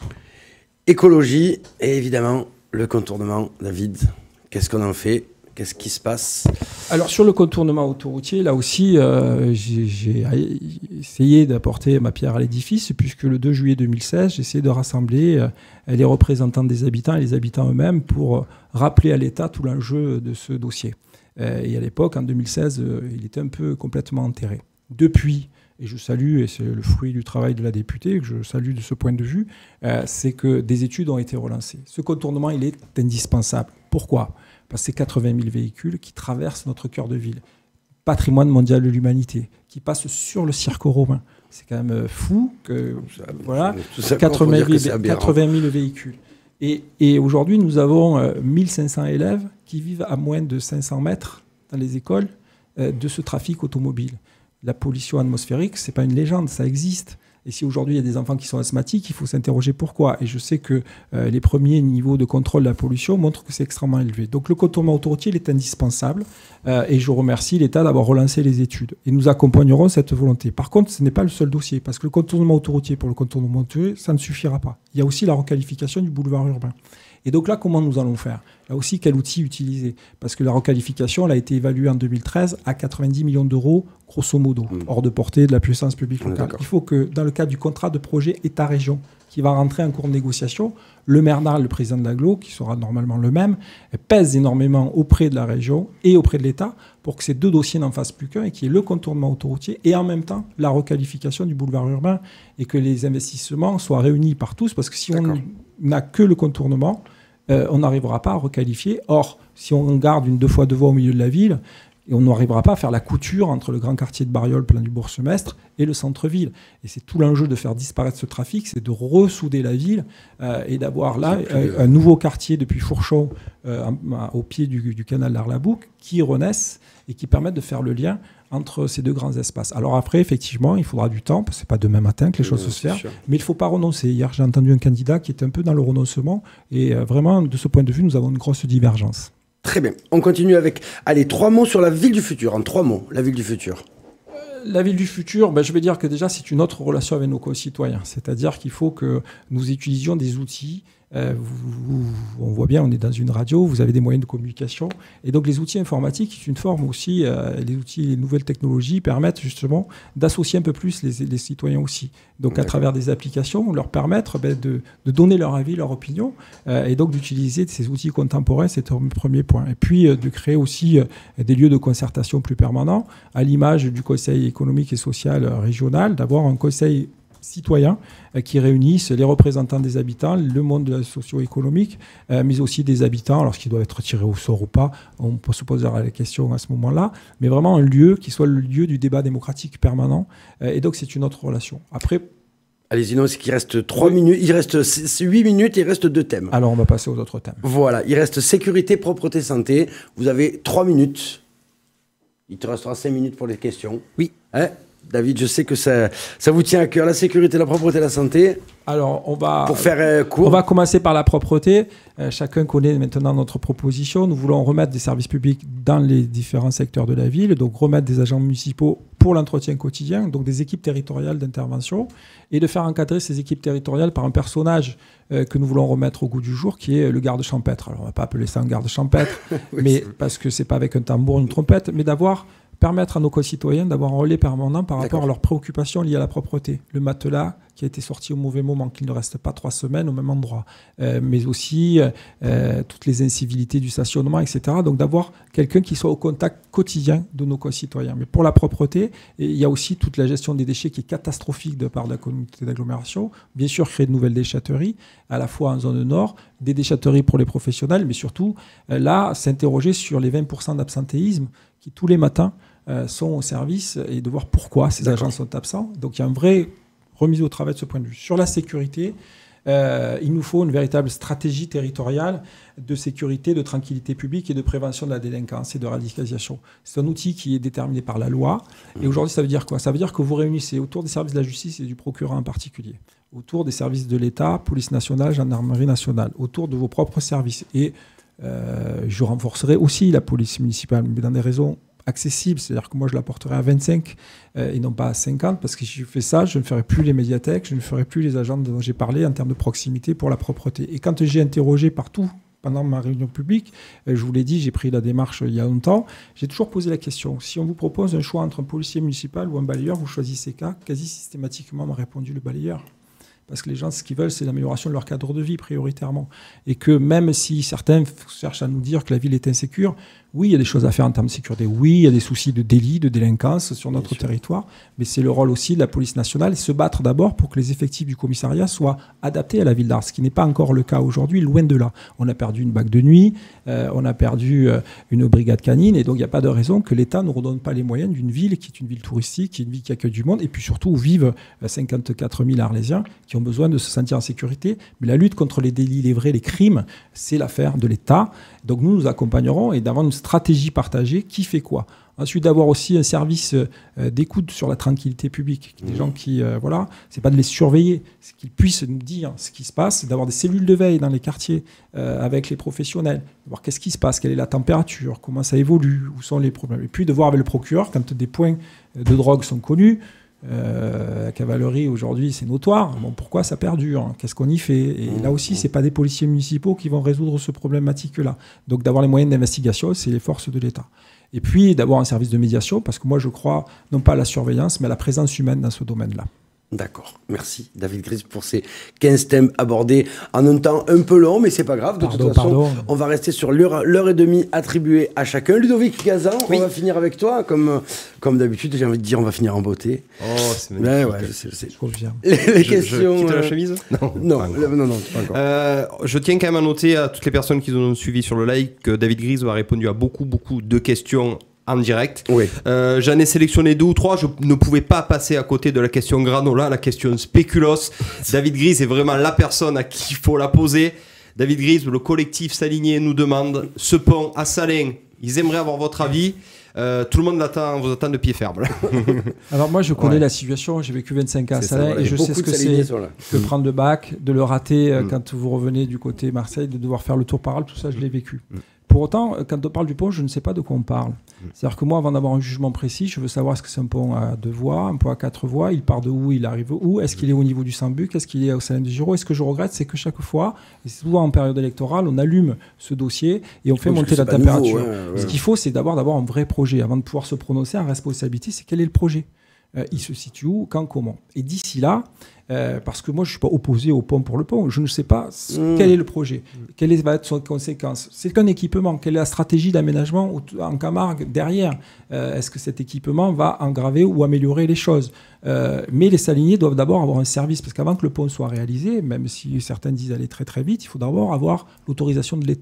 Écologie et évidemment le contournement, David. Qu'est-ce qu'on en fait? Qu'est-ce qui se passe? Alors, sur le contournement autoroutier, là aussi, euh, j'ai, j'ai essayé d'apporter ma pierre à l'édifice, puisque le deux juillet deux mille seize, j'ai essayé de rassembler euh, les représentants des habitants et les habitants eux-mêmes pour euh, rappeler à l'État tout l'enjeu de ce dossier. Euh, et à l'époque, en deux mille seize, euh, il était un peu complètement enterré. Depuis, et je salue, et c'est le fruit du travail de la députée, que je salue de ce point de vue, euh, c'est que des études ont été relancées. Ce contournement, il est indispensable. Pourquoi ? Parce que c'est quatre-vingt mille véhicules qui traversent notre cœur de ville. Patrimoine mondial de l'humanité, qui passent sur le cirque romain. C'est quand même fou que, voilà, quatre-vingt mille véhicules. Et, et aujourd'hui, nous avons euh, mille cinq cents élèves qui vivent à moins de cinq cents mètres dans les écoles euh, de ce trafic automobile. La pollution atmosphérique, ce n'est pas une légende, ça existe. Et si aujourd'hui il y a des enfants qui sont asthmatiques, il faut s'interroger pourquoi. Et je sais que euh, les premiers niveaux de contrôle de la pollution montrent que c'est extrêmement élevé. Donc le contournement autoroutier, il est indispensable. Euh, et je remercie l'État d'avoir relancé les études. Et nous accompagnerons cette volonté. Par contre, ce n'est pas le seul dossier. Parce que le contournement autoroutier pour le contournement autoroutier, ça ne suffira pas. Il y a aussi la requalification du boulevard urbain. Et donc là, comment nous allons faire? Là aussi, quel outil utiliser? Parce que la requalification, elle a été évaluée en deux mille treize à quatre-vingt-dix millions d'euros, grosso modo, mmh. hors de portée de la puissance publique locale. Il faut que, dans le cadre du contrat de projet État-région, qui va rentrer en cours de négociation, le maire d'Arles, le président de l'agglo, qui sera normalement le même, pèse énormément auprès de la région et auprès de l'État pour que ces deux dossiers n'en fassent plus qu'un et qu'il y ait le contournement autoroutier et en même temps la requalification du boulevard urbain et que les investissements soient réunis par tous, parce que si D'accord. on n'a que le contournement, euh, on n'arrivera pas à requalifier. Or, si on garde une deux fois deux voies au milieu de la ville, et on n'arrivera pas à faire la couture entre le grand quartier de Bariol, plein du Bourg-Semestre, et le centre-ville. Et c'est tout l'enjeu de faire disparaître ce trafic, c'est de ressouder la ville euh, et d'avoir là euh, un nouveau quartier depuis Fourchon euh, au pied du, du canal d'Arles-la-Boucle qui renaissent et qui permettent de faire le lien entre ces deux grands espaces. Alors après, effectivement, il faudra du temps, parce que ce n'est pas demain matin que les choses oui, se font, mais il ne faut pas renoncer. Hier, j'ai entendu un candidat qui était un peu dans le renoncement, et euh, vraiment, de ce point de vue, nous avons une grosse divergence. Très bien. On continue avec, allez, trois mots sur la ville du futur. En trois mots, la ville du futur. La ville du futur, ben, je vais dire que déjà, c'est une autre relation avec nos concitoyens. C'est-à-dire qu'il faut que nous utilisions des outils. Euh, vous, vous, on voit bien, on est dans une radio, vous avez des moyens de communication. Et donc, les outils informatiques, c'est une forme aussi, euh, les outils, les nouvelles technologies permettent justement d'associer un peu plus les, les citoyens aussi. Donc, D'accord. à travers des applications, leur permettre ben, de, de donner leur avis, leur opinion, euh, et donc d'utiliser ces outils contemporains, c'est un premier point. Et puis, euh, de créer aussi euh, des lieux de concertation plus permanents, à l'image du Conseil économique et social régional, d'avoir un conseil citoyens euh, qui réunissent les représentants des habitants, le monde socio-économique, euh, mais aussi des habitants, alors qu'ils doivent être tirés au sort ou pas, on peut se poser la question à ce moment-là, mais vraiment un lieu qui soit le lieu du débat démocratique permanent, euh, et donc c'est une autre relation. Après, Allez-y, non, c'est qu'il reste trois minutes, il reste huit minutes, il reste deux thèmes. Alors, on va passer aux autres thèmes. Voilà, il reste sécurité, propreté, santé. Vous avez trois minutes. Il te restera cinq minutes pour les questions. Oui. Hein, David, je sais que ça, ça vous tient à cœur, la sécurité, la propreté, la santé. Alors, on va, pour faire euh, court. On va commencer par la propreté. Euh, chacun connaît maintenant notre proposition. Nous voulons remettre des services publics dans les différents secteurs de la ville, donc remettre des agents municipaux pour l'entretien quotidien, donc des équipes territoriales d'intervention, et de faire encadrer ces équipes territoriales par un personnage euh, que nous voulons remettre au goût du jour, qui est le garde champêtre. Alors, on ne va pas appeler ça un garde champêtre, oui, mais, parce que ce n'est pas avec un tambour, une trompette, mais d'avoir permettre à nos concitoyens d'avoir un relais permanent par rapport à leurs préoccupations liées à la propreté. Le matelas qui a été sorti au mauvais moment, qu'il ne reste pas trois semaines au même endroit, euh, mais aussi euh, toutes les incivilités du stationnement, et cetera. Donc d'avoir quelqu'un qui soit au contact quotidien de nos concitoyens. Mais pour la propreté, il y a aussi toute la gestion des déchets qui est catastrophique de part de la communauté d'agglomération. Bien sûr, créer de nouvelles déchetteries, à la fois en zone nord, des déchetteries pour les professionnels, mais surtout, euh, là, s'interroger sur les vingt pour cent d'absentéisme qui, tous les matins, euh, sont au service et de voir pourquoi ces agents sont absents. Donc il y a une vraie remise au travail de ce point de vue. Sur la sécurité, euh, il nous faut une véritable stratégie territoriale de sécurité, de tranquillité publique et de prévention de la délinquance et de radicalisation. C'est un outil qui est déterminé par la loi. Et aujourd'hui, ça veut dire quoi? Ça veut dire que vous réunissez autour des services de la justice et du procureur en particulier, autour des services de l'État, police nationale, gendarmerie nationale, autour de vos propres services. Et euh, je renforcerai aussi la police municipale, mais dans des raisons accessible, c'est-à-dire que moi je la porterai à vingt-cinq euh, et non pas à cinquante, parce que si je fais ça, je ne ferai plus les médiathèques, je ne ferai plus les agents dont j'ai parlé en termes de proximité pour la propreté. Et quand j'ai interrogé partout pendant ma réunion publique, euh, je vous l'ai dit, j'ai pris la démarche il y a longtemps, j'ai toujours posé la question, si on vous propose un choix entre un policier municipal ou un balayeur, vous choisissez quoi? Quasi systématiquement m'a répondu le balayeur. Parce que les gens, ce qu'ils veulent, c'est l'amélioration de leur cadre de vie, prioritairement. Et que même si certains cherchent à nous dire que la ville est insécure, oui, il y a des choses à faire en termes de sécurité. Oui, il y a des soucis de délit, de délinquance sur notre territoire. Mais c'est le rôle aussi de la police nationale, se battre d'abord pour que les effectifs du commissariat soient adaptés à la ville d'Arles, ce qui n'est pas encore le cas aujourd'hui, loin de là. On a perdu une BAC de nuit, euh, on a perdu euh, une brigade canine, et donc il n'y a pas de raison que l'État ne redonne pas les moyens d'une ville qui est une ville touristique, qui est une ville qui accueille du monde, et puis surtout où vivent euh, cinquante-quatre mille Arlésiens qui ont besoin de se sentir en sécurité. Mais la lutte contre les délits, les vrais, les crimes, c'est l'affaire de l'État. Donc nous, nous accompagnerons et d'avoir une stratégie partagée qui fait quoi. Ensuite, d'avoir aussi un service euh, d'écoute sur la tranquillité publique. Des mmh. gens qui, euh, voilà, c'est pas de les surveiller, c'est qu'ils puissent nous dire ce qui se passe, d'avoir des cellules de veille dans les quartiers euh, avec les professionnels, de voir qu'est-ce qui se passe, quelle est la température, comment ça évolue, où sont les problèmes. Et puis de voir avec le procureur, quand des points de drogue sont connus, Euh, la cavalerie aujourd'hui c'est notoire, bon, pourquoi ça perdure, hein, qu'est-ce qu'on y fait, et mmh, là aussi mmh. c'est pas des policiers municipaux qui vont résoudre ce problématique là, donc d'avoir les moyens d'investigation, c'est les forces de l'État, et puis d'avoir un service de médiation, parce que moi je crois non pas à la surveillance mais à la présence humaine dans ce domaine là. D'accord, merci David Gris pour ces quinze thèmes abordés en un temps un peu long, mais c'est pas grave, de pardon, toute façon, pardon. on va rester sur l'heure, l'heure et demie attribuée à chacun. Ludovic Gazan, oui. on va finir avec toi, comme, comme d'habitude, j'ai envie de dire, on va finir en beauté. Oh, c'est magnifique. Ouais, ouais, c'est, c'est... Je les, les je, questions... Je quitte euh... la chemise Non, non, non, non, non, pas encore. Euh, je tiens quand même à noter à toutes les personnes qui nous ont suivis sur le live que David Gris a répondu à beaucoup, beaucoup de questions en direct. Oui. Euh, j'en ai sélectionné deux ou trois. Je ne pouvais pas passer à côté de la question granola, la question spéculos. David Gris est vraiment la personne à qui il faut la poser. David Gris, le collectif Saligné nous demande ce pont à Salins. Ils aimeraient avoir votre avis. Euh, tout le monde l'attend, vous attend de pied ferme. Alors moi je connais ouais. la situation, j'ai vécu vingt-cinq ans à Salins ça, et je sais ce que c'est que mmh. prendre le bac, de le rater euh, mmh. quand vous revenez du côté Marseille, de devoir faire le tour par Arles, tout ça je l'ai vécu. Mmh. Pour autant, quand on parle du pont, je ne sais pas de quoi on parle. Mmh. C'est-à-dire que moi, avant d'avoir un jugement précis, je veux savoir est-ce que c'est un pont à deux voies, un pont à quatre voies, il part de où, il arrive où, est-ce qu'il est au niveau du Sambuc, est-ce qu'il est au Salins de Giraud. Et ce que je regrette, c'est que chaque fois, et souvent en période électorale, on allume ce dossier et on fait monter la température. Nouveau, ouais, ouais. Ce qu'il faut, c'est d'abord d'avoir un vrai projet. Avant de pouvoir se prononcer en responsabilité, c'est quel est le projet. Euh, il se situe où, quand, comment. Et d'ici là, euh, parce que moi je ne suis pas opposé au pont pour le pont, je ne sais pas mmh. quel est le projet, mmh. quelle va être son conséquence. C'est qu'un équipement, quelle est la stratégie d'aménagement en Camargue derrière, euh, est-ce que cet équipement va engraver ou améliorer les choses, euh, mais les Saliniers doivent d'abord avoir un service, parce qu'avant que le pont soit réalisé, même si certains disent aller très très vite, il faut d'abord avoir l'autorisation de l'État.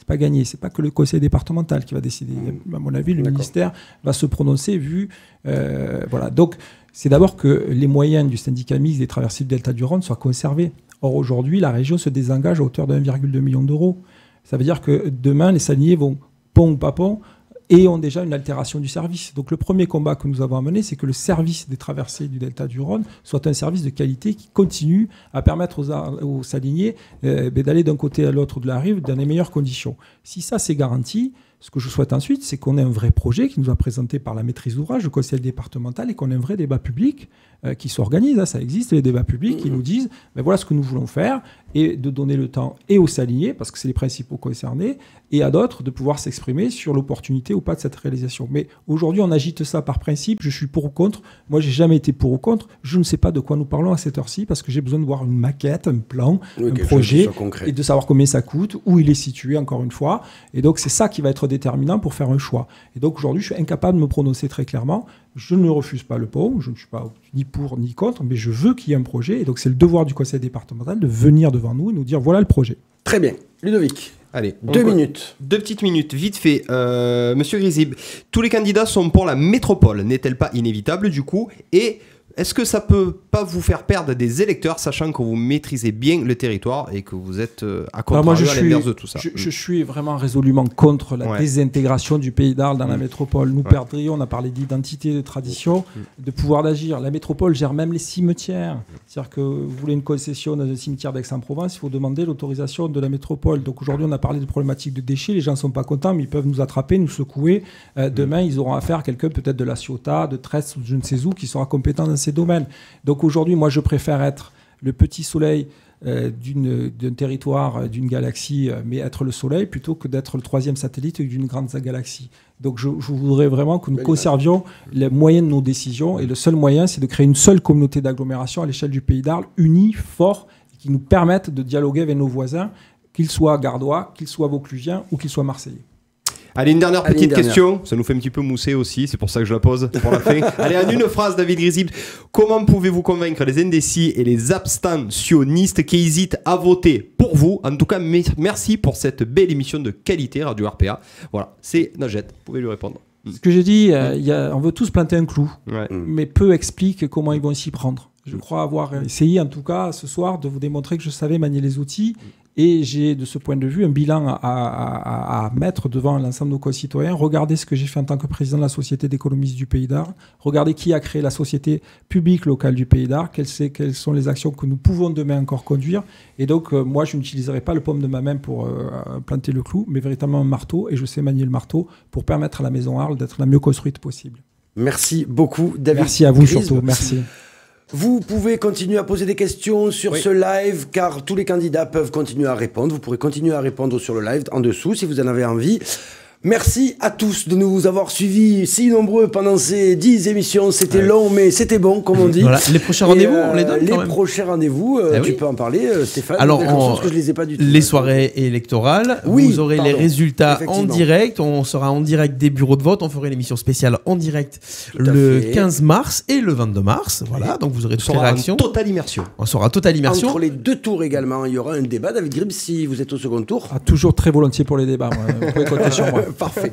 c'est pas gagné. C'est pas que le conseil départemental qui va décider. À mon avis, le D'accord. ministère va se prononcer vu, euh, voilà. Donc, c'est d'abord que les moyens du syndicat mixte des traversées du delta du Rhône soient conservés. Or, aujourd'hui, la région se désengage à hauteur de un virgule deux million d'euros. Ça veut dire que demain, les saliniers vont, pont ou pas pont, et ont déjà une altération du service. Donc le premier combat que nous avons à mener, c'est que le service des traversées du delta du Rhône soit un service de qualité qui continue à permettre aux, aux saliniers euh, d'aller d'un côté à l'autre de la rive dans les meilleures conditions. Si ça, c'est garanti, ce que je souhaite ensuite, c'est qu'on ait un vrai projet qui nous a présenté par la maîtrise d'ouvrage, le conseil départemental, et qu'on ait un vrai débat public euh, qui s'organise. Hein, ça existe, les débats publics qui nous disent ben voilà ce que nous voulons faire, et de donner le temps et aux saliniers, parce que c'est les principaux concernés, et à d'autres de pouvoir s'exprimer sur l'opportunité ou pas de cette réalisation. Mais aujourd'hui, on agite ça par principe, je suis pour ou contre. Moi, j'ai jamais été pour ou contre. Je ne sais pas de quoi nous parlons à cette heure-ci, parce que j'ai besoin de voir une maquette, un plan, Oui, un quelque projet, chose qui soit concret. et de savoir combien ça coûte, où il est situé, encore une fois. Et donc, c'est ça qui va être déterminant pour faire un choix. Et donc, aujourd'hui, je suis incapable de me prononcer très clairement. Je ne refuse pas le pont, je ne suis pas ni pour ni contre, mais je veux qu'il y ait un projet. Et donc, c'est le devoir du conseil départemental de venir devant nous et nous dire voilà le projet. Très bien. Ludovic, Allez, on deux co- minutes. Deux petites minutes, vite fait. Euh, Monsieur Grisib, tous les candidats sont pour la métropole. N'est-elle pas inévitable du coup? Et est-ce que ça peut pas vous faire perdre des électeurs, sachant que vous maîtrisez bien le territoire et que vous êtes euh, à Alors contrario moi, je à suis, l'inverse de tout ça? je, je suis vraiment résolument contre la Ouais. désintégration du Pays d'Arles dans la Mm. métropole. Nous Ouais. perdrions, on a parlé d'identité, de tradition, de pouvoir d'agir. La métropole gère même les cimetières. C'est-à-dire que vous voulez une concession dans un cimetière d'Aix-en-Provence, il faut demander l'autorisation de la métropole. Donc aujourd'hui, on a parlé de problématiques de déchets, les gens ne sont pas contents, mais ils peuvent nous attraper, nous secouer. Euh, demain, ils auront affaire à quelqu'un peut-être de la Ciotat, de Tresse ou je ne sais où, qui sera compétent dans ces domaines. Donc aujourd'hui, moi, je préfère être le petit soleil euh, d'une- d'un territoire, euh, d'une galaxie, euh, mais être le soleil plutôt que d'être le troisième satellite d'une grande galaxie. Donc je, je voudrais vraiment que nous Belle conservions les moyens de nos décisions. Et le seul moyen, c'est de créer une seule communauté d'agglomération à l'échelle du Pays d'Arles, unie, fort, qui nous permette de dialoguer avec nos voisins, qu'ils soient gardois, qu'ils soient vauclusiens ou qu'ils soient marseillais. Allez, une dernière Allez, petite une dernière. question. Ça nous fait un petit peu mousser aussi, c'est pour ça que je la pose pour la fin. Allez, en une phrase, David Grisib, comment pouvez-vous convaincre les indécis et les abstentionnistes qui hésitent à voter pour vous? En tout cas, me- merci pour cette belle émission de qualité Radio R P A. Voilà, c'est Najet, vous pouvez lui répondre. Ce que j'ai dit, euh, il y a- on veut tous planter un clou, Ouais. mais peu expliquent comment ils vont s'y prendre. Je crois avoir essayé, en tout cas, ce soir, de vous démontrer que je savais manier les outils. Et j'ai, de ce point de vue, un bilan à, à- à- à mettre devant l'ensemble de nos concitoyens. Regardez ce que j'ai fait en tant que président de la Société d'économistes du Pays d'Arles. Regardez qui a créé la Société publique locale du Pays d'Arles. Quelles, c'est- quelles sont les actions que nous pouvons demain encore conduire. Et donc, euh, moi, je n'utiliserai pas le paume de ma main pour euh, planter le clou, mais véritablement un marteau. Et je sais manier le marteau pour permettre à la maison Arles d'être la mieux construite possible. Merci beaucoup, David. Merci à vous, Grisbe. surtout. Merci. Vous pouvez continuer à poser des questions sur Oui. ce live, car tous les candidats peuvent continuer à répondre. Vous pourrez continuer à répondre sur le live en dessous si vous en avez envie. Merci à tous de nous avoir suivis si nombreux pendant ces dix émissions. C'était Ouais. long, mais c'était bon, comme on dit. Voilà. Les prochains Et, rendez-vous, euh, on les donne Les quand même. prochains rendez-vous, euh, Eh tu oui. peux en parler, euh, Stéphane. Alors, quelque en- chose que je les ai pas du tout. Les soirées électorales, Oui, vous aurez les pardon. résultats en Effectivement. direct. On sera en direct des bureaux de vote. On fera une émission spéciale en direct Tout à le fait. quinze mars et le vingt-deux mars. Voilà, donc vous aurez On toutes les sera en réactions. totale immersion. On sera totale immersion. Entre les deux tours également, il y aura un débat. David Grimm, si vous êtes au second tour. Ah, toujours très volontiers pour les débats. Moi. Vous pouvez compter sur moi. Parfait.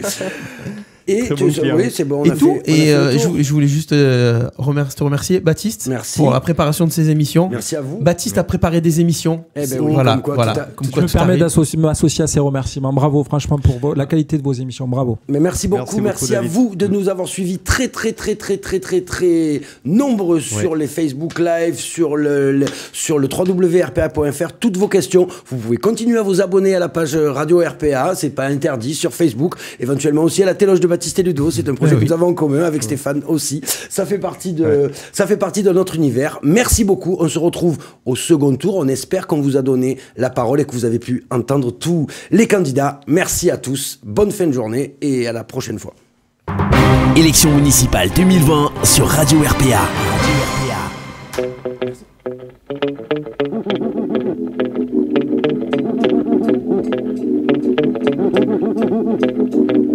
Et Très tu- bon client. oui, c'est bon. on Et a tout. fait- on a et fait le euh, je, tour. vou- je voulais juste euh, remercier, te remercier, Baptiste, Merci. pour la préparation de ces émissions. Merci à vous. Baptiste a préparé des émissions. Eh ben oui, voilà, comme quoi, voilà. tout a- Comme Je quoi me tout permets arrive. d'associer- m'associer à ces remerciements. Bravo, franchement, pour vos- la qualité de vos émissions. Bravo. Mais merci beaucoup, Merci merci, beaucoup, à David. vous de nous avoir suivis très très très très très très très nombreux sur les Facebook Live, sur le, le- sur le w w w point r p a point f r. Toutes vos questions, vous pouvez continuer à vous abonner à la page Radio R P A, c'est pas interdit, sur Facebook, éventuellement aussi à la téloge de Baptiste et Ludo, c'est un projet Eh oui. que nous avons en commun avec Stéphane aussi. Ça fait partie de ça fait partie de notre univers. Merci beaucoup. On se retrouve au second tour. On espère qu'on vous a donné la parole et que vous avez pu entendre tous les candidats. Merci à tous. Bonne fin de journée et à la prochaine fois. Élection municipale deux mille vingt sur Radio R P A. Radio R P A. Thank you.